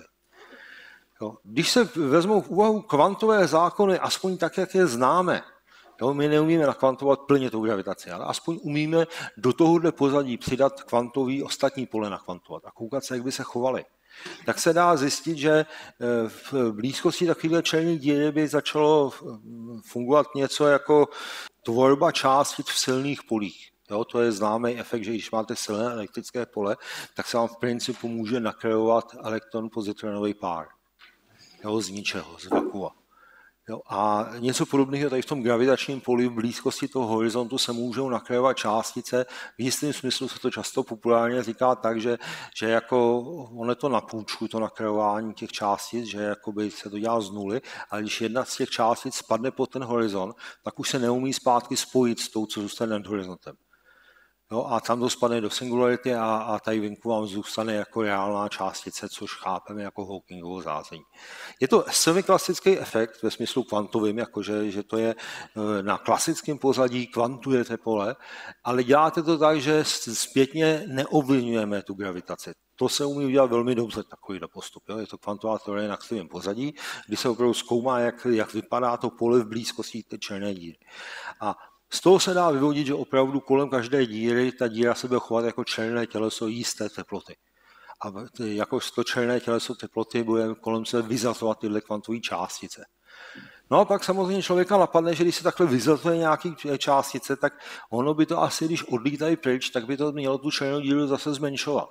Jo. Když se vezmou v úvahu kvantové zákony, aspoň tak, jak je známe, jo, my neumíme nakvantovat plně tu gravitaci, ale aspoň umíme do tohohle pozadí přidat kvantový ostatní pole nakvantovat a koukat se, jak by se chovaly. Tak se dá zjistit, že v blízkosti takovéhle černé díry by začalo fungovat něco jako tvorba částic v silných polích. Jo, to je známý efekt, že když máte silné elektrické pole, tak se vám v principu může nakreovat elektron-pozitronový pár. Jo, z ničeho, z vakua. Jo, a něco podobného tady v tom gravitačním poli v blízkosti toho horizontu se můžou nakreovat částice. V jistém smyslu se to často populárně říká tak, že, že jako ono je to na půjčku, to nakreování těch částic, že jakoby se to dělá z nuly, ale když jedna z těch částic spadne pod ten horizont, tak už se neumí zpátky spojit s tou, co zůstane nad horizontem. Jo, a tam to spadne do singularity a, a tady venku vám zůstane jako reálná částice, což chápeme jako Hawkingovo záření. Je to semiklasický efekt ve smyslu kvantovým, jakože že to je na klasickém pozadí, kvantujete pole, ale děláte to tak, že zpětně neovlivňujeme tu gravitaci. To se umí udělat velmi dobře, takovýhle postup. Jo. Je to kvantová teorie na křivém pozadí, kdy se opravdu zkoumá, jak, jak vypadá to pole v blízkosti té černé díry. A z toho se dá vyvodit, že opravdu kolem každé díry ta díra se bude chovat jako černé těleso jisté teploty. A jako to černé těleso teploty bude kolem se vyzatovat tyhle kvantové částice. No a pak samozřejmě člověka napadne, že když se takhle vyzatuje nějaké částice, tak ono by to asi, když odlítají pryč, tak by to mělo tu černou díru zase zmenšovat.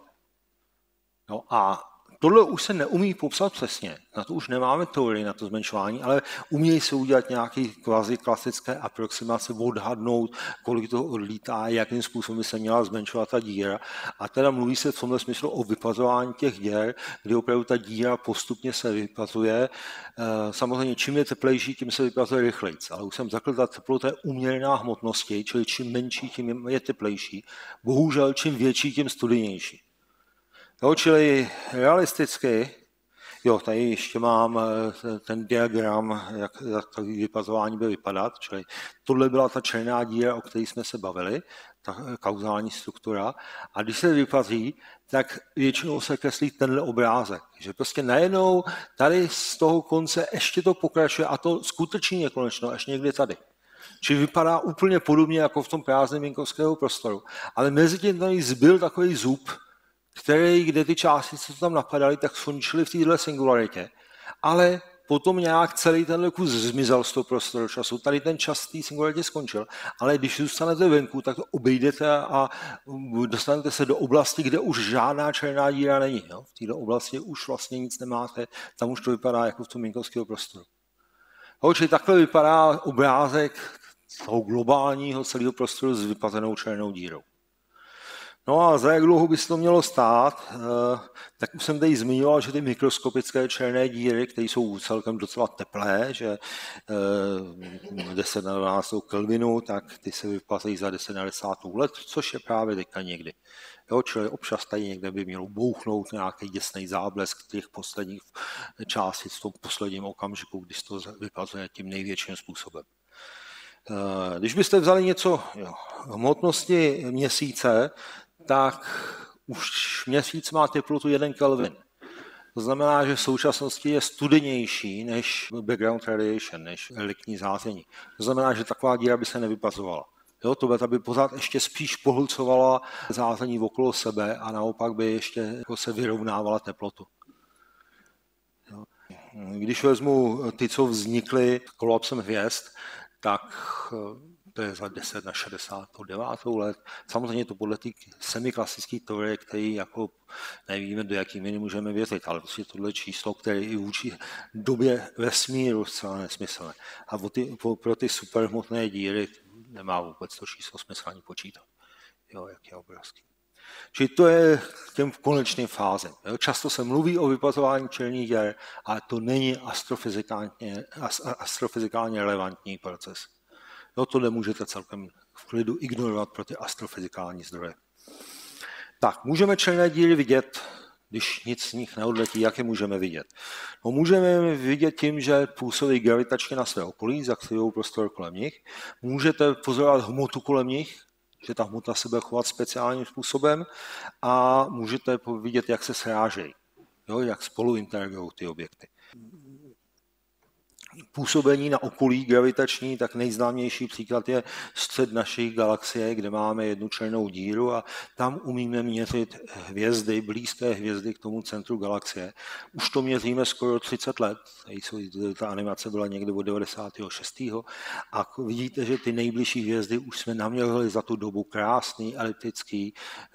No a tohle už se neumí popsat přesně, na to už nemáme teorii na to zmenšování, ale umějí se udělat nějaké kvazi klasické aproximace, odhadnout, kolik toho odlítá, jakým způsobem by se měla zmenšovat ta díra. A teda mluví se v tomhle smyslu o vypazování těch děr, kdy opravdu ta díra postupně se vypazuje. Samozřejmě čím je teplejší, tím se vypazuje rychleji. Ale už jsem řekl, ta teplota je uměrná hmotnosti, čili čím menší, tím je teplejší. Bohužel čím větší, tím studenější. Jo, čili realisticky, jo, tady ještě mám ten diagram, jak, jak to vypazování bude vypadat, čili tohle byla ta černá díra, o které jsme se bavili, ta kauzální struktura, a když se vypazí, tak většinou se kreslí tenhle obrázek, že prostě najednou tady z toho konce ještě to pokračuje a to skutečně je konečno, až někde tady. Čili vypadá úplně podobně jako v tom prázdném Minkowského prostoru, ale mezi tím tady zbyl takový zub, který, kde ty částice, co tam napadaly, tak skončily v této singularitě. Ale potom nějak celý tenhle kus zmizel z toho prostoru času. Tady ten čas v té singularitě skončil, ale když zůstanete venku, tak to obejdete a dostanete se do oblasti, kde už žádná černá díra není. Jo? V této oblasti už vlastně nic nemáte, tam už to vypadá jako v tom Minkowského prostoru. Jo, čili takhle vypadá obrázek toho globálního celého prostoru s vypazenou černou dírou. No a za jak dlouho by se to mělo stát, tak už jsem tady zmiňoval, že ty mikroskopické černé díry, které jsou celkem docela teplé, že deset na dvanáct Kelvinu, tak ty se vyplacejí za deset na deset let, což je právě teďka někdy. Jo, čili občas tady někde by mělo bouchnout nějaký děsný záblesk těch posledních částic v tom posledním okamžiku, když to vyplazuje tím největším způsobem. Když byste vzali něco jo, hmotnosti měsíce, tak už měsíc má teplotu jeden Kelvin. To znamená, že v současnosti je studenější než background radiation, než reliktní záření. To znamená, že taková díra by se nevypazovala. Jo, to by pořád ještě spíš pohlcovala záření okolo sebe a naopak by ještě jako se vyrovnávala teplotu. Jo. Když vezmu ty, co vznikly kolapsem hvězd, tak to je za deset na šedesát devět let. Samozřejmě to podle té semiklasické teorie, který jako nevíme, do jaký míry můžeme věřit, ale prostě tohle číslo, které i vůči době vesmíru zcela nesmyslné. A pro ty, pro ty superhmotné díry nemá vůbec to číslo smysl ani počítat. Jo, jak je obrovský. Čili to je těm konečným fázem. Často se mluví o vypazování černých děr, ale to není astrofyzikálně, astrofyzikálně relevantní proces. Jo, to nemůžete celkem v klidu ignorovat pro ty astrofyzikální zdroje. Tak, můžeme černé díry vidět, když nic z nich neodletí, jak je můžeme vidět? No, můžeme je vidět tím, že působí gravitačně na své okolí, zakryjou prostor kolem nich. Můžete pozorovat hmotu kolem nich, že ta hmota se bude chovat speciálním způsobem a můžete vidět, jak se srážejí, jo, jak spolu interagují ty objekty. Působení na okolí gravitační, tak nejznámější příklad je střed naší galaxie, kde máme jednu černou díru a tam umíme měřit hvězdy, blízké hvězdy k tomu centru galaxie. Už to měříme skoro třicet let, ta animace byla někde od devadesátého šestého a vidíte, že ty nejbližší hvězdy už jsme naměřili za tu dobu krásný eliptický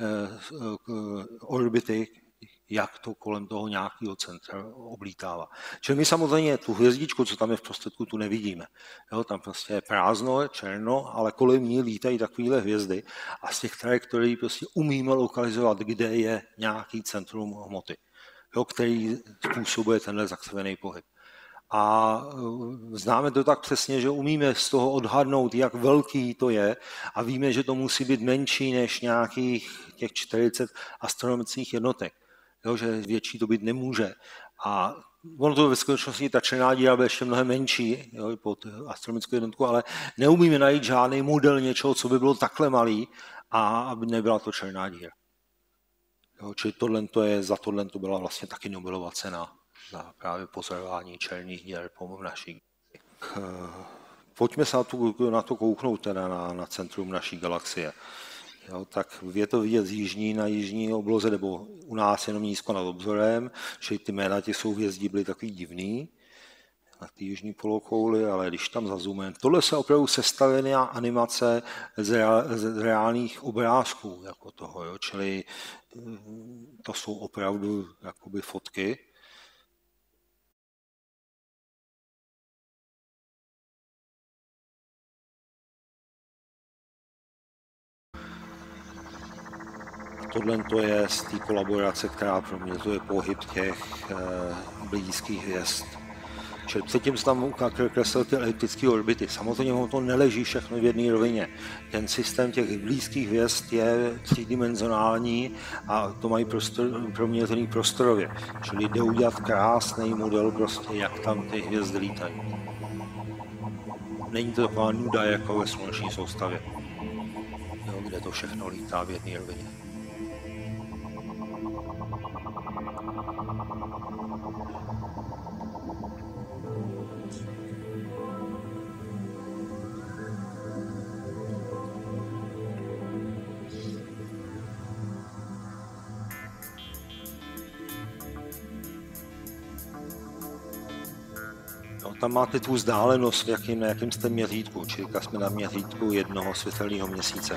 orbity, jak to kolem toho nějakého centra oblítává. Čili my samozřejmě tu hvězdičku, co tam je v prostředku, tu nevidíme. Jo, tam prostě je prázdno, černo, ale kolem ní lítají takovéhle hvězdy a z těch trajektorií prostě umíme lokalizovat, kde je nějaký centrum hmoty, jo, který způsobuje tenhle zakřivený pohyb. A známe to tak přesně, že umíme z toho odhadnout, jak velký to je a víme, že to musí být menší než nějakých těch čtyřicet astronomických jednotek. Jo, že větší to být nemůže. A ono to ve skutečnosti, ta černá díra bude ještě mnohem menší, jo, pod astronomickou jednotku, ale neumíme najít žádný model něčeho, co by bylo takhle malý a aby nebyla to černá díra. Jo, čili tohle je, za tohle to byla vlastně taky Nobelova cena za právě pozorování černých děr v naší. Pojďme se na to, na to kouknout teda na, na centrum naší galaxie. Jo, tak je to vidět z jižní na jižní obloze, nebo u nás jenom nízko nad obzorem, že ty jména těch souhvězdí byly takový divný na té jižní polokouli, ale když tam zazumujeme, tohle se opravdu sestavená animace z, reál, z reálných obrázků jako toho, jo, čili to jsou opravdu jakoby fotky. Tohle to je z té kolaborace, která proměřuje pohyb těch e, blízkých hvězd. Čili předtím se tam kreslil ty eliptické orbity. Samozřejmě ono to neleží všechno v jedné rovině. Ten systém těch blízkých hvězd je třídimenzionální a to mají prostor, proměřený prostorově. Čili jde udělat krásný model, prostě, jak tam ty hvězdy lítají. Není to taková nuda jako ve sluneční soustavě, jo, kde to všechno lítá v jedné rovině. Tam máte tu vzdálenost, v jakým, na jakém jste měřítku, čili jsme na měřítku jednoho světelného měsíce.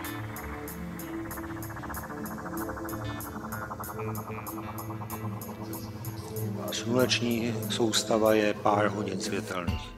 Sluneční soustava je pár hodin světelných.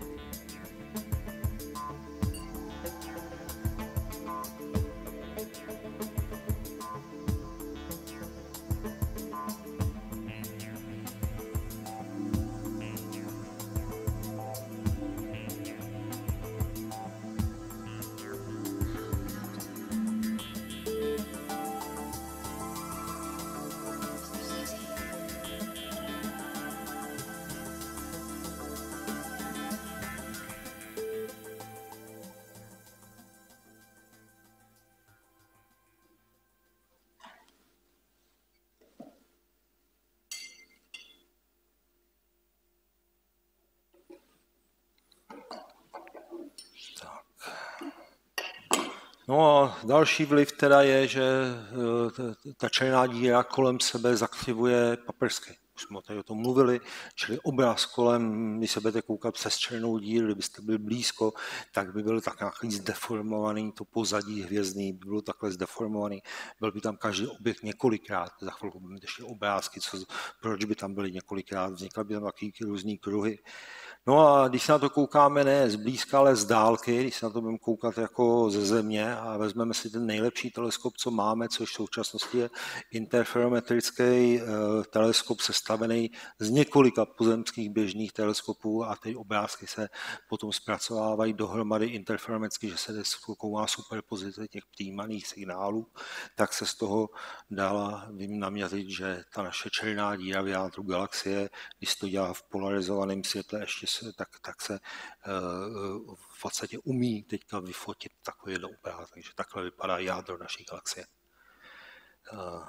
No a další vliv teda je, že ta černá díra kolem sebe zaktivuje paprsky. Už jsme tady o tom mluvili, čili obraz kolem, když se budete koukat přes černou díru, kdybyste byli blízko, tak by byl tak nějaký zdeformovaný, to pozadí hvězdný by bylo takhle zdeformovaný, byl by tam každý objekt několikrát, za chvilku by ještě obrázky, co, proč by tam byly několikrát, vznikaly by tam takový různý kruhy. No a když se na to koukáme ne zblízka, ale z dálky, když se na to budeme koukat jako ze země a vezmeme si ten nejlepší teleskop, co máme, což v současnosti je interferometrický teleskop sestavený z několika pozemských běžných teleskopů a ty obrázky se potom zpracovávají dohromady interferometricky, že se zkoumá superpozice těch přijímaných signálů, tak se z toho dala naměřit, že ta naše černá díra v jádru galaxie, když to dělá v polarizovaném světle, ještě se, tak, tak se uh, v podstatě umí teďka vyfotit takovýhle obrázek, takže takhle vypadá jádro naší galaxie. Uh,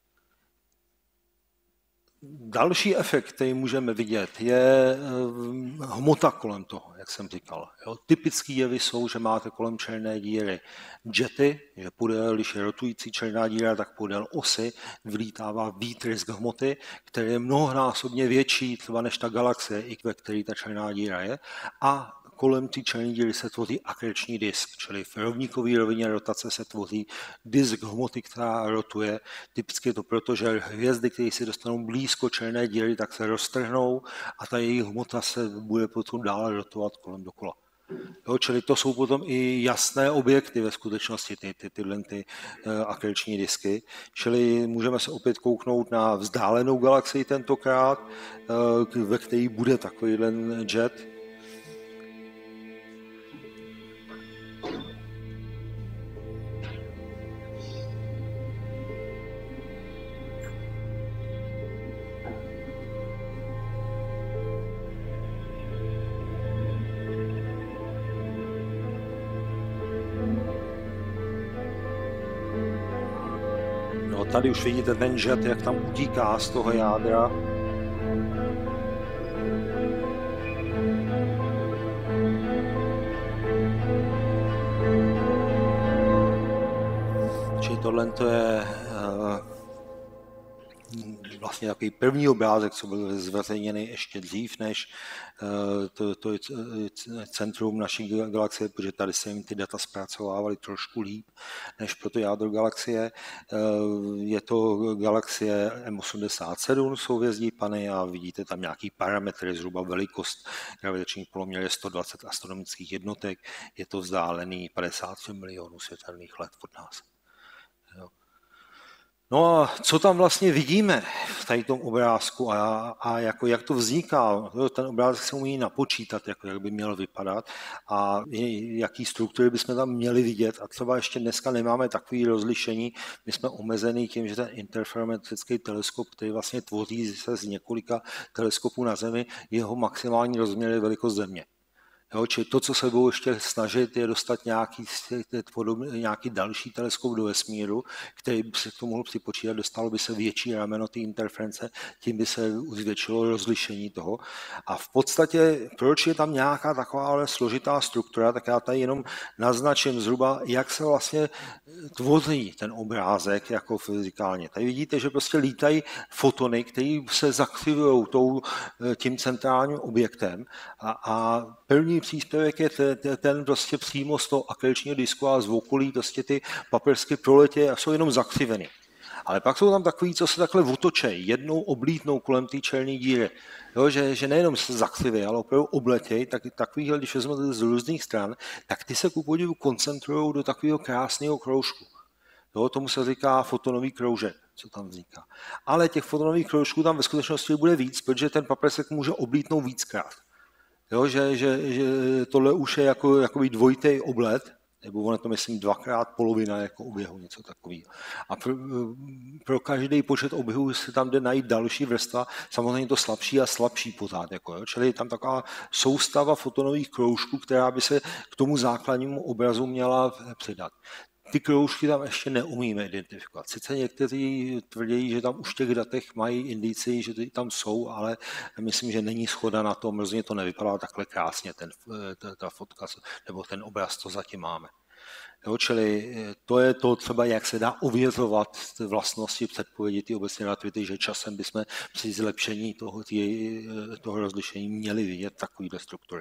Další efekt, který můžeme vidět, je hmota kolem toho, jak jsem říkal. Jo, typický jevy jsou, že máte kolem černé díry jety, že podél, když je rotující černá díra, tak podél osy vylítává výtrysk hmoty, který je mnohonásobně větší třeba než ta galaxie, i ve které ta černá díra je. A kolem té černé díry se tvoří akreční disk, čili v rovníkové rovině rotace se tvoří disk hmoty, která rotuje. Typicky je to proto, že hvězdy, které si dostanou blízko černé díry, tak se roztrhnou a ta jejich hmota se bude potom dále rotovat kolem dokola. Jo, čili to jsou potom i jasné objekty ve skutečnosti, ty, ty, tyhle ty, uh, akreční disky. Čili můžeme se opět kouknout na vzdálenou galaxii tentokrát, uh, ve které bude takovýhle jet. Tady už vidíte ten jet, jak tam utíká z toho jádra. Čili tohle to je uh, vlastně takový první obrázek, co byl zveřejněný ještě dřív, než uh, to, to je centrum naší galaxie, protože tady se jim ty data zpracovávaly trošku líp, než pro to jádro galaxie. Uh, je to galaxie M osmdesát sedm, souhvězdí Pany, a vidíte tam nějaký parametry, zhruba velikost gravitačních poloměr je sto dvacet astronomických jednotek, je to vzdálený padesát tři milionů světelných let od nás. Jo. No a co tam vlastně vidíme v tady tom obrázku a, a jako jak to vzniká? Ten obrázek se umí napočítat, jako jak by měl vypadat a jaký struktury bychom tam měli vidět. A třeba ještě dneska nemáme takové rozlišení. My jsme omezený tím, že ten interferometrický teleskop, který vlastně tvoří se z několika teleskopů na Zemi, jeho maximální rozměr je velikost Země. Jo, čili to, co se budou ještě snažit, je dostat nějaký, nějaký další teleskop do vesmíru, který by se k tomu mohl připočítat, dostalo by se větší rameno té interference, tím by se zvětšilo rozlišení toho. A v podstatě, proč je tam nějaká taková ale složitá struktura, tak já tady jenom naznačím zhruba, jak se vlastně tvoří ten obrázek jako fyzikálně. Tady vidíte, že prostě lítají fotony, které se zaktivují tím centrálním objektem a, a první příspěvek je ten, ten prostě přímo z toho akrečního disku a z okolí prostě ty paprsky proletě a jsou jenom zakřiveny. Ale pak jsou tam takový, co se takhle otočejí, jednou oblítnou kolem té černé díry. Jo, že, že nejenom se zakřiví, ale opravdu obletějí, tak takovýhle, když vezmete z různých stran, tak ty se ku podivu koncentrují do takového krásného kroužku. Jo, tomu se říká fotonový kroužek, co tam vzniká. Ale těch fotonových kroužků tam ve skutečnosti bude víc, protože ten paprsek může oblítnout víckrát. Jo, že, že, že tohle už je jako, jako dvojitý oblet, nebo ono to myslím dvakrát polovina jako oběhu, něco takového. A pro, pro každý počet oběhů se tam jde najít další vrstva, samozřejmě to slabší a slabší pořád. Jako, jo. Čili je tam taková soustava fotonových kroužků, která by se k tomu základnímu obrazu měla přidat. Ty kroužky tam ještě neumíme identifikovat. Sice někteří tvrdí, že tam už v těch datech mají indici, že ty tam jsou, ale myslím, že není shoda na tom, rozhodně to nevypadá takhle krásně, ten, ta, ta fotka nebo ten obraz, co zatím máme. Jo, čili to je to třeba, jak se dá ověřovat vlastnosti předpovědi ty obecné relativity, že časem bychom při zlepšení toho, tý, toho rozlišení měli vidět takovýhle struktury.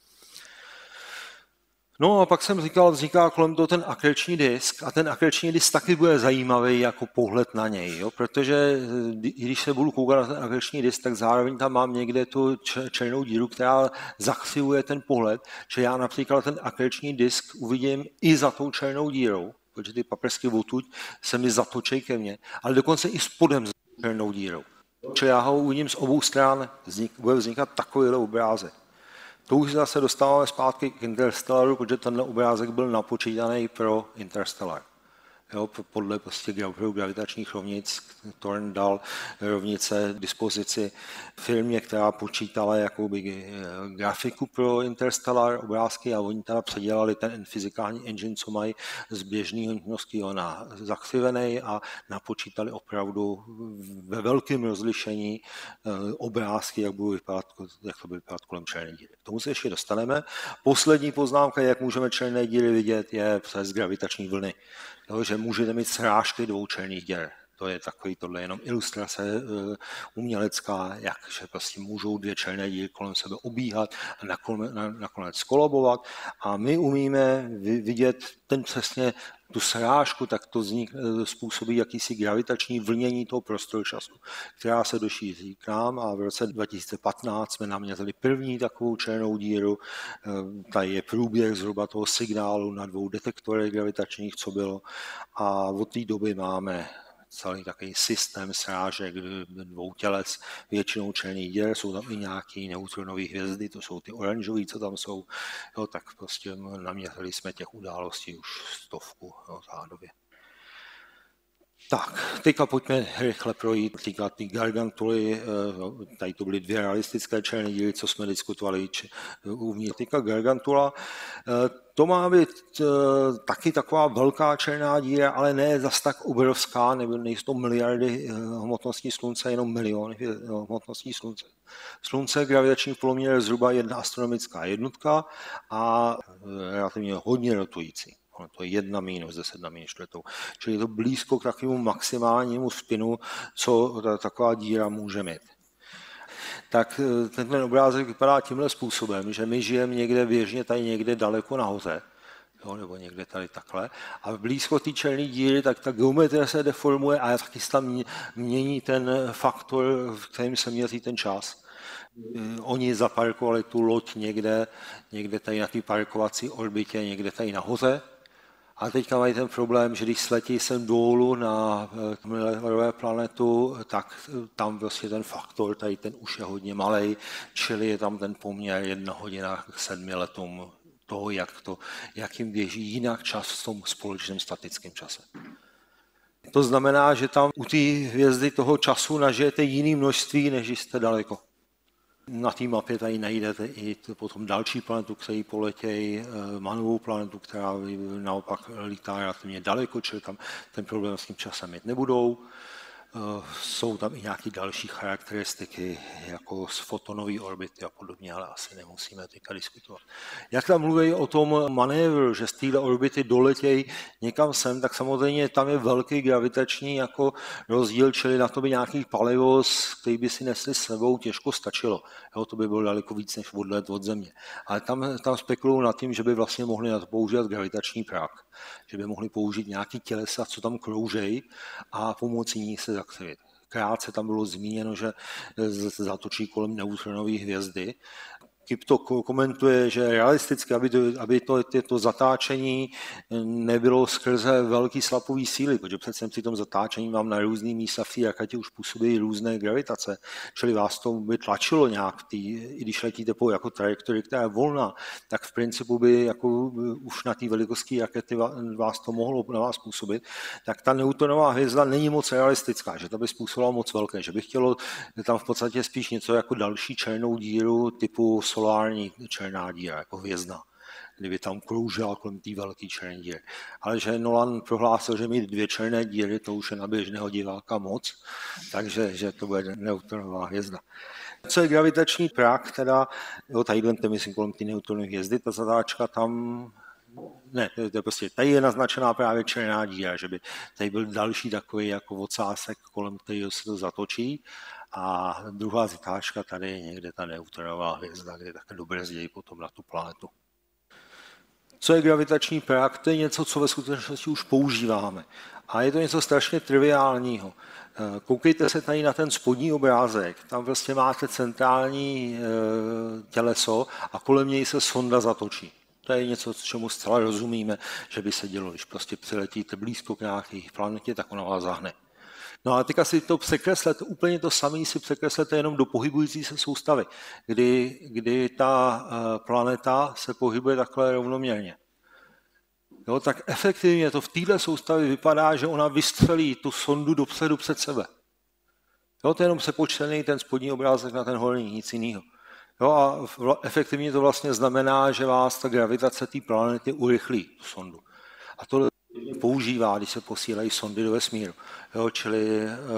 No a pak jsem říkal, vzniká kolem toho ten akreční disk a ten akreční disk taky bude zajímavý jako pohled na něj, jo? Protože když se budu koukat na ten akreční disk, tak zároveň tam mám někde tu černou díru, která zachcivuje ten pohled, že já například ten akreční disk uvidím i za tou černou dírou, protože ty paprsky odtud se mi zatočí ke mně, ale dokonce i spodem za černou dírou. Čili já ho uvidím z obou stran, vznik, bude vznikat takovýhle obrázek. To už zase dostáváme zpátky k Interstellaru, protože tenhle obrázek byl napočítaný pro Interstellar. Jo, podle prostě gravitačních rovnic Thorne dal rovnice k dispozici firmě, která počítala jakoby grafiku pro Interstellar obrázky a oni teda předělali ten fyzikální engine, co mají z běžného nutností na zakřivený a napočítali opravdu ve velkém rozlišení obrázky, jak, budou vypadat, jak to bude vypadat kolem černé díry. K tomu se ještě dostaneme. Poslední poznámka, jak můžeme černé díry vidět, je přes gravitační vlny. Jo, že můžete mít srážky dvou černých děr. To je takový tohle jenom ilustrace uh, umělecká, jak že prostě můžou dvě černé díry kolem sebe obíhat a nakonec, nakonec kolabovat. A my umíme vidět ten přesně tu srážku, tak to vznik, způsobí jakýsi gravitační vlnění toho prostoru času, která se došíří k nám a v roce dva tisíce patnáct jsme naměřili první takovou černou díru. Tady je průběh zhruba toho signálu na dvou detektorech gravitačních, co bylo a od té doby máme celý takový systém srážek dvou těles, většinou černých děr, jsou tam i nějaké neutronové hvězdy, to jsou ty oranžové, co tam jsou, jo, tak prostě naměřili jsme těch událostí už stovku jo, řádově. Tak, teďka pojďme rychle projít týkat ty Gargantuly, tady to byly dvě realistické černé díry, co jsme diskutovali uvnitř. Teďka Gargantula, to má být taky taková velká černá díra, ale ne zas tak obrovská, nebo nejsou to miliardy hmotností slunce, jenom miliony hmotností slunce. Slunce gravitační poloměr je zhruba jedna astronomická jednotka a relativně hodně rotující. To je jedna minus deset na minus čtvrtou. Čili je to blízko k takovému maximálnímu spinu, co taková díra může mít. Tak ten obrázek vypadá tímhle způsobem, že my žijeme někde běžně tady někde daleko nahoře, jo, nebo někde tady takhle, a blízko té černé díry, tak ta geometrie se deformuje a taky se tam mění ten faktor, v kterém se měří ten čas. Oni zaparkovali tu loď někde, někde tady na té parkovací orbitě, někde tady nahoře. A teďka mají ten problém, že když sletí sem dolů na Millerové planetu, tak tam vlastně ten faktor, tady ten už je hodně malej, čili je tam ten poměr jedna hodina k sedmi letům toho, jak, to, jak jim běží jinak čas v tom společném statickém čase. To znamená, že tam u té hvězdy toho času nažijete jiný množství, než jste daleko. Na té mapě tady najdete i potom další planetu, který poletějí, Manovou planetu, která naopak lítá relativně daleko, čili tam ten problém s tím časem mít nebudou. Jsou tam i nějaké další charakteristiky, jako z fotonové orbity a podobně, ale asi nemusíme teďka diskutovat. Jak tam mluví o tom manévru, že z téhle orbity doletějí někam sem, tak samozřejmě tam je velký gravitační jako rozdíl, čili na to by nějaký palivo, který by si nesli s sebou, těžko stačilo. Jo, to by bylo daleko víc než odlet od Země. Ale tam, tam spekulují nad tím, že by vlastně mohli na to používat gravitační prach, že by mohli použít nějaký tělesa, co tam kroužejí a pomocí nich se zakřivit. Krátce tam bylo zmíněno, že zatočí kolem neutronové hvězdy. Kip to komentuje, že realisticky, aby to, aby to, to zatáčení nebylo skrze velký slapový síly, protože přece při tom zatáčení vám na různý místa v té raketě už působí různé gravitace, čili vás to by tlačilo nějak, tý, i když letíte po jako trajektorii, která je volná, tak v principu by jako už na té velikosti rakety vás to mohlo na vás působit, tak ta neutronová hvězda není moc realistická, že to by způsobila moc velké, že by chtělo tam v podstatě spíš něco jako další černou díru typu solární černá díra, jako hvězda, kdyby tam kroužila kolem té velké černé díry. Ale že Nolan prohlásil, že mít dvě černé díry, to už je na běžného diváka moc, takže že to bude neutronová hvězda. Co je gravitační prach, teda, jo, tady jdete, myslím, kolem té neutronové hvězdy, ta zatáčka tam ne, to je prostě, tady je naznačená právě černá díra, že by tady byl další takový jako ocásek, kolem kterého se to zatočí. A druhá zatáčka tady je někde ta neutronová hvězda, kde také dobrezdějí potom na tu planetu. Co je gravitační prak? To je něco, co ve skutečnosti už používáme. A je to něco strašně triviálního. Koukejte se tady na ten spodní obrázek. Tam prostě máte centrální těleso a kolem něj se sonda zatočí. To je něco, čemu zcela rozumíme, že by se dělo, když prostě přiletíte blízko k nějaké planetě, tak ona vás zahne. No a teďka si to překreslete, úplně to samé si překreslete jenom do pohybující se soustavy, kdy, kdy ta planeta se pohybuje takhle rovnoměrně. Jo, tak efektivně to v této soustavě vypadá, že ona vystřelí tu sondu dopředu před sebe. Jo, to je jenom přepočtený ten spodní obrázek na ten horní, nic jiného. Jo, a efektivně to vlastně znamená, že vás ta gravitace té planety urychlí tu sondu. A to používá, když se posílají sondy do vesmíru. Jo, čili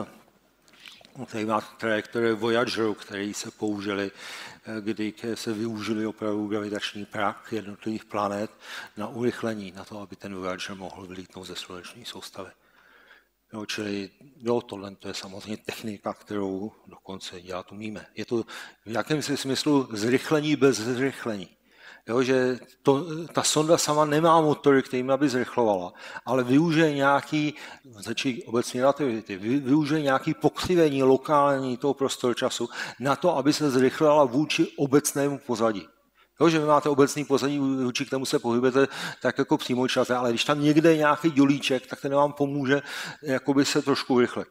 tady máte trajektorie Voyageru, které se použily, kdy se využili opravdu gravitační prak jednotlivých planet na urychlení, na to, aby ten Voyager mohl vylítnout ze sluneční soustavy. Jo, čili jo, tohle to je samozřejmě technika, kterou dokonce dělat umíme. Je to v jakémsi smyslu zrychlení bez zrychlení. Jo, že to, ta sonda sama nemá motory, kterým aby zrychlovala, ale využije nějaký, začí obecní relativity, využije nějaký pokřivení lokální toho prostoru času na to, aby se zrychlila vůči obecnému pozadí. Jo, že vy máte obecný pozadí, vůči k tomu se pohybujete tak jako přímo čase, ale když tam někde je nějaký dělíček, tak ten vám pomůže jakoby se trošku urychlit.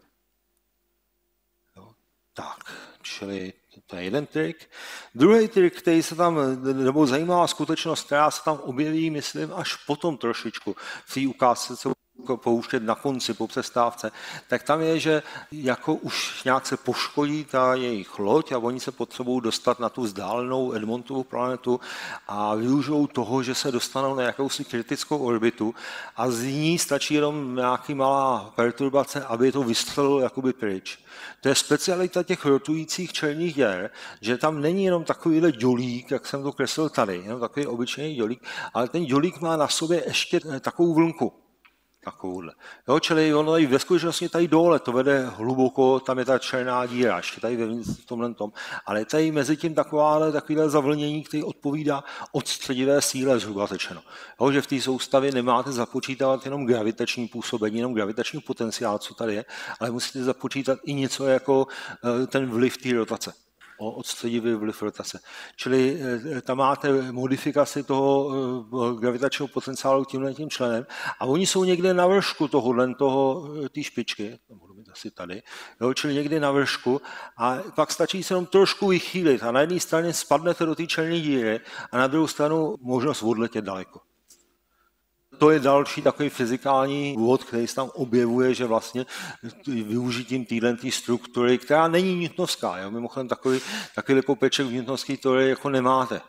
Jo, tak, čili to je jeden trik. Druhý trik, který se tam, nebo zajímavá skutečnost, která se tam objeví, myslím, až potom trošičku v té ukázce, co pouštět na konci po přestávce, tak tam je, že jako už nějak se poškodí ta jejich loď a oni se potřebují dostat na tu vzdálenou Edmontovu planetu a využijou toho, že se dostanou na jakousi kritickou orbitu a z ní stačí jenom nějaký malá perturbace, aby to vystřelilo jakoby pryč. To je specialita těch rotujících černých děr, že tam není jenom takovýhle dělík, jak jsem to kreslil tady, jenom takový obyčejný dělík, ale ten dělík má na sobě ještě takovou vlnku. Takovouhle. Jo, čili ono tady ve skutečnosti tady dole to vede hluboko, tam je ta černá díra, ještě tady v tomhle tom, ale tady mezi tím takováhle, takovýhle zavlnění, který odpovídá odstředivé síle, zhruba řečeno. Jo, že v té soustavě nemáte započítat jenom gravitační působení, jenom gravitační potenciál, co tady je, ale musíte započítat i něco jako ten vliv té rotace. O odstředivý vliv rotace. Čili tam máte modifikaci toho gravitačního potenciálu tímhle tím členem a oni jsou někde na vršku tohohle, toho, té špičky, to budu mít asi tady, jo, čili někde na vršku a pak stačí se jenom trošku vychýlit a na jedné straně spadnete do té černé díry a na druhou stranu možnost odletět daleko. To je další takový fyzikální důvod, který se tam objevuje, že vlastně využitím této struktury, která není newtonovská. Jo? Mimochodem takový, takový kopeček v newtonovské teorii jako nemáte.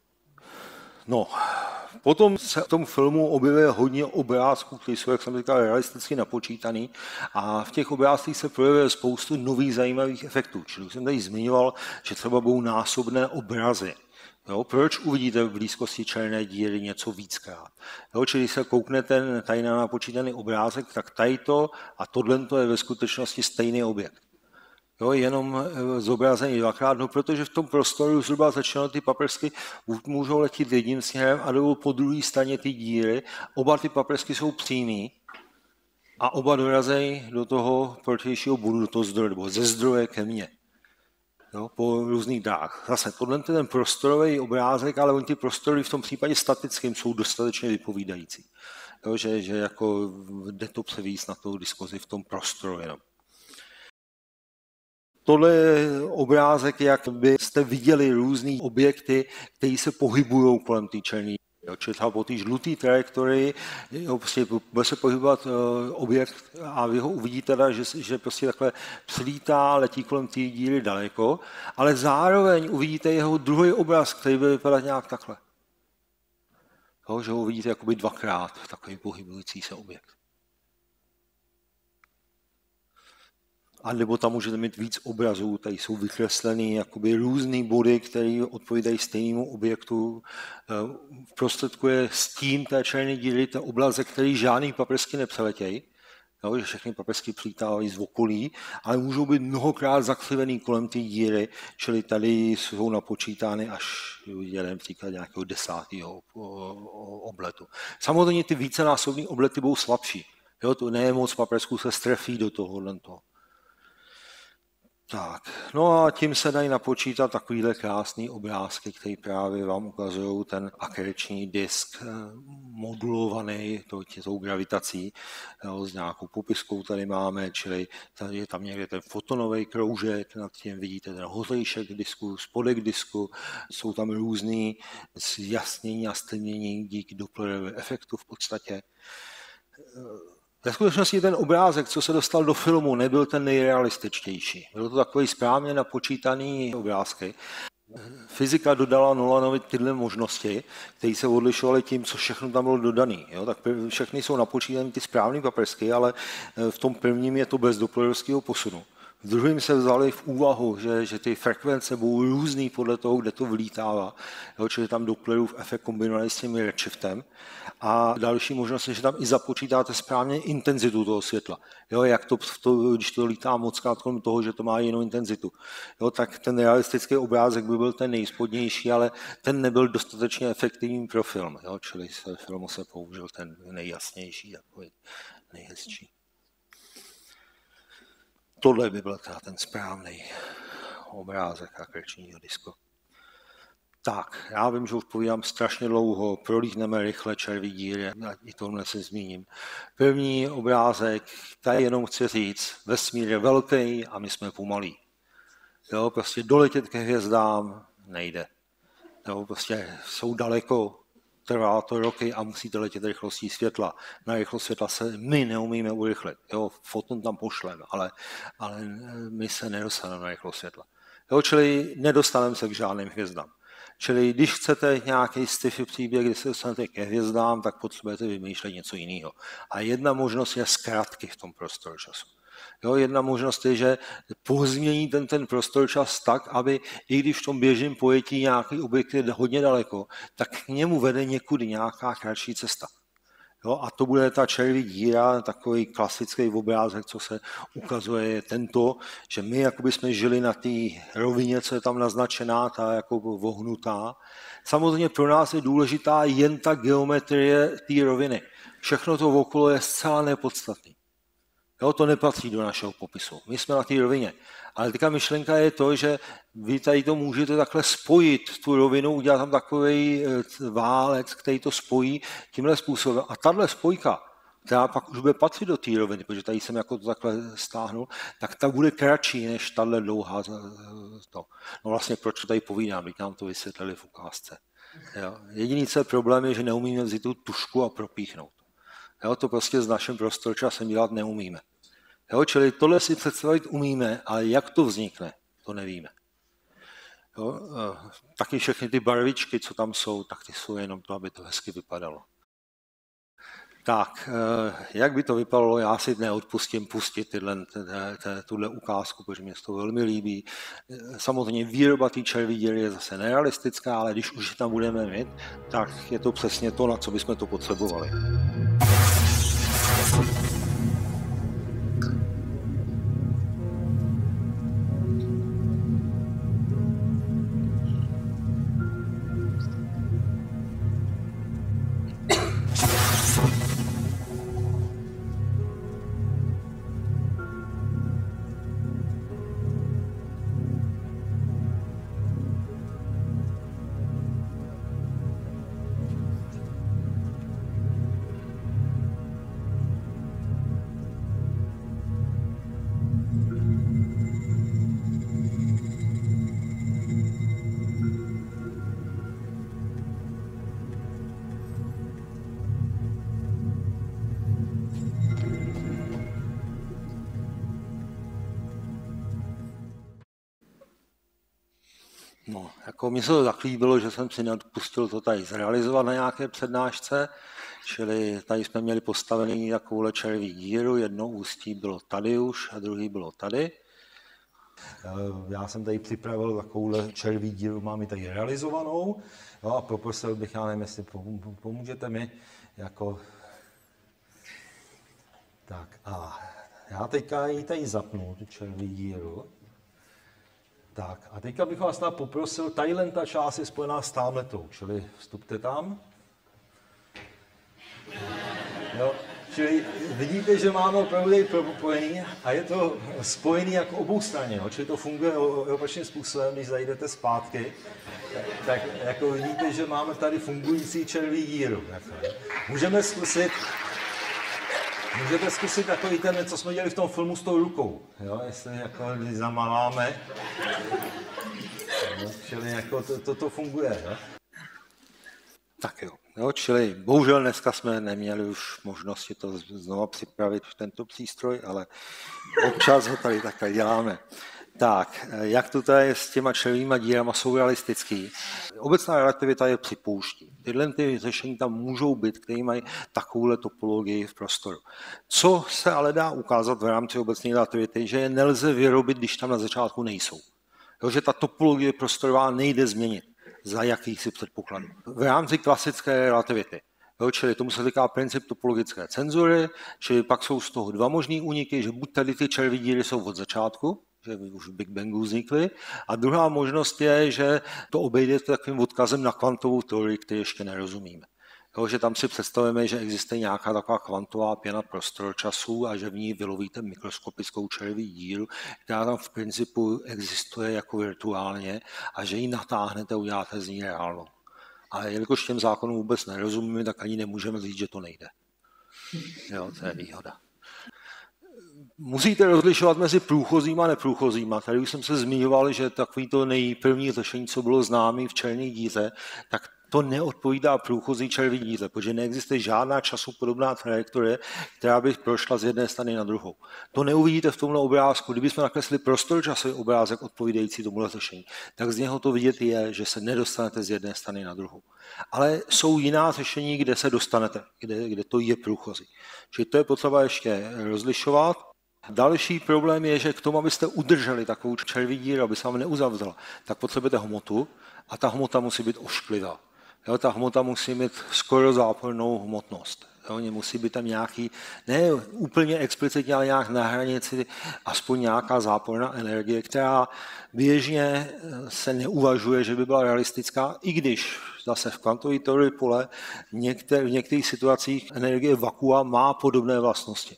No, potom se v tom filmu objevuje hodně obrázků, které jsou, jak jsem říkal, realisticky napočítaný a v těch obrázcích se projevuje spoustu nových zajímavých efektů. Čili jsem tady zmiňoval, že třeba budou násobné obrazy. Jo, proč uvidíte v blízkosti černé díry něco víckrát? Jo, čili když se kouknete tady na napočítaný obrázek, tak tady to a tohle je ve skutečnosti stejný objekt. Jo, jenom zobrazený dvakrát, no protože v tom prostoru zhruba začínají ty paprsky můžou letět jedním směrem a jdou po druhé straně ty díry. Oba ty paprsky jsou přímý a oba dorazejí do toho protějšího bodu, do toho zdroje, nebo ze zdroje ke mně. Jo, po různých dách. Zase, tohle je ten prostorový obrázek, ale oni ty prostory v tom případě statickým jsou dostatečně vypovídající. Jo, že, že jako jde to převíst na tou diskuzi v tom prostoru jenom. Tohle je obrázek, jak byste viděli různý objekty, které se pohybují kolem té černé. Čili třeba po té žluté trajektorii prostě bude se pohybovat objekt a vy ho uvidíte, teda, že, že prostě takhle přilítá, letí kolem té díry daleko, ale zároveň uvidíte jeho druhý obraz, který bude vypadat nějak takhle. Jo, že ho uvidíte jakoby dvakrát, takový pohybující se objekt. A nebo tam můžete mít víc obrazů, tady jsou vykreslený jakoby různý body, které odpovídají stejnému objektu. V prostředku je stín té černé díry, ten oblazek, který žádný paprsky nepřeletějí, jo, že všechny paprsky přilítávají z okolí, ale můžou být mnohokrát zaklivený kolem té díry, čili tady jsou napočítány až jeden příklad nějakého desátého obletu. Samozřejmě ty vícenásobné oblety budou slabší. Jo, to ne moc paprsků se strefí do tohohle toho. Tak, no a tím se dají napočítat takovýhle krásný obrázky, které právě vám ukazují ten akreční disk modulovaný tou gravitací, jo, s nějakou popiskou tady máme, čili tady je tam někde ten fotonový kroužek, nad tím vidíte ten hořejšek disku, spodek disku, jsou tam různý zjasnění a stejnění díky Dopplerově efektu v podstatě. Ve skutečnosti ten obrázek, co se dostal do filmu, nebyl ten nejrealističtější. Byl to takový správně napočítaný obrázky. Fyzika dodala Nolanovi tyhle možnosti, které se odlišovaly tím, co všechno tam bylo dodané. Tak všechny jsou napočítané ty správné paprsky, ale v tom prvním je to bez Dopplerovského posunu. V druhém se vzali v úvahu, že, že ty frekvence budou různý podle toho, kde to vlítává. Jo, čili tam Dopplerův efekt kombinovaný s tím redshiftem. A další možnost je, že tam i započítáte správně intenzitu toho světla. Jo, jak to, to, když to lítá moc krát kolem toho, že to má jinou intenzitu. Jo, tak ten realistický obrázek by byl ten nejspodnější, ale ten nebyl dostatečně efektivní pro film. Jo, čili se filmu se použil ten nejjasnější, takový nejhezčí. Tohle by byl ten správný obrázek akrečního disku. Tak, já vím, že už povídám strašně dlouho, prolítneme rychle červí díry, i tohle se zmíním. První obrázek, tady jenom chci říct, vesmír je velký a my jsme pomalí. Jo, prostě doletět ke hvězdám nejde. Jo, prostě jsou daleko, trvá to roky a musíte letět rychlostí světla. Na rychlost světla se my neumíme urychlit. Jo, foton tam pošleme, ale, ale my se nedostaneme na rychlost světla. Jo, čili nedostaneme se k žádným hvězdám. Čili když chcete nějaký sci-fi příběh, kdy se dostanete ke hvězdám, tak potřebujete vymýšlet něco jiného. A jedna možnost je zkratky v tom prostoru času. Jo, jedna možnost je, že pozmění ten, ten prostor čas tak, aby i když v tom běžném pojetí nějaký objekt je hodně daleko, tak k němu vede někudy nějaká kratší cesta. Jo, a to bude ta červí díra, takový klasický obrázek, co se ukazuje, je tento, že my jakoby jsme žili na té rovině, co je tam naznačená, ta jako vohnutá. Samozřejmě pro nás je důležitá jen ta geometrie té roviny. Všechno to okolo je zcela nepodstatné. Jo, to nepatří do našeho popisu. My jsme na té rovině. Ale teďka myšlenka je to, že vy tady to můžete takhle spojit, tu rovinu, udělat tam takový válec, který to spojí tímhle způsobem. A tahle spojka, která pak už bude patřit do té roviny, protože tady jsem jako to takhle stáhnul, tak ta bude kratší než tahle dlouhá. To. No vlastně proč to tady povídám, když nám to vysvětlili v ukázce. Jo. Jediný co je problém je, že neumíme vzít tu tušku a propíchnout. Jo, to prostě s naším prostorčasem dělat neumíme. Jo, čili tohle si představit umíme, ale jak to vznikne, to nevíme. Jo, taky všechny ty barvičky, co tam jsou, tak ty jsou jenom to, aby to hezky vypadalo. Tak, jak by to vypadalo, já si neodpustím pustit tyhle, tuhle ukázku, protože mě to velmi líbí. Samozřejmě výroba té červí díry je zase nerealistická, ale když už tam budeme mít, tak je to přesně to, na co bychom to potřebovali. No, jako mi se to tak líbilo, že jsem si neodpustil to tady zrealizovat na nějaké přednášce, Čili tady jsme měli postavený takovouhle červí díru, jedno ústí bylo tady už a druhý bylo tady. Já jsem tady připravil takovouhle červí díru, mám ji tady realizovanou, no a poprosil bych, já nevím, jestli pomůžete mi, jako... Tak a já teďka ji tady zapnu, tu červí díru. Tak a teďka bych vás poprosil, tadyhle ta část je spojená s támhletou, čili vstupte tam. Jo, čili vidíte, že máme opravdu propojený a je to spojený jako obou straně, jo, čili to funguje opačným způsobem, když zajdete zpátky, tak, tak jako vidíte, že máme tady fungující červí díru. Jako, můžeme zkusit, můžete zkusit takový ten, co jsme dělali v tom filmu s tou rukou, jo, jestli jako zamaláme, jo, čili jako to, to, to funguje. Jo. Tak jo. Jo, čili bohužel dneska jsme neměli už možnosti to znova připravit v tento přístroj, ale občas ho tady takhle děláme. Tak, jak to tady s těma červýma dírama jsou realistický? Obecná relativita je připouští. Tyhle ty řešení tam můžou být, které mají takovouhle topologii v prostoru. Co se ale dá ukázat v rámci obecné relativity, že je nelze vyrobit, když tam na začátku nejsou. Jo, že ta topologie prostorová nejde změnit. Za jakýchsi předpokladů. V rámci klasické relativity. Jo, čili tomu se říká princip topologické cenzury, čili pak jsou z toho dva možný úniky, že buď tady ty červí díry jsou od začátku, že už v Big Bangu vznikly, a druhá možnost je, že to obejdete takovým odkazem na kvantovou teorii, který ještě nerozumíme. Jo, že tam si představujeme, že existuje nějaká taková kvantová pěna prostor-času a že v ní vylovíte mikroskopickou červí díru, která tam v principu existuje jako virtuálně a že ji natáhnete a uděláte z ní reálnou. Ale jelikož těm zákonům vůbec nerozumíme, tak ani nemůžeme říct, že to nejde. Jo, to je výhoda. Musíte rozlišovat mezi průchozíma a neprůchozíma. Tady už jsem se zmiňoval, že takový to nejprvní řešení, co bylo známé v černé díře, tak to neodpovídá průchozí červí díře, protože neexistuje žádná časopodobná trajektorie, která by prošla z jedné strany na druhou. To neuvidíte v tomhle obrázku. Kdybychom nakreslili prostor-časový obrázek odpovídající tomuhle řešení, tak z něho to vidět je, že se nedostanete z jedné strany na druhou. Ale jsou jiná řešení, kde se dostanete, kde, kde to je průchozí. Čili to je potřeba ještě rozlišovat. Další problém je, že k tomu, abyste udrželi takovou červí díru, aby se vám neuzavřela, tak potřebujete hmotu a ta hmota musí být ošklivá. Jo, ta hmota musí mít skoro zápornou hmotnost. Jo, musí být tam nějaký, ne úplně explicitně, ale nějak na hranici, aspoň nějaká záporná energie, která běžně se neuvažuje, že by byla realistická, i když zase v kvantové teorii pole některé, v některých situacích energie vakua má podobné vlastnosti.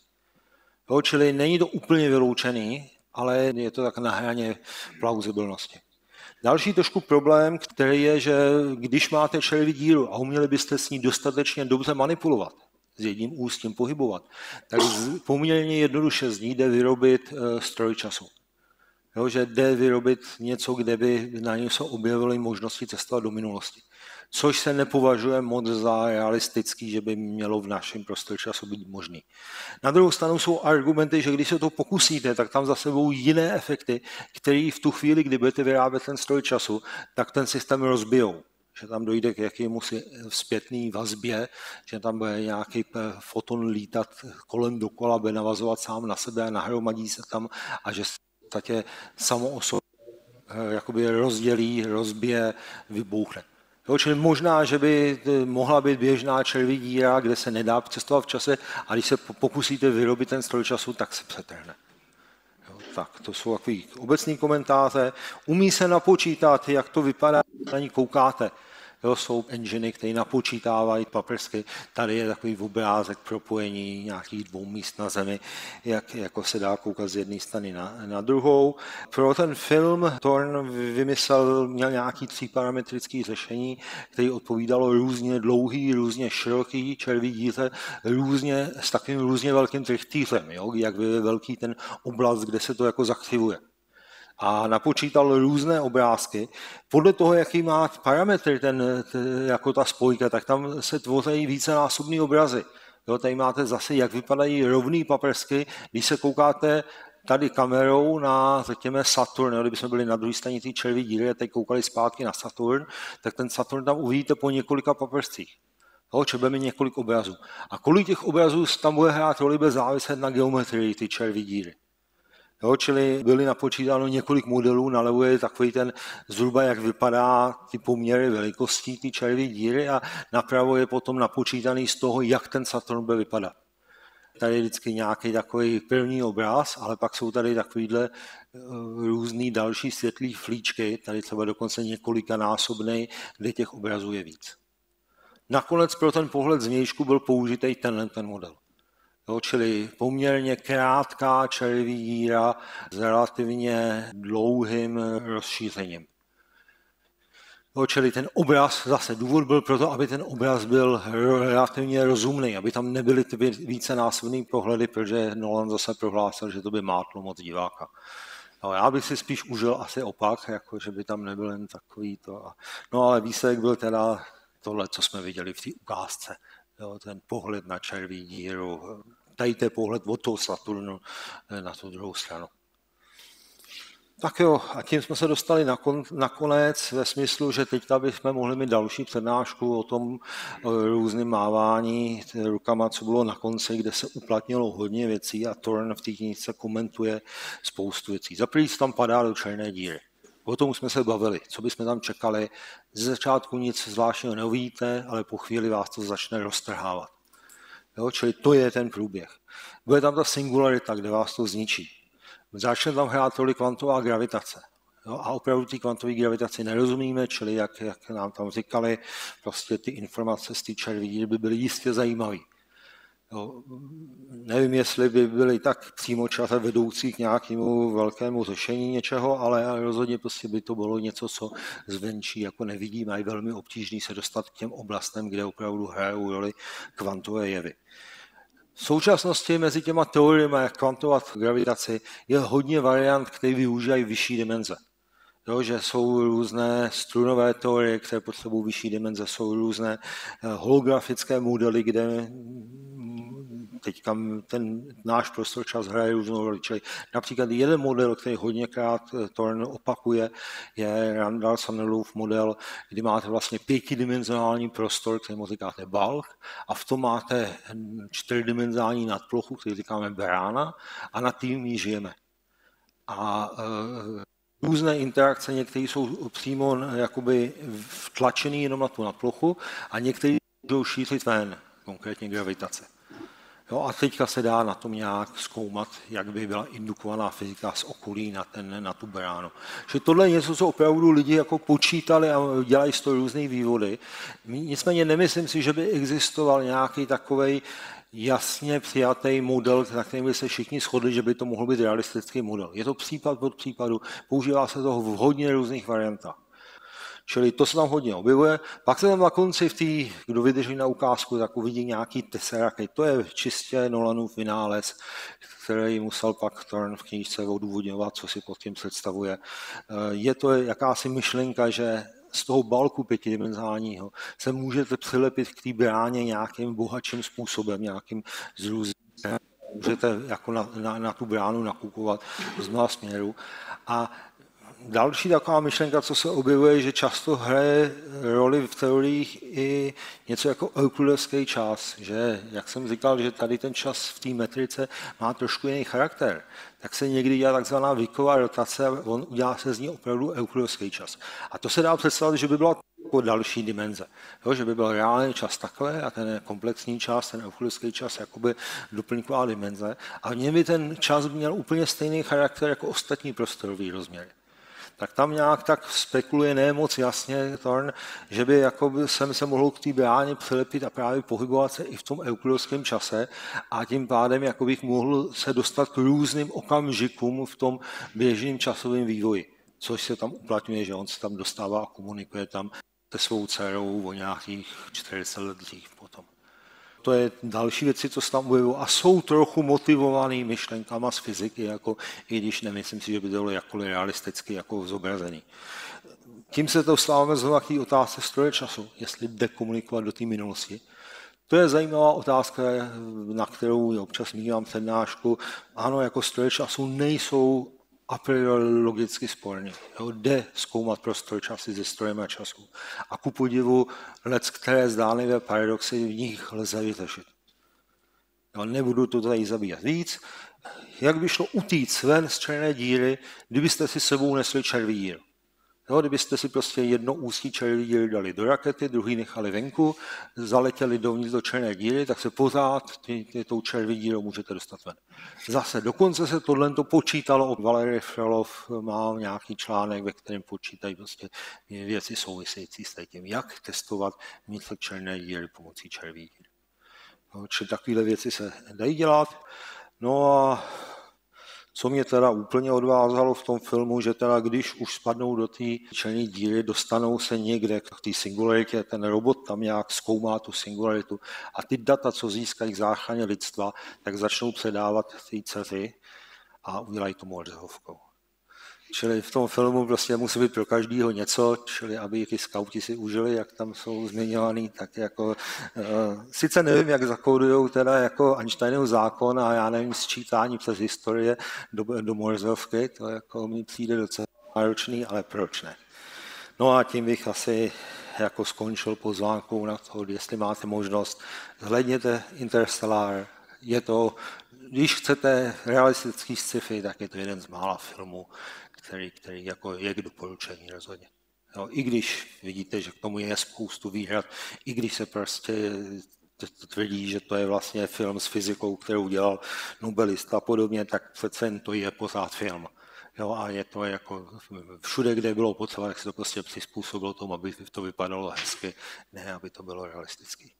Jo, čili není to úplně vyloučený, ale je to tak na hraně plauzibilnosti. Další trošku problém, který je, že když máte červí díru a uměli byste s ní dostatečně dobře manipulovat, s jedním ústím pohybovat, tak poměrně jednoduše z ní jde vyrobit stroj času. Jo, že jde vyrobit něco, kde by na něj se objevily možnosti cestovat do minulosti. Což se nepovažuje moc za realistický, že by mělo v našem prostoru času být možný. Na druhou stranu jsou argumenty, že když se to pokusíte, tak tam zase budou jiné efekty, které v tu chvíli, kdy budete vyrábět ten stroj času, tak ten systém rozbijou. Že tam dojde k jakémusi zpětný vazbě, že tam bude nějaký foton lítat kolem dokola, bude navazovat sám na sebe a nahromadí se tam a že také samo o sobě jakoby rozdělí, rozbije, vybouchne. Jo, čili možná, že by mohla být běžná červí díra, kde se nedá cestovat v čase a když se pokusíte vyrobit ten stroj času, tak se přetrhne. Jo, tak to jsou takový obecný komentáře. Umí se napočítat, jak to vypadá, na ní koukáte. Jo, jsou enginy, které napočítávají paprsky. Tady je takový obrázek propojení nějakých dvou míst na Zemi, jak jako se dá koukat z jedné strany na, na druhou. Pro ten film Thorne vymyslel, měl nějaký tříparametrický řešení, který odpovídalo různě dlouhý, různě široký červí díře, různě, s takovým různě velkým trichtýřem, jo, jak je velký ten oblast, kde se to jako zakřivuje. A napočítal různé obrázky. Podle toho, jaký má parametry ten, ten, jako ta spojka, tak tam se tvoří vícenásobný obrazy. Jo, tady máte zase, jak vypadají rovný paprsky, když se koukáte tady kamerou na, řekněme, Saturn, jo, kdybychom byli na druhé straně té červí díry a teď koukali zpátky na Saturn, tak ten Saturn tam uvidíte po několika paprscích. Jo, třeba mi několik obrazů. A kolik těch obrazů tam bude hrát roli, bude záviset na geometrii ty červí díry. Jo, čili byly napočítáno několik modelů, nalevo je takový ten zhruba, jak vypadá ty poměry velikostí ty červí díry a napravo je potom napočítaný z toho, jak ten Saturn bude vypadat. Tady je vždycky nějaký takový první obraz, ale pak jsou tady takovýhle různý další světlý flíčky, tady třeba dokonce několikanásobný, kde těch obrazů je víc. Nakonec pro ten pohled zvnějšku byl použitý tenhle ten model. Jo, čili poměrně krátká červí díra s relativně dlouhým rozšířením. Jo, čili ten obraz, zase důvod byl proto, aby ten obraz byl relativně rozumný, aby tam nebyly ty vícenásobné pohledy, protože Nolan zase prohlásil, že to by mátlo moc diváka. No, já bych si spíš užil asi opak, jako že by tam nebyl jen takový to. No ale výsledek byl teda tohle, co jsme viděli v té ukázce. Jo, ten pohled na červí díru, tady je pohled od toho Saturnu na tu druhou stranu. Tak jo, a tím jsme se dostali nakon, nakonec ve smyslu, že teďka bychom mohli mít další přednášku o tom o různém mávání rukama, co bylo na konci, kde se uplatnilo hodně věcí a Thorne v té knížce komentuje spoustu věcí. Za první tam padá do černé díry. O tom jsme se bavili, co bychom tam čekali. Ze začátku nic zvláštního neuvidíte, ale po chvíli vás to začne roztrhávat. Jo, čili to je ten průběh. Bude tam ta singularita, kde vás to zničí. Začne tam hrát roli kvantová gravitace. Jo, a opravdu ty kvantové gravitaci nerozumíme, čili jak, jak nám tam říkali, prostě ty informace z té červí díry by byly jistě zajímavé. Jo, nevím, jestli by byly tak přímočasé vedoucí k nějakému velkému řešení něčeho, ale rozhodně prostě by to bylo něco, co zvenčí jako nevidíme a je velmi obtížné se dostat k těm oblastem, kde opravdu hrajou roli kvantové jevy. V současnosti mezi těma teoriemi, jak kvantovat gravitaci, je hodně variant, které využívají vyšší dimenze. Jo, že jsou různé strunové teorie, které potřebují vyšší dimenze, jsou různé holografické modely, kde teďka ten náš prostor čas hraje různou roli. Čili například jeden model, který hodněkrát Thorne opakuje, je Randall-Sunnelův model, kdy máte vlastně pětidimenzionální prostor, který mu říkáte balk, a v tom máte čtyřdimenzionální nadplochu, který říkáme brána, a nad tím ji žijeme. A e, různé interakce, některé jsou přímo jakoby vtlačený jenom na tu nadplochu a některé můžou šířit ven, konkrétně gravitace. Jo, a teďka se dá na tom nějak zkoumat, jak by byla indukovaná fyzika z okolí na, ten, na tu bránu. Že tohle je něco, co opravdu lidi jako počítali a dělají z toho různé vývody. Nicméně nemyslím si, že by existoval nějaký takovej jasně přijatý model, na kterým by se všichni shodli, že by to mohl být realistický model. Je to případ od případu, používá se toho v hodně různých variantách. Čili to se tam hodně objevuje. Pak se tam na konci v té, kdo vydrží na ukázku, tak uvidí nějaký teseraky. To je čistě Nolanův vynález, který musel pak Thorne v knížce odůvodňovat, co si pod tím představuje. Je to jakási myšlenka, že z toho balku pětidimenzionálního se můžete přilepit k té bráně nějakým bohatším způsobem, nějakým zrůzem. Můžete jako na, na, na tu bránu nakukovat z mnoha směrů. A další taková myšlenka, co se objevuje, že často hraje roli v teoriích i něco jako euklidovský čas, že, jak jsem říkal, že tady ten čas v té metrice má trošku jiný charakter, tak se někdy dělá takzvaná Wicková rotace a on udělá se z ní opravdu euklidovský čas. A to se dá představit, že by byla jako další dimenze, jo, že by byl reálný čas takhle a ten komplexní čas, ten euklidovský čas, jakoby doplňková dimenze a v něm by ten čas měl úplně stejný charakter jako ostatní prostorový rozměry. Tak tam nějak tak spekuluje ne moc jasně Thorne, že by jakoby jsem se mohl k té bráně přilepit a právě pohybovat se i v tom euklidovském čase a tím pádem jako bych mohl se dostat k různým okamžikům v tom běžném časovém vývoji, což se tam uplatňuje, že on se tam dostává a komunikuje tam se svou dcerou o nějakých čtyřicet let dřív potom. To je další věci, co se tam objevují a jsou trochu motivovaný myšlenkama z fyziky, jako, i když nemyslím si, že by to bylo jakkoliv realisticky jako zobrazený. Tím se to dostáváme znovu k té otázce stroje času, jestli jde komunikovat do té minulosti. To je zajímavá otázka, na kterou občas mívám přednášku. Ano, jako stroje času nejsou a priori logicky sporný. Jo, jde zkoumat prostor časy ze strojem a času. A ku podivu lec, které zdánlivé paradoxy v nich lze vyřešit. Jo, nebudu to tady zabíjat víc. Jak by šlo utíct ven z černé díry, kdybyste si sebou nesli červí dír? Jo, kdybyste si prostě jedno ústí červí díry dali do rakety, druhý nechali venku, zaletěli dovnitř do černé díry, tak se pořád ty, ty, tou červí dírou můžete dostat ven. Zase, dokonce se tohle to počítalo, Valery Frolov má nějaký článek, ve kterém počítají prostě věci související s tím, jak testovat vnitř černé díry pomocí červí díry. No, čili takovéhle věci se dají dělat. No a co mě teda úplně odvázalo v tom filmu, že teda když už spadnou do té černé díry, dostanou se někde k té singularitě, ten robot tam nějak zkoumá tu singularitu a ty data, co získají k záchraně lidstva, tak začnou předávat ty dceři a udělají to Morzeovkou. Čili v tom filmu prostě musí být pro každýho něco, čili aby ty skauti si užili, jak tam jsou zmiňovaný, tak jako uh, sice nevím, jak zakódujou teda jako Einsteinův zákon a já nevím, sčítání přes historie do, do Morzeovky, to jako mi přijde docela náročný, ale proč ne. No a tím bych asi jako skončil pozvánkou na to, jestli máte možnost, zhlédněte Interstellar, je to, když chcete realistický sci-fi, tak je to jeden z mála filmů, který, který jako je k doporučení rozhodně. Jo, i když vidíte, že k tomu je spoustu výhrad, i když se prostě tvrdí, že to je vlastně film s fyzikou, kterou dělal nobelista a podobně, tak přece jen to je pořád film. Jo, a je to jako všude, kde bylo potřeba, tak se to prostě přizpůsobilo tomu, aby to vypadalo hezky, ne aby to bylo realistický.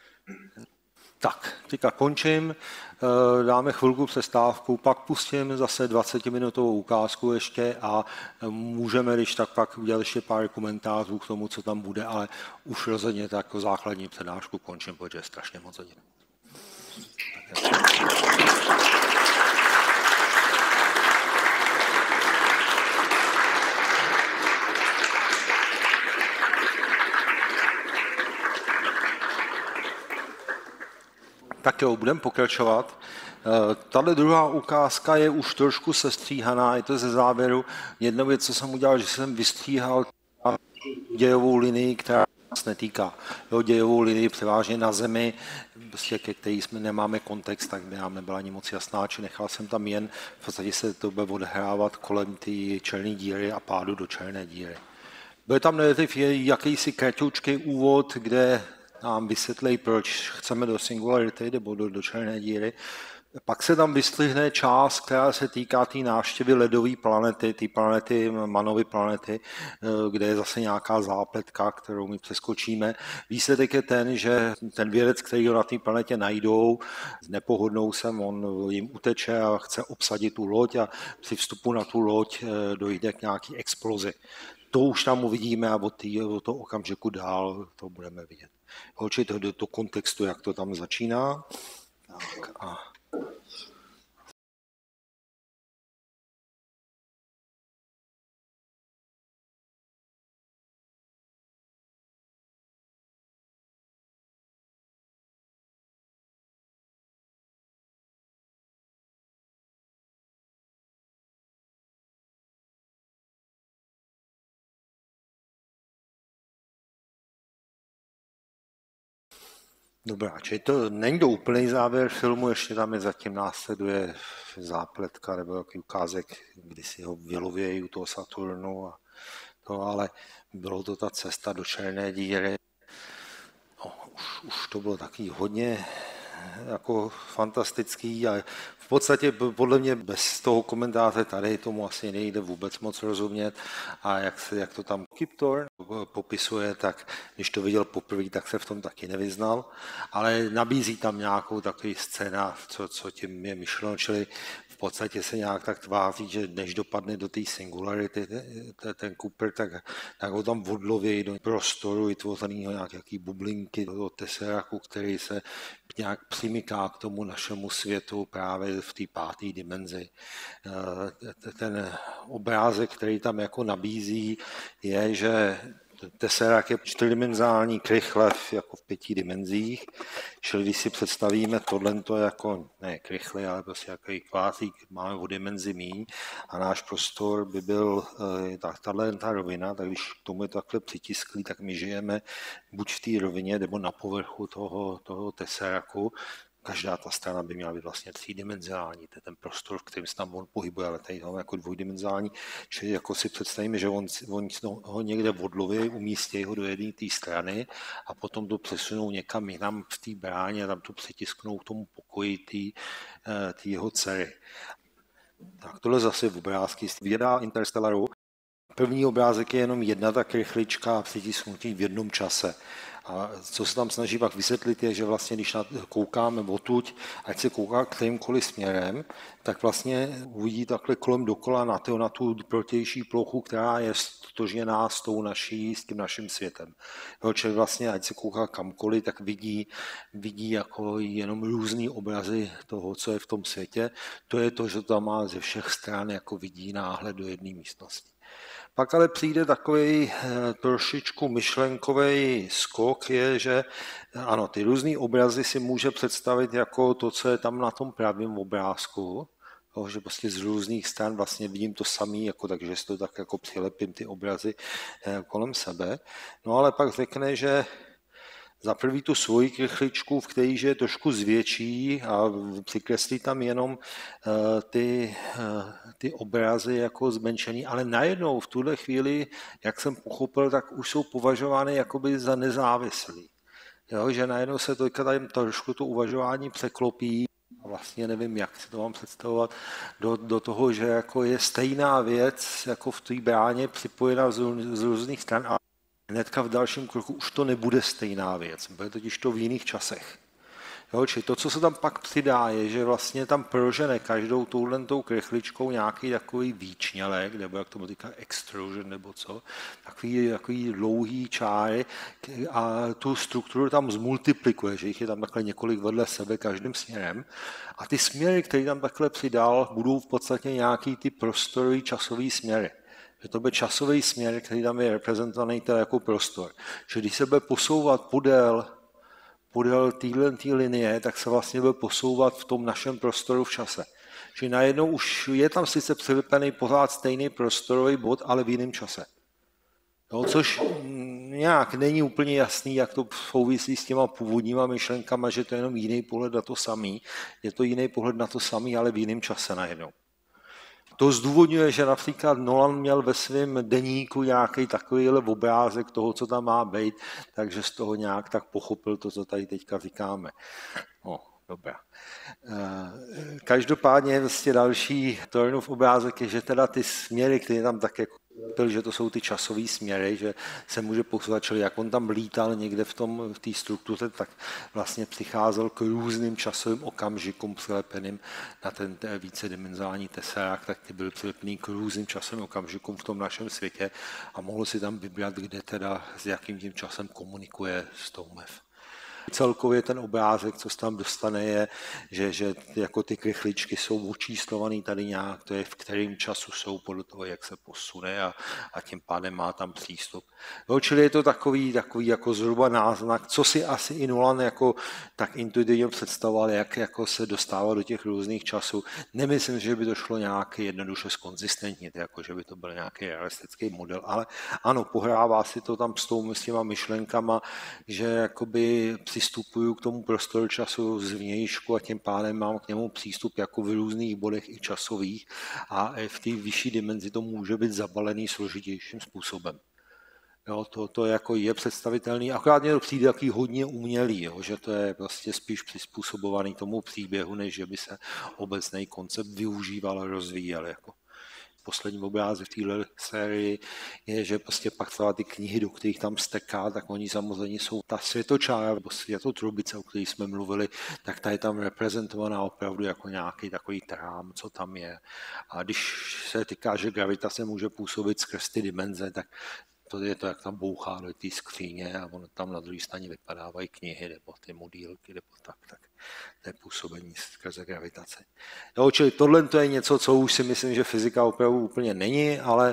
Tak, teďka končím, dáme chvilku přestávku, pak pustím zase dvacetiminutovou ukázku ještě a můžeme, když tak pak udělat ještě pár komentářů k tomu, co tam bude, ale už rozhodně tak jako základní přednášku končím, protože je strašně moc hodin. Tak jo, budeme pokračovat. Tahle druhá ukázka je už trošku sestříhaná, je to ze závěru. Jedna věc, co jsem udělal, že jsem vystříhal dějovou linii, která nás netýká. Jo, dějovou linii převážně na Zemi, prostě ke který jsme nemáme kontext, tak by nám nebyla ani moc jasná, či nechal jsem tam jen, v podstatě se to bude odhrávat kolem té černé díry a pádu do černé díry. Byl tam nejdřív jakýsi kratučký úvod, kde nám vysvětlí, proč chceme do singularity nebo do, do černé díry. Pak se tam vyslihne část, která se týká té tý návštěvy ledové planety, té planety, Manovy planety, kde je zase nějaká zápletka, kterou my přeskočíme. Výsledek je ten, že ten vědec, který ho na té planetě najdou, nepohodnou se, on jim uteče a chce obsadit tu loď a při vstupu na tu loď dojde k nějaké explozi. To už tam uvidíme a od, tý, od toho okamžiku dál to budeme vidět. Určitě do toho kontextu, jak to tam začíná. Tak a dobrá, čili to není to úplný závěr filmu, ještě tam je zatím následuje zápletka nebo jaký ukázek, kdy si ho vylovějí u toho Saturnu a to, ale bylo to ta cesta do černé díry. No, už, už to bylo taky hodně jako fantastický a v podstatě podle mě bez toho komentáře tady tomu asi nejde vůbec moc rozumět a jak, se, jak to tam Kip Thorne popisuje, tak když to viděl poprvé, tak se v tom taky nevyznal, ale nabízí tam nějakou takový scéna, co, co tím je myšleno, čili v podstatě se nějak tak tváří, že než dopadne do té singularity ten Cooper, tak, tak ho tam odloví do prostoru vytvořeného nějaký bublinky do teseraku, který se nějak přimyká k tomu našemu světu právě v té páté dimenzi. Ten obrázek, který tam jako nabízí, je, že Tesseract je čtyřdimenzální krychlev jako v pěti dimenzích, čili když si představíme tohle jako, ne krychle, ale prostě jaký kvázík, máme o dimenzi míň a náš prostor by byl tak, tahle ta rovina, tak když k tomu je to takhle přitisklý, tak my žijeme buď v té rovině, nebo na povrchu toho, toho Tesseractu. Každá ta strana by měla být vlastně třídimenzionální, to je ten prostor, v kterém se tam on pohybuje, ale tady máme jako dvojdimenzionální, čili jako si představíme, že on, on ho někde odloví, umístí ho do jedné té strany a potom to přesunou někam jinam v té bráně a tam to přitisknou k tomu pokoji té jeho dcery. Tak tohle zase v obrázky z věda Interstellaru. První obrázek je jenom jedna ta krychlička přitisknutí v jednom čase. A co se tam snaží pak vysvětlit je, že vlastně když koukáme odtud, ať se kouká kterýmkoliv směrem, tak vlastně uvidí takhle kolem dokola na, to, na tu protější plochu, která je stotožněná s tou naší, s tím naším světem. Jo, čili vlastně, ať se kouká kamkoliv, tak vidí, vidí jako jenom různý obrazy toho, co je v tom světě. To je to, že to tam má ze všech stran, jako vidí náhled do jedné místnosti. Pak ale přijde takový trošičku myšlenkový skok, je, že ano, ty různý obrazy si může představit jako to, co je tam na tom pravém obrázku, jo, že prostě z různých stran vlastně vidím to samý, jako, takže si to tak jako přilepím ty obrazy kolem sebe. No ale pak řekne, že za prvý tu svoji krychličku, v který je trošku zvětší a přikreslí tam jenom uh, ty, uh, ty obrazy jako zmenšený, ale najednou v tuhle chvíli, jak jsem pochopil, tak už jsou považovány jakoby za nezávislí. Jo, že najednou se to tady trošku to uvažování překlopí, vlastně nevím, jak si to mám představovat, do, do toho, že jako je stejná věc jako v té bráně připojená z, z různých stran a hnedka v dalším kroku už to nebude stejná věc, bude totiž to v jiných časech. Jo, čili to, co se tam pak přidá, je, že vlastně tam prožene každou touhletou krychličkou nějaký takový výčnělek, nebo jak tomu říká extrusion, nebo co, takový, takový dlouhý čáry a tu strukturu tam zmultiplikuje, že jich je tam takhle několik vedle sebe každým směrem. A ty směry, které tam takhle přidal, budou v podstatě nějaký ty prostorový časový směry. Že to bude časový směr, který tam je reprezentovaný jako prostor. Že když se bude posouvat podél, podél této linie, tak se vlastně bude posouvat v tom našem prostoru v čase. Že najednou už je tam sice přilepený pořád stejný prostorový bod, ale v jiném čase. No, což nějak není úplně jasný, jak to souvisí s těma původníma myšlenkama, že to je jenom jiný pohled na to samý. Je to jiný pohled na to samý, ale v jiném čase najednou. To zdůvodňuje, že například Nolan měl ve svém deníku nějaký takovýhle obrázek toho, co tam má být, takže z toho nějak tak pochopil to, co tady teďka říkáme. No, dobrá. Každopádně vlastně další Thornův obrázek je, že teda ty směry, které tam tak jako byl, že to jsou ty časové směry, že se může posouvat, čili jak on tam lítal někde v tom v té struktuře, tak vlastně přicházel k různým časovým okamžikům přilepeným na ten vícedimenzionální Tesseract, tak ty byly přilepený k různým časovým okamžikům v tom našem světě a mohl si tam vybrat, kde teda s jakým tím časem komunikuje s tou M E F. Celkově ten obrázek, co se tam dostane, je, že, že jako ty krychličky jsou očíslovaný tady nějak, to je v kterém času jsou podle toho, jak se posune a, a tím pádem má tam přístup. No, čili je to takový, takový jako zhruba náznak, co si asi i Nolan jako tak intuitivně představoval, jak jako se dostává do těch různých časů. Nemyslím, že by to šlo nějak jednoduše zkonzistentnit, jako že by to byl nějaký realistický model, ale ano, pohrává si to tam s, tou, s těma myšlenkama, že jakoby přistupuju k tomu prostoru času zvnějšku a tím pádem mám k němu přístup jako v různých bodech i časových a v té vyšší dimenzi to může být zabalený složitějším způsobem. Jo, to, to jako je představitelný, akorát mě to přijde takový hodně umělý, jo, že to je prostě spíš přizpůsobovaný tomu příběhu, než že by se obecný koncept využíval a rozvíjel. Jako. Poslední obrázek v téhle sérii je, že prostě pak celá ty knihy, do kterých tam steká, tak oni samozřejmě jsou ta světočára, nebo světotrubice, o kterých jsme mluvili, tak ta je tam reprezentovaná opravdu jako nějaký takový trám, co tam je. A když se týká, že gravitace může působit skrz ty dimenze, tak to je to, jak tam bouchá do té skříně a ono tam na druhé straně vypadávají knihy nebo ty modílky, nebo tak, tak to je působení skrze gravitace. Jo, čili tohle to je něco, co už si myslím, že fyzika opravdu úplně není, ale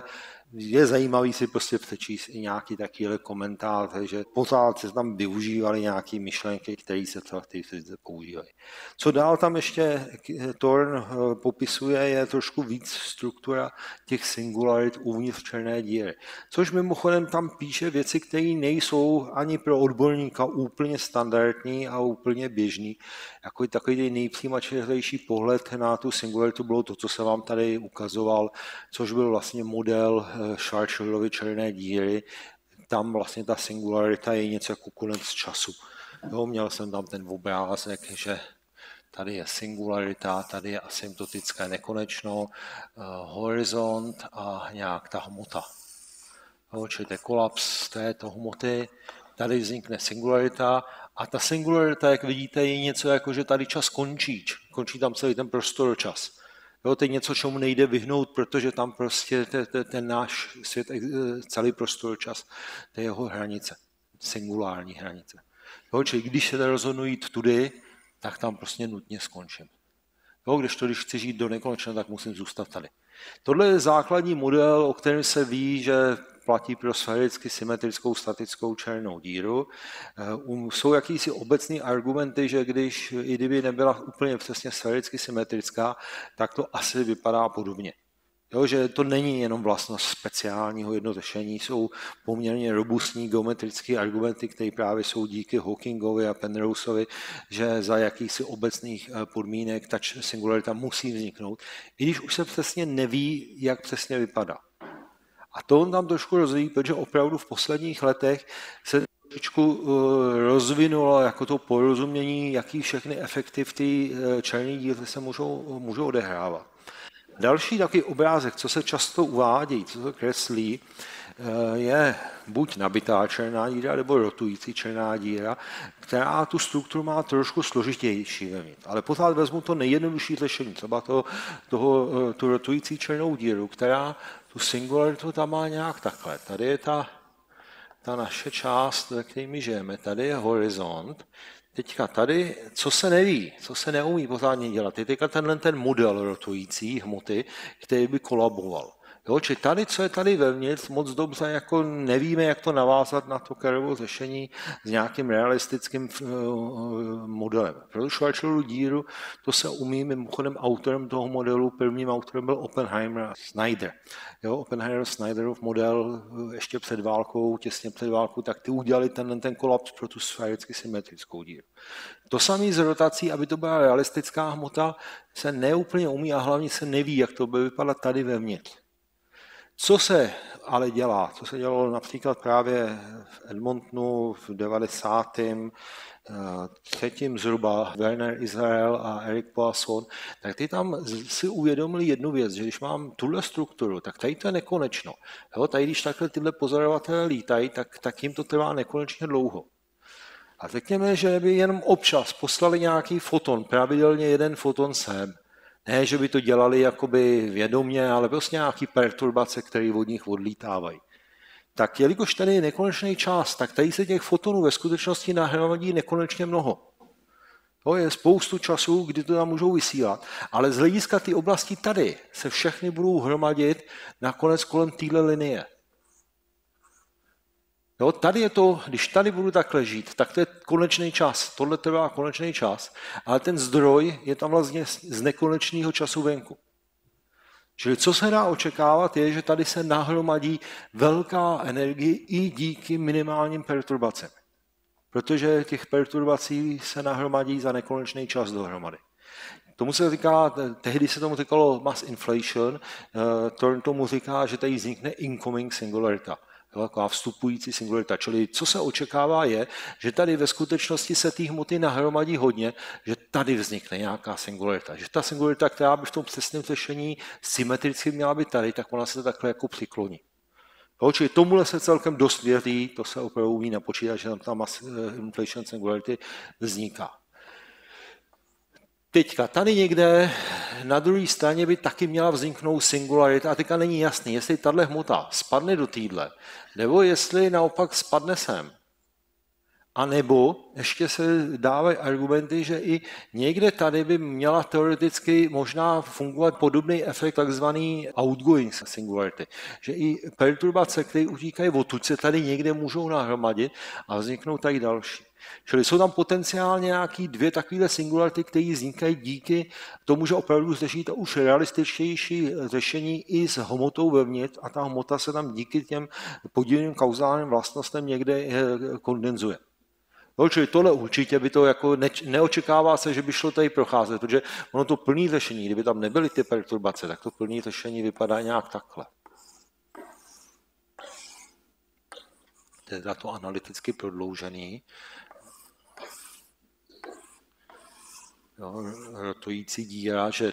je zajímavý si prostě přečíst i nějaký takovýhle komentář, že pořád se tam využívaly nějaké myšlenky, které se v té fyzice používají. Co dál tam ještě Thorne popisuje, je trošku víc struktura těch singularit uvnitř černé díry. Což mimochodem tam píše věci, které nejsou ani pro odborníka úplně standardní a úplně běžný. Jako takový nejpřímačnější pohled na tu singularitu bylo to, co se vám tady ukazoval, což byl vlastně model Schwarzschildovy černé díry. Tam vlastně ta singularita je něco jako konec času. Jo, měl jsem tam ten obrázek, že tady je singularita, tady je asymptotické nekonečno, horizont a nějak ta hmota. Jo, čili to je kolaps této hmoty, tady vznikne singularita a ta singularita, jak vidíte, je něco jako, že tady čas končí, končí tam celý ten prostor čas. Jo, to je něco, čemu nejde vyhnout, protože tam prostě ten, ten náš svět, celý prostor čas, to je jeho hranice, singulární hranice. Jo, čili když se rozhodnu jít tudy, tak tam prostě nutně skončím. Jo, když to, když chci žít do nekonečna, tak musím zůstat tady. Tohle je základní model, o kterém se ví, že platí pro sféricky symetrickou statickou černou díru. Jsou jakýsi obecný argumenty, že když, i kdyby nebyla úplně přesně sféricky symetrická, tak to asi vypadá podobně. Jo, že to není jenom vlastnost speciálního jednotešení, jsou poměrně robustní geometrické argumenty, které právě jsou díky Hawkingovi a Penroseovi, že za jakýchsi obecných podmínek ta singularita musí vzniknout, i když už se přesně neví, jak přesně vypadá. A to on tam trošku rozvíjí, protože opravdu v posledních letech se trošičku rozvinulo jako to porozumění, jaký všechny efekty v té černé díře se můžou, můžou odehrávat. Další takový obrázek, co se často uvádí, co se kreslí, je buď nabitá černá díra, nebo rotující černá díra, která tu strukturu má trošku složitější vevnitř. Ale pořád vezmu to nejjednodušší řešení, třeba to, toho, tu rotující černou díru, která tu singularitu tam má nějak takhle. Tady je ta, ta naše část, ve které my žijeme, tady je horizont. Teďka tady, co se neví, co se neumí pořádně dělat, je teďka tenhle ten model rotující hmoty, který by kolaboval. Jo, či tady, co je tady vevnitř, moc dobře jako nevíme, jak to navázat na to Kerrovo řešení s nějakým realistickým modelem. Pro tu Schwarzschildovu díru to se umí, mimochodem autorem toho modelu, prvním autorem byl Oppenheimer a Snyder. Jo, Oppenheimer Snyderův model ještě před válkou, těsně před válkou, tak ty udělali ten, ten kolaps pro tu sféricky symetrickou díru. To samé s rotací, aby to byla realistická hmota, se neúplně umí a hlavně se neví, jak to bude vypadat tady vevnitř. Co se ale dělá, co se dělalo například právě v Edmontonu v devadesátém třetím zhruba Werner Israel a Eric Poisson, tak ty tam si uvědomili jednu věc, že když mám tuhle strukturu, tak tady to je nekonečno. Jo, tady když takhle tyhle pozorovatelé lítají, tak, tak jim to trvá nekonečně dlouho. A řekněme, že by jenom občas poslali nějaký foton, pravidelně jeden foton sem. Ne, že by to dělali jakoby vědomě, ale prostě nějaký perturbace, které od nich odlítávají. Tak jelikož tady je nekonečný čas, tak tady se těch fotonů ve skutečnosti nahromadí nekonečně mnoho. To je spoustu času, kdy to tam můžou vysílat. Ale z hlediska té oblasti tady se všechny budou hromadit nakonec kolem téhle linie. Jo, tady je to, když tady budu takhle žít, tak to je konečný čas. Tohle trvá konečný čas, ale ten zdroj je tam vlastně z nekonečného času venku. Čili co se dá očekávat je, že tady se nahromadí velká energie i díky minimálním perturbacím. Protože těch perturbací se nahromadí za nekonečný čas dohromady. Tomu se říká, tehdy se tomu říkalo mass inflation, Thorne tomu říká, že tady vznikne incoming singularita. Taková vstupující singularita. Čili co se očekává je, že tady ve skutečnosti se té hmoty nahromadí hodně, že tady vznikne nějaká singularita. Že ta singularita, která by v tom přesném řešení symetricky měla být tady, tak ona se takhle jako přikloní. Jo, čili tomuhle se celkem dost věří, to se opravdu umí napočítat, že tam ta mass inflation singularity vzniká. Teďka tady někde na druhé straně by taky měla vzniknout singularita a teďka není jasný, jestli tahle hmota spadne do týdle, nebo jestli naopak spadne sem. A nebo ještě se dávají argumenty, že i někde tady by měla teoreticky možná fungovat podobný efekt takzvaný outgoing singularity. Že i perturbace, které utíkají odtud, se tady někde můžou nahromadit a vzniknou tady další. Čili jsou tam potenciálně nějaký dvě takovéhle singularity, které vznikají díky tomu, že opravdu řeší to už realističtější řešení i s hmotou vevnitř a ta hmota se tam díky těm podivným kauzálním vlastnostem někde kondenzuje. No, čili tohle určitě by to jako ne, neočekává se, že by šlo tady procházet, protože ono to plné řešení, kdyby tam nebyly ty perturbace, tak to plné řešení vypadá nějak takhle. Teda to analyticky prodloužený. Jo, rotující díra, že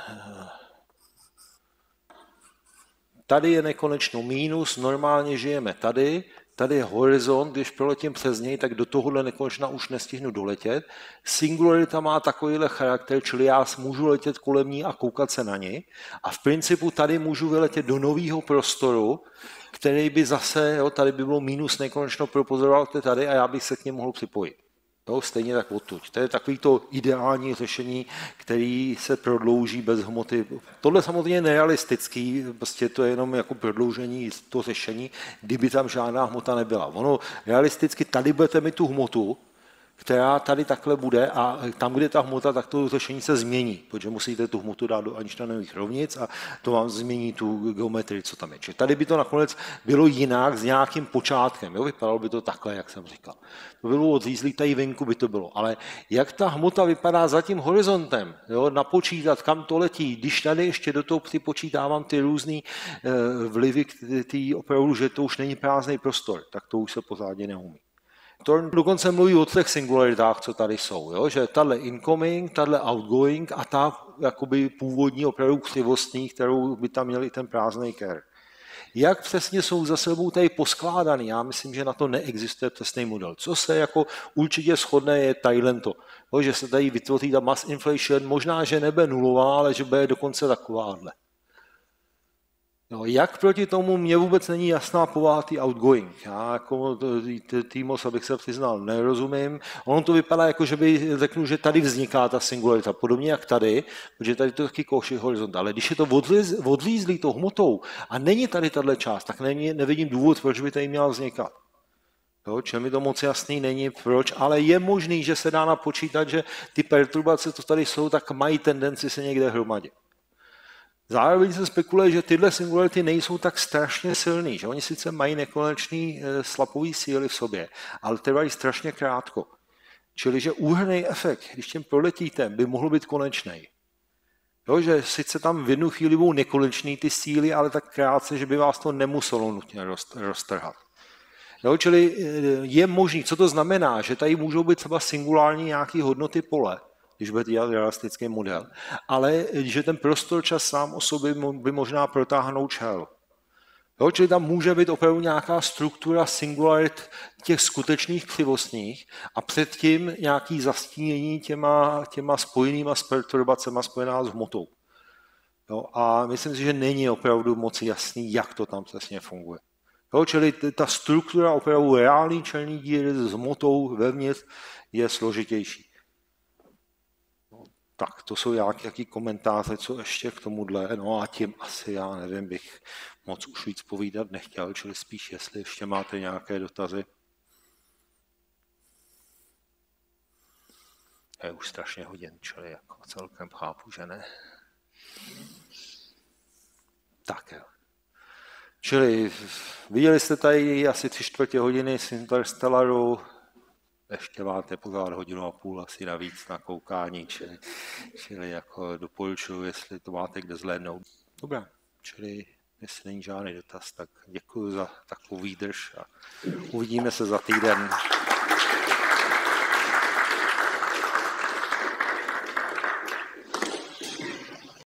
tady je nekonečno mínus, normálně žijeme tady, tady je horizont, když proletím přes něj, tak do tohohle nekonečna už nestihnu doletět. Singularita má takovýhle charakter, čili já můžu letět kolem ní a koukat se na ní. A v principu tady můžu vyletět do nového prostoru, který by zase, jo, tady by bylo mínus nekonečno pro pozorovatele tady a já bych se k němu mohl připojit. Jo, stejně tak odtud. To je takový to ideální řešení, který se prodlouží bez hmoty. Tohle samozřejmě je nerealistický, prostě to je jenom jako prodloužení toho řešení, kdyby tam žádná hmota nebyla. Ono realisticky tady budete mít tu hmotu, která tady takhle bude a tam, kde je ta hmota, tak to řešení se změní, protože musíte tu hmotu dát do Einsteinových rovnic a to vám změní tu geometrii, co tam je. Čili tady by to nakonec bylo jinak s nějakým počátkem. Jo? Vypadalo by to takhle, jak jsem říkal. To bylo odřízlý, tady venku by to bylo. Ale jak ta hmota vypadá za tím horizontem, jo? Napočítat, kam to letí, když tady ještě do toho připočítávám ty různé vlivy, ty opravdu, že to už není prázdný prostor, tak to už se pořádně neumí. Thorne dokonce mluví o třech singularitách, co tady jsou, jo? Že tahle incoming, tahle outgoing a ta jakoby původní opravdu křivostní, kterou by tam měl i ten prázdný ker. Jak přesně jsou za sebou tady poskládaný? Já myslím, že na to neexistuje přesný model. Co se jako určitě shodné je tadyhle to, jo? Že se tady vytvoří ta mass inflation, možná, že nebude nulová, ale že bude dokonce takováhle. No, jak proti tomu mě vůbec není jasná povaha tý outgoing. Já jako týmos, abych se přiznal, nerozumím. Ono to vypadá jako, že by řeknu, že tady vzniká ta singularita, podobně jak tady, protože tady to je taky koši horizont. Ale když je to odlízlý tou hmotou a není tady tahle část, tak není, nevidím důvod, proč by tady měla vznikat. Jo, čem mi to moc jasný není, proč, ale je možný, že se dá napočítat, že ty perturbace, co tady jsou, tak mají tendenci se někde hromadit. Zároveň se spekuluje, že tyhle singularity nejsou tak strašně silný, že oni sice mají nekonečný slapový síly v sobě, ale trvají strašně krátko. Čili, že úhrnný efekt, když tím proletíte, by mohl být konečný. Jo, že sice tam v jednu chvíli budou nekonečný ty síly, ale tak krátce, že by vás to nemuselo nutně roztrhat. Jo, čili je možný, co to znamená, že tady můžou být třeba singulární nějaké hodnoty pole, když bude dělat realistický model, ale že ten prostor čas sám o sobě by možná protáhnout čel. Jo, čili tam může být opravdu nějaká struktura singularit těch skutečných křivostních a předtím nějaký zastínění těma, těma spojenýma s perturbacema spojená s hmotou. Jo, a myslím si, že není opravdu moc jasný, jak to tam přesně funguje. Jo, čili ta struktura opravdu reální černý díry s hmotou vevnitř je složitější. Tak, to jsou nějaké komentáře, co ještě k tomuhle, no a tím asi, já nevím, bych moc už víc povídat nechtěl, čili spíš, jestli ještě máte nějaké dotazy. Je už strašně hodin, čili jako celkem chápu, že ne. Tak jo. Čili viděli jste tady asi tři čtvrtě hodiny z Interstellaru, ještě máte pořád hodinu a půl asi navíc na koukání, čili, čili jako doporučuji, jestli to máte kde zhlédnout. Dobrá, čili jestli není žádný dotaz, tak děkuji za takovou výdrž a uvidíme se za týden.